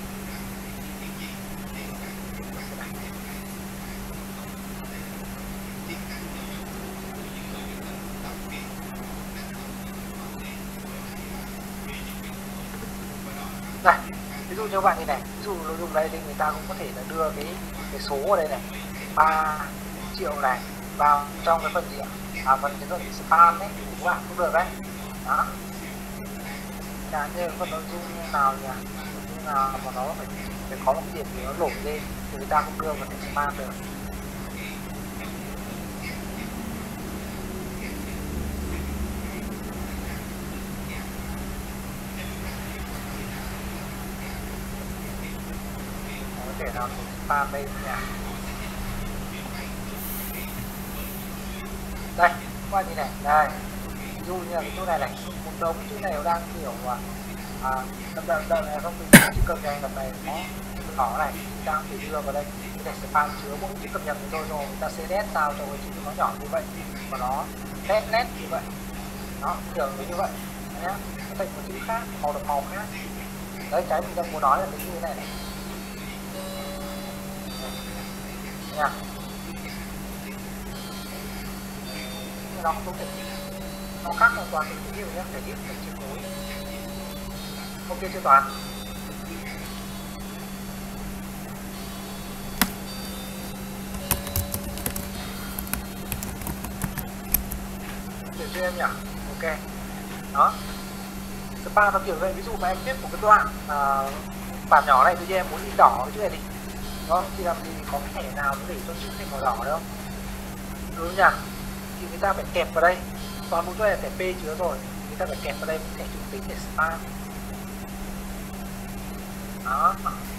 Này, ví dụ như bạn như này, ví dụ nội dung đây thì người ta cũng có thể là đưa cái số ở đây này, 3 triệu này vào trong cái phần gì ạ? Phần cái phần spam đấy thì các bạn cũng được đấy. Đó. Chẳng như phần nội dung nào nhỉ? Nội dung nào mà nó phải có một cái điểm gì nó nổi lên thì người ta cũng đưa vào cái spam được. Có thể nào spam đây nhỉ? Đây, qua như này, đây. Ví dụ như là cái chỗ này này, một đống chỗ này nó đang kiểu đậm này không, mình chỉ cập nhật này nó nhỏ này, đang phải đưa vào đây để spam chứa mỗi chữ cập nhật rồi người ta sẽ nét sao cho cái chữ nó nhỏ như vậy và nó nét như vậy, nó kiểu như vậy nhé. Nó thành một chữ khác, màu được màu khác. Đấy, cái mình đang muốn nói là cái như thế này này nha. Nó không đúng, nó khác hoàn toàn với cái nhé, để biết thành chữ khối. Ok chưa Toàn? Để cho em nhỉ? Ok. Đó. Spam nó kiểu vậy, ví dụ mà em viết một cái đoạn bản nhỏ này, tự nhiên em muốn in đỏ cái chữ này đi. Đó, thì làm gì có cái thẻ nào để cho chữ thành màu đỏ đâu. Đúng nhỉ? Thì người ta phải kẹp vào đây. Toàn bộ chỗ này là thẻ P chứa rồi, người ta phải kẹp vào đây một thẻ trung tính để spam. Đó.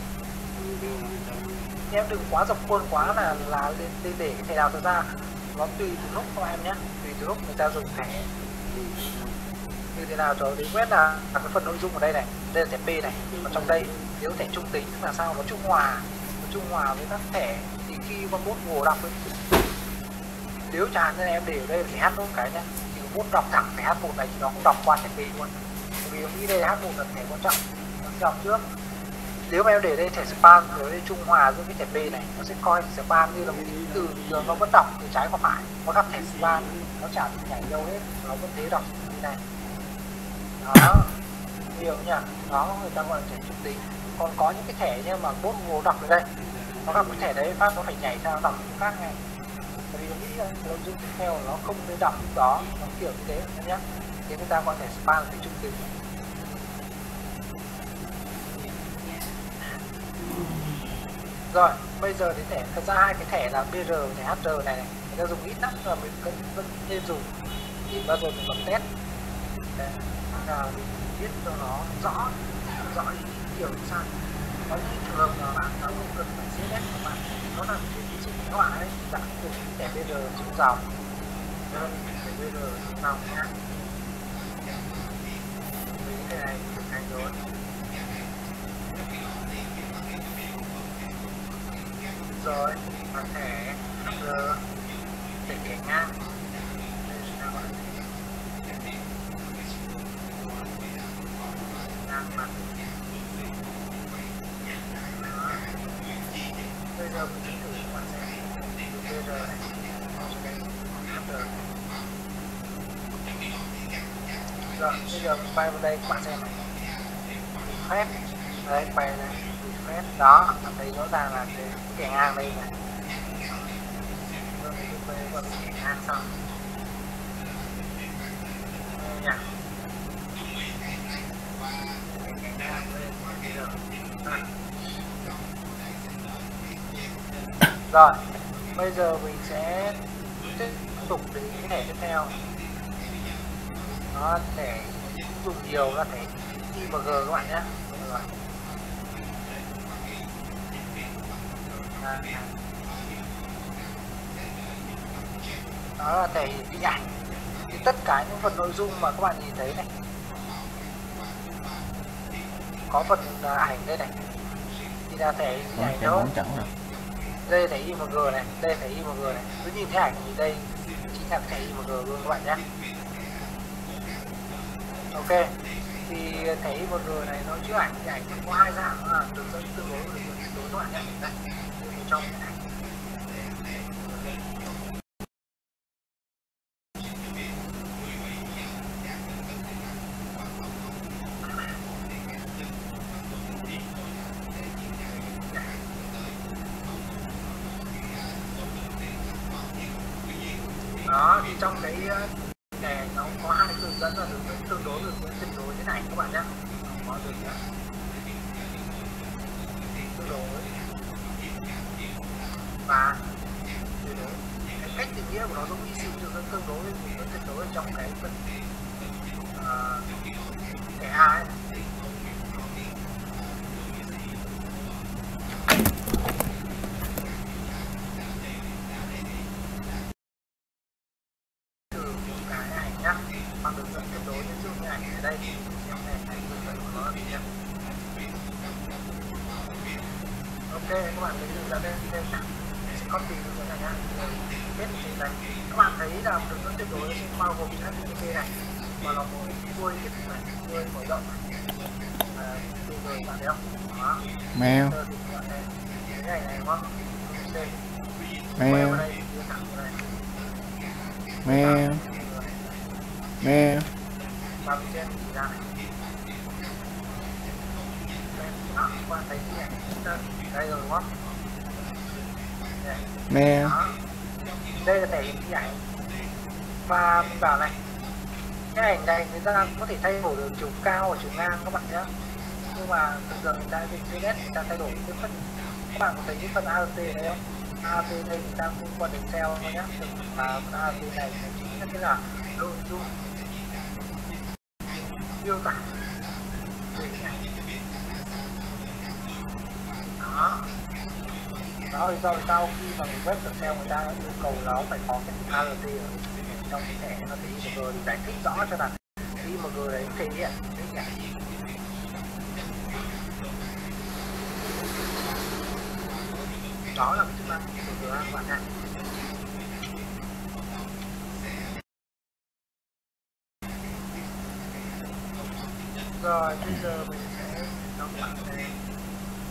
Em đừng quá dập khuôn quá là để cái thẻ nào ra. Nó tùy từ lúc của em nhé, tùy từ lúc người ta dùng thẻ như thế nào cho đến quét là cái phần nội dung ở đây này, đây là thẻ P này, và trong đây nếu thẻ trung tính là sao, nó trung hòa với các thẻ thì khi con bot ngồi đọc ấy, nếu chẳng nên em để ở đây phải H1 cái nhá, thì bot đọc thẳng thẻ H1 này thì nó không đọc qua thẻ P luôn, bởi vì nghĩ đây là H1 là thẻ quan trọng, nó đọc trước nếu mà em để đây thẻ spam rồi đây trung hòa giữa cái thẻ B này, nó sẽ coi spam như là một cái từ đường nó vẫn đọc từ trái qua phải. Có gặp thẻ spam nó chả bị nhảy đâu hết, nó vẫn thế đọc như này. Đó, hiểu nhỉ? Đó người ta gọi là thẻ trung tính. Còn có những cái thẻ nhưng mà bot ngồi đọc ở đây, nó gặp cái thẻ đấy phát nó phải nhảy sang đọc cái khác ngay. Bởi vì nó nghĩ là nội dung tiếp theo nó không nên đọc lúc đó, nó kiểu như thế em nhé. Thế người ta gọi thẻ spam là thẻ trung tính. Rồi, bây giờ thì thẻ, thật ra hai cái thẻ là BR và thẻ HR này, người ta dùng ít lắm là mình vẫn nên dùng. Thì bao giờ mình bấm test để mình biết cho nó rõ ý kiểu như sao. Có những trường hợp mà bạn không cần phải CSS của bạn, nó là cái ví dụ các bạn ấy dạng dùng thẻ BR xuống dòng, thẻ BR xuống dòng nhá. Với cái này thực hành rồi. Rồi, và thẻ HR, thẻ kẻ ngang. Đây chúng ta gọi là ngang mặt. Bây giờ mình sẽ thử các bạn xem BR này, HR. Rồi, bây giờ mình quay vào đây các bạn xem này. Phép, đây quay này, phép đó, bạn thấy rõ ràng là cái kẻ ngang đây này. Rồi mình quay qua kẻ ngang xong. Nhỉ. Kẻ ngang lên rồi, bây giờ mình sẽ tiếp tục đến cái thẻ tiếp theo. Nó thẻ dùng nhiều là thẻ IMG các bạn nhé. Rồi. Đó là thẻ hiển thị ảnh. Thì tất cả những phần nội dung mà các bạn nhìn thấy này, có phần ảnh đây này, thì là thẻ hiển thị ảnh đó. Đây thẻ IMG này, đây thẻ IMG này. Cứ nhìn thấy ảnh thì đây chính là thẻ IMG luôn các bạn nhé. Ok, thì thẻ IMG này nó chứa ảnh, thì ảnh có hai dạng, nó là đường dẫn tương đối và đường dẫn tuyệt đối các bạn nhé. Đây, trong cái ảnh. Đó, thì trong cái này nó có hai đường dẫn là đường dẫn tương đối, đường dẫn tuyệt đối thế này các bạn nhé. Có đường dẫn tương đối và tuyệt đối. Cái cách định nghĩa của nó giống như đường dẫn tương đối, đường dẫn tuyệt đối trong cái phần cái A ấy. Ok, các bạn thấy đường dẫn đây sẽ copy đường dẫn này nhá. Kết trên đây các bạn thấy là đường dẫn tuyệt đối sẽ bao gồm HTTP này, và nó có đuôi kết này, đuôi mở rộng này, rồi bạn thấy không? Đó. Mail. Cái này đúng không? Mail. Mail. Mail. Và mình xem chỉ ra này. Đó, các bạn thấy cái này đây rồi đúng không? Mail. Đây là thẻ hiển thị ảnh. Và mình bảo này, cái ảnh này người ta có thể thay đổi được chiều cao và chiều ngang các bạn nhé. Nhưng mà thường thường người ta trên CSS người ta thay đổi cái phần, các bạn có thấy cái phần ART này không? ART đây người ta cũng qua Excel thôi nhé. Và phần ART này chính là cái là nội dung miêu tả. Đó. Đó thì do sau khi mà mình web Excel người ta yêu cầu nó phải có cái ART ở trong cái thẻ nó thì IMG thì giải thích rõ cho là IMG đấy thể hiện cái nhỉ. Đó là cái chức năng của các bạn nha. Rồi bây giờ mình sẽ đóng bạn này.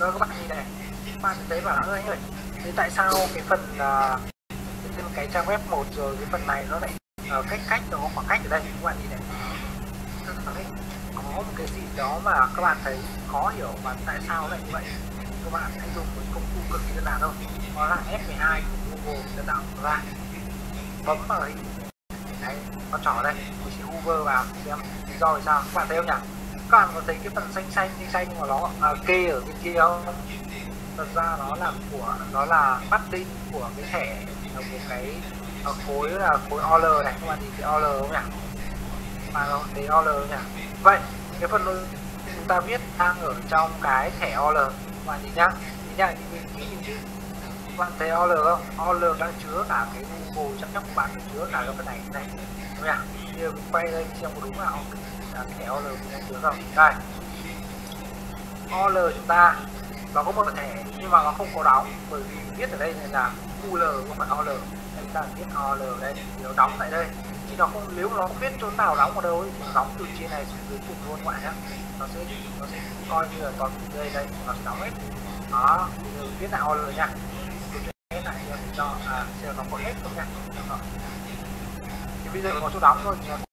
Rồi các bạn nhìn này, các bạn thấy bảo là ơi anh ơi, thế tại sao cái phần trên cái trang web 1 rồi cái phần này nó lại cách nó có khoảng cách ở đây, các bạn nhìn này. Có một cái gì đó mà các bạn thấy khó hiểu và tại sao lại như vậy. Các bạn hãy dùng một công cụ cực kỳ đơn giản thôi, đó là F12 của Google để tạo ra. Bấm vào hình đấy, con trỏ đây, mình chỉ hover vào xem lý do vì sao. Các bạn thấy không nhỉ? Các bạn có thấy cái phần xanh nhưng mà nó kê ở bên kia không? Thật ra nó là padding của cái thẻ của cái khối là khối OR này. Các bạn nhìn thấy OR không nhỉ? Bạn có thấy OR không nhỉ? Vậy cái phần chúng ta viết đang ở trong cái thẻ OR. Các bạn nhìn nhá, nhìn kỹ. Các bạn thấy OR không? OR đang chứa cả cái Google, chắc các bạn đang chứa cả cái phần này đúng không nhỉ? Bây giờ mình quay đây xem có đúng nào cái thẻ OR mình đang chứa không? Đây, OR chúng ta nó có một thẻ nhưng mà nó không có đóng, bởi vì viết ở đây này là UL không phải OR. Chúng ta viết OR đây thì nó đóng tại đây, chứ nó không, nếu nó không biết chỗ nào đóng ở đâu ấy, thì nó đóng từ trên này xuống dưới cùng luôn các bạn nhé. Nó sẽ coi như là toàn đây nó sẽ đóng hết. Đó, bây giờ viết lại OR nha, viết lại cho xem nó có hết không nha. Thì bây giờ có chỗ đóng thôi, có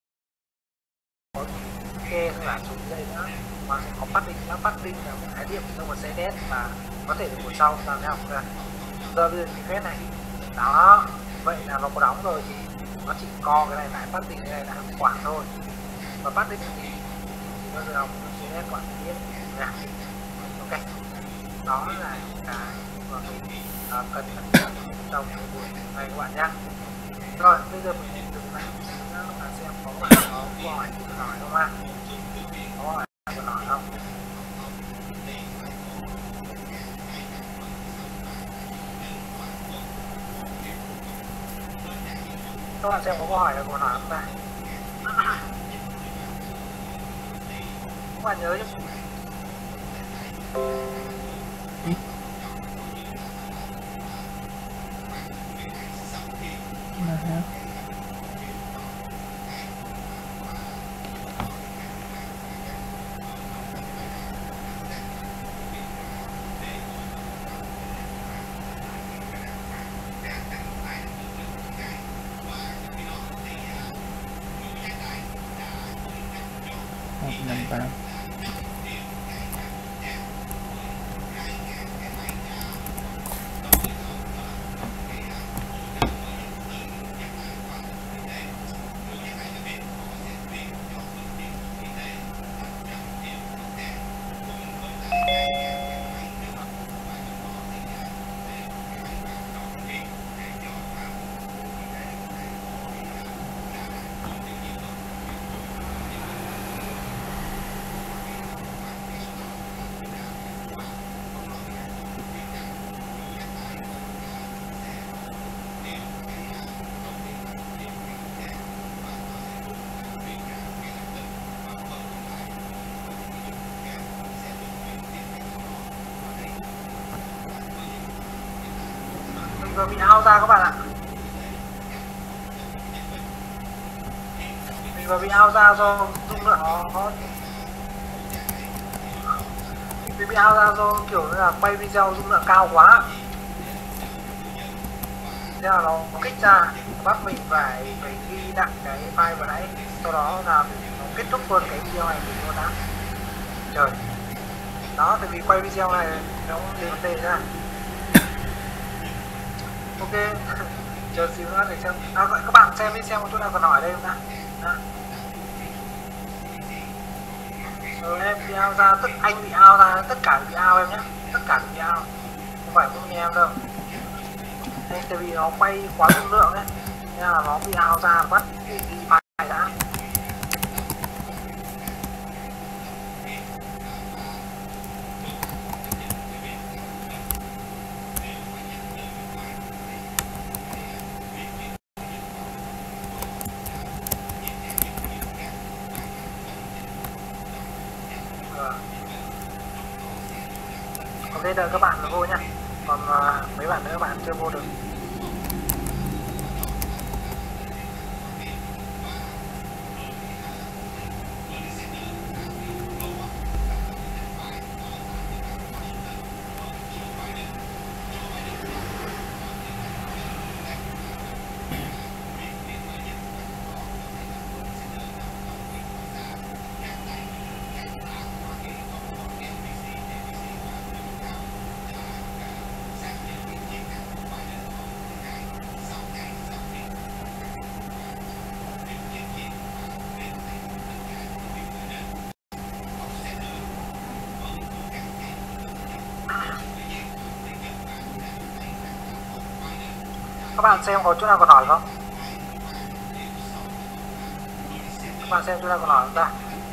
kê thôi là xuống đây nữa, mà sẽ có padding là một khái niệm trong một CSS mà có thể được buổi sau làm thế nào cũng được. Giờ bây giờ mình phép này đó, vậy là nó có đóng rồi thì nó chỉ co cái này lại, padding cái này là một quản thôi, và padding thì bây giờ học CSS quản biết nha. Ok, đó là cái mà mình cần trong cái buổi này các bạn nhé. Rồi bây giờ mình dừng lại và xem có bạn có câu hỏi gì hỏi không ạ? Có hỏi không? Các bạn xem có câu hỏi là câu hỏi không ta? Các bạn nhớ chứ? Vừa bị out ra các bạn ạ. Mình vừa bị out ra do dung lượng nó mình bị out ra do kiểu như là quay video dung lượng cao quá, thế là nó kích ra, bắt mình phải ghi lại cái file vừa nãy, sau đó là nó kết thúc luôn cái video này mình luôn đã. Trời, đó, tại vì quay video này nó liền vấn đề ra. Ok, chờ xíu nữa để xem. Các bạn xem đi, xem một chút nào còn hỏi đây không đã. Rồi em bị out ra, anh bị out ra, tất cả bị out em nhé, tất cả bị out, không phải mỗi em đâu. Đây, tại vì nó quay quá dung lượng đấy, nên là nó bị out ra, bắt để ghi file đã. Ok, đợi các bạn vô nhá, còn mấy bạn nữa bạn chưa vô được. Các bạn xem có chỗ nào còn hỏi không? Các bạn xem chỗ nào còn hỏi không ta?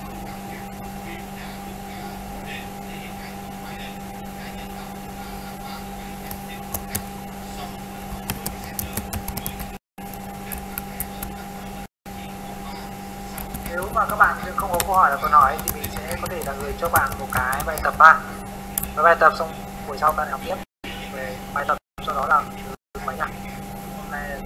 Nếu mà các bạn không có câu hỏi là còn hỏi thì mình sẽ có thể là gửi cho bạn một cái bài tập ba. Và bài tập xong buổi sau ta học tiếp về bài tập, sau đó là mấy nhỉ? Hôm nay là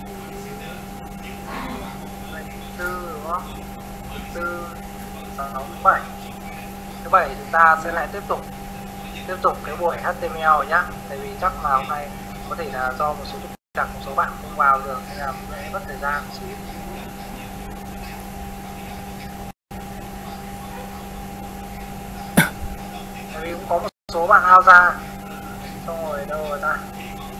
thứ tư đúng không? Thứ tư, 6, thứ bảy. Thứ bảy chúng ta sẽ lại tiếp tục cái buổi HTML nhá. Tại vì chắc là hôm nay có thể là do một số trục trặc, một số bạn không vào được nên là sẽ mất thời gian một xíu. Tại vì cũng có một số bạn out ra, xong rồi đâu rồi ta?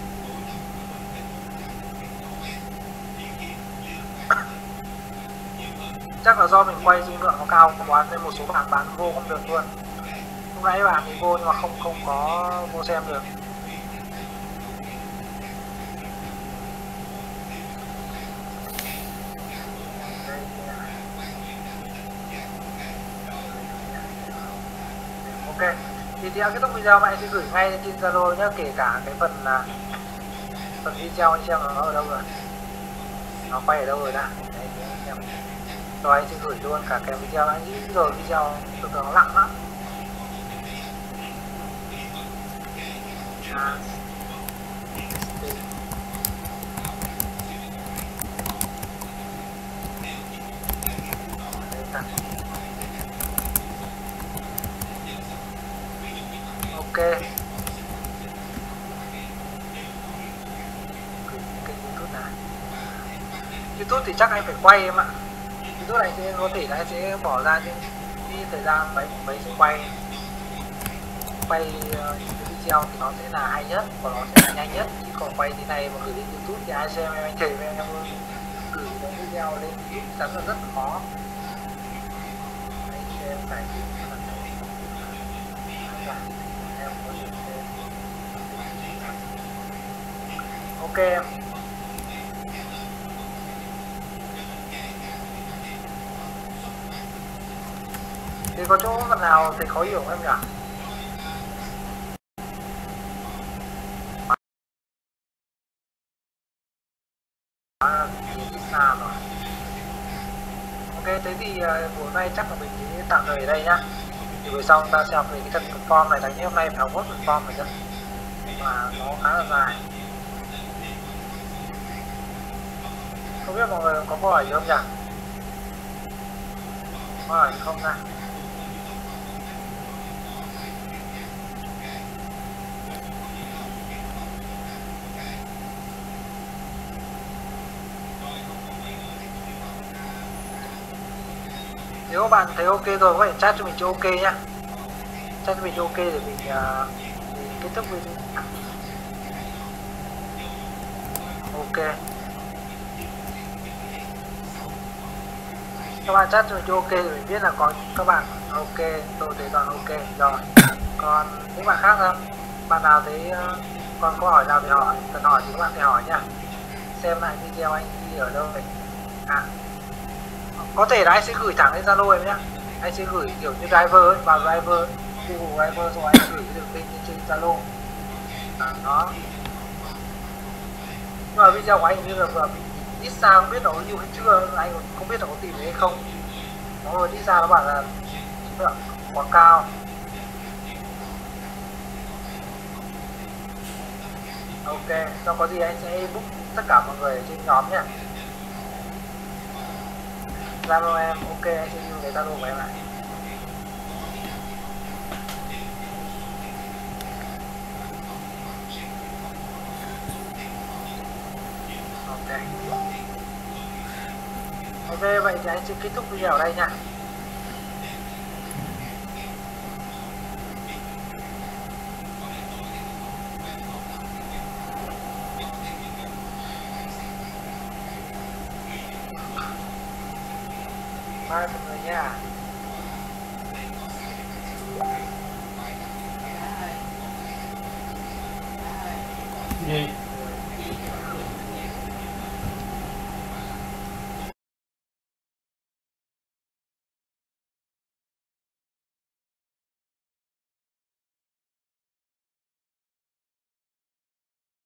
Chắc là do mình quay dung lượng nó cao quá nên một số bạn bán vô không được luôn. Lúc nãy bạn thì vô nhưng mà không có vô xem được. Ok, thì theo kết thúc video bạn sẽ gửi ngay lên trên Zalo nhé, kể cả cái phần video anh xem nó ở đâu rồi, nó quay ở đâu rồi đã. Đấy, anh xem. Rồi anh sẽ gửi luôn cả cái video, anh nghĩ rồi video thường thường nó lặng lắm. Ok. Kênh YouTube này. YouTube thì chắc anh phải quay em ạ. YouTube này sẽ có thể là anh sẽ bỏ ra những cái thời gian mấy sẽ quay cái video thì nó sẽ là hay nhất và nó sẽ là nhanh nhất. Chứ còn quay thế này mà gửi lên YouTube thì ai xem em anh thầy với em gửi cái video lên YouTube chắc là rất khó. Anh xem phải em có thể xem. Ok em. Thì có chỗ phần nào thì khó hiểu em nhỉ? Xa rồi. Ok, thế thì buổi nay chắc là mình sẽ tạm thời ở đây nhá. Thì buổi sau ta sẽ học về cái phần conform này, tại vì hôm nay phải học hết conform này chứ. Mà nó khá là dài. Không biết mọi người có câu hỏi gì không nhỉ? Câu hỏi không ra. Nếu các bạn thấy ok rồi có thể chat cho mình cho ok nhá. Chat cho mình cho ok để mình kết thúc video. Ok. Các bạn chat cho mình cho ok để mình biết là có các bạn ok, tôi thấy toàn ok rồi. Còn những bạn khác không? Bạn nào thấy còn câu hỏi nào thì hỏi, cần hỏi thì các bạn thì hỏi nhá. Xem lại video anh đi ở đâu vậy? Có thể là anh sẽ gửi thẳng lên Zalo em nhé. Anh sẽ gửi kiểu như driver ấy, vào driver Google driver rồi anh gửi được link trên Zalo. Đó. Nhưng mà video của anh như là vừa bị ít sao, không biết nó nhiều hay chưa, anh còn không biết là có tìm thấy hay không. Nó rồi ít ra nó bảo là quá cao. Ok, xong có gì anh sẽ book tất cả mọi người ở trên nhóm nhé. Zalo em, ok, anh sẽ lưu cái Zalo của em lại. Ok. Ok, vậy thì anh sẽ kết thúc video ở đây nha. Bye mọi người nha. Gì?